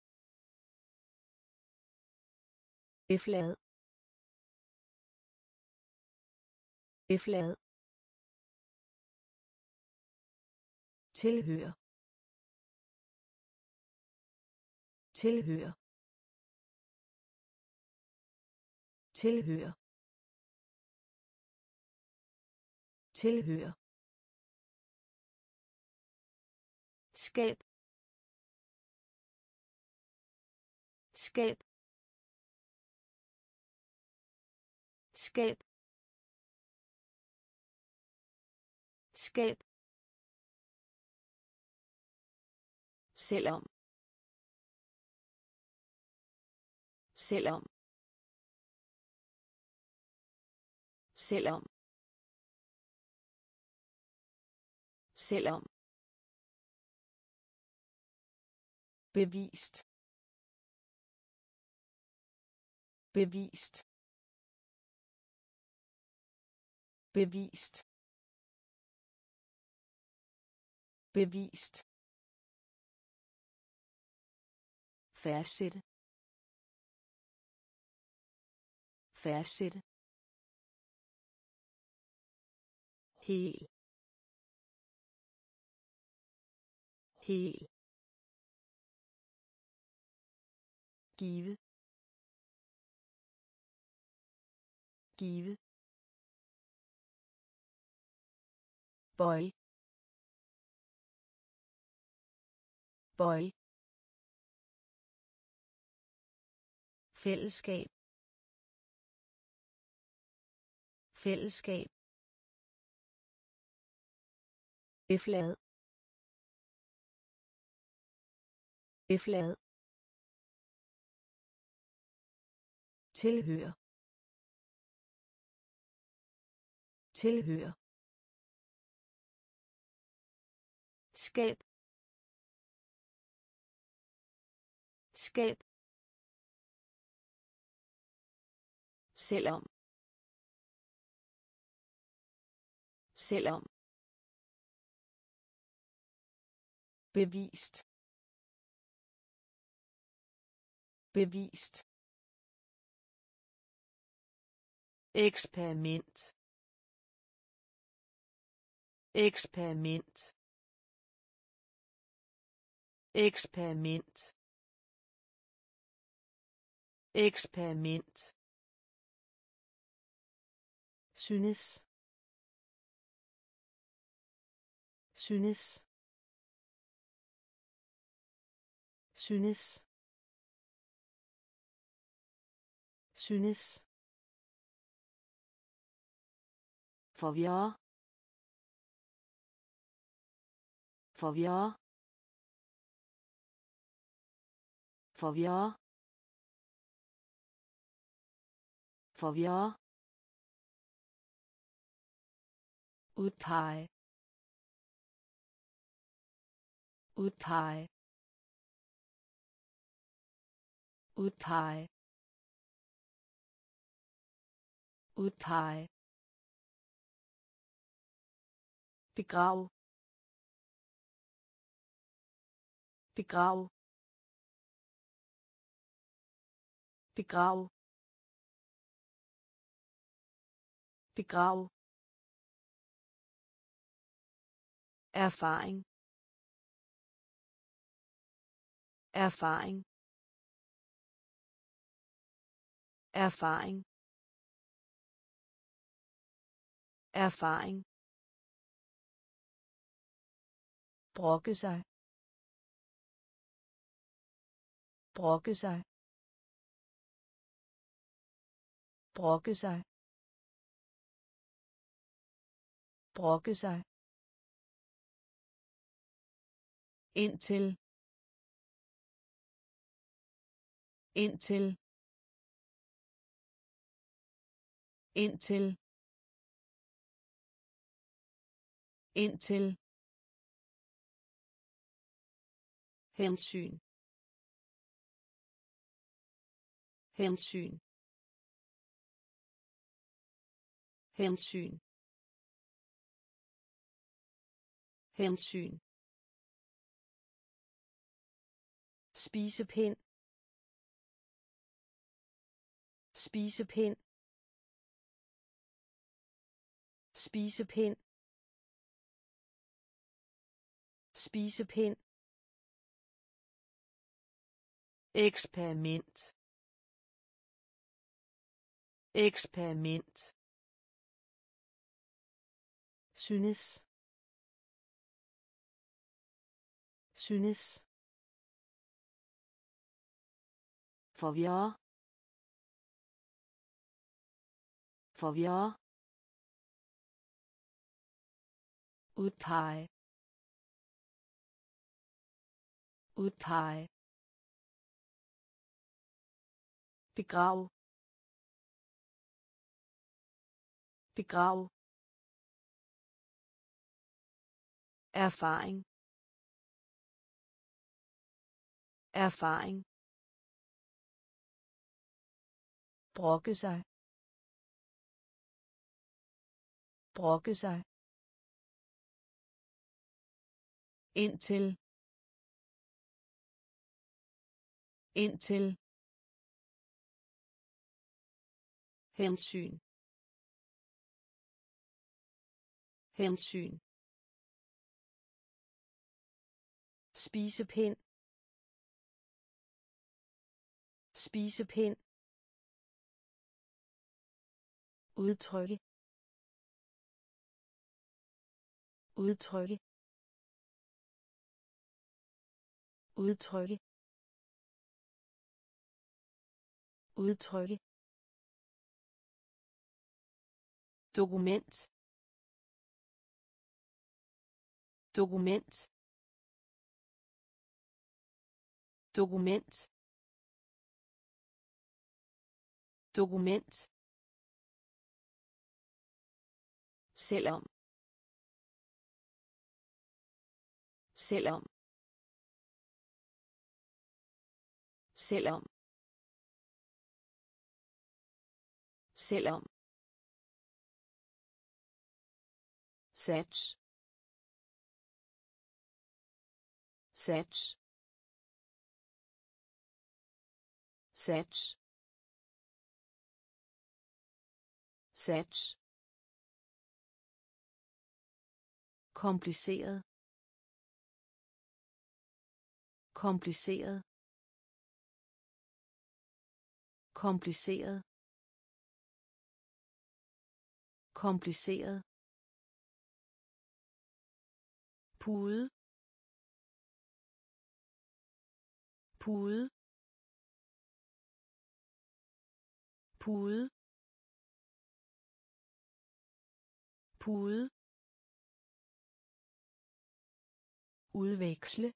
eflad eflad tilhør tilhør tilhør tilhør skab skab skab skab, selvom, selvom, selvom, selvom, bevist, bevist, bevist, bevist, fastsætte, fastsætte, hel, hel, give, give, bøj, bøj, fællesskab, fællesskab, eflad, eflad, tilhør, tilhør, skab, skab, selvom, selvom, bevist, bevist, eksperiment, eksperiment, eksperiment, eksperiment, synes, synes, synes, synes, forvirre, forvirre, forvirre, forvirre, udpege, udpege, udpege, udpege, begrav, begrav, begrav, begrav, erfaring, erfaring, erfaring, erfaring, brokke sig, brokke sig, brokke sig, brokke sig, indtil, indtil, indtil, indtil, hensyn, hensyn, hensyn, hensyn, spisepind, spisepind, spisepind, spisepind, eksperiment, eksperiment, synes, synes, forvirre, forvirre, udpege udpege begrav begrav erfaring erfaring brokke sig brokke sig indtil indtil hensyn hensyn spisepind spisepind udtrykke udtrykke udtrykke udtrykke dokument dokument dokument dokument selvom selvom selvom selvom sats sats sats sats kompliceret kompliceret kompliceret kompliceret pude pude pude pude udveksle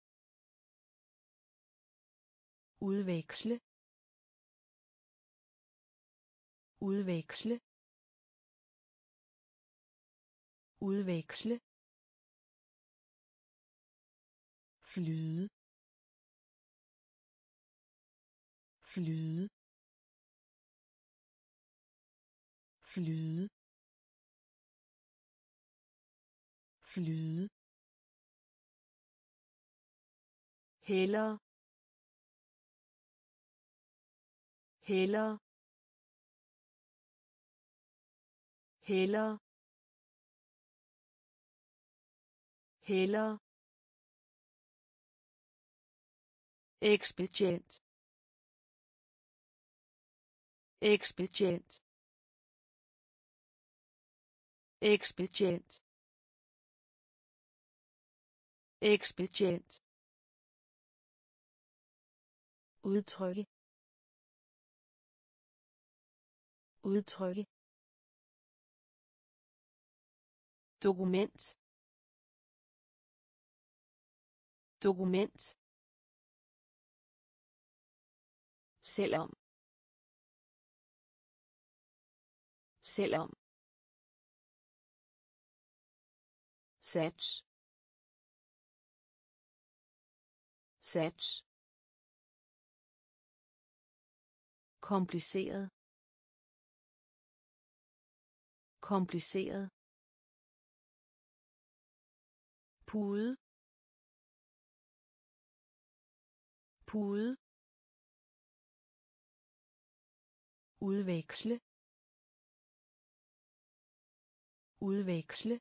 udveksle udveksle udveksle flyde flyde flyde flyde heller heller heller heller ekspedient ekspedient ekspedient ekspedient udtrykke udtrykke dokument dokument selvom selvom sats sats kompliceret kompliceret pude pude udveksle udveksle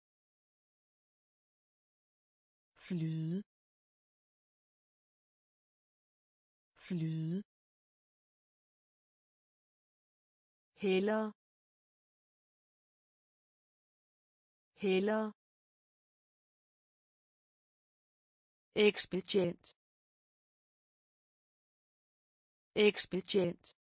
flyde flyde heller heller ekspedient ekspedient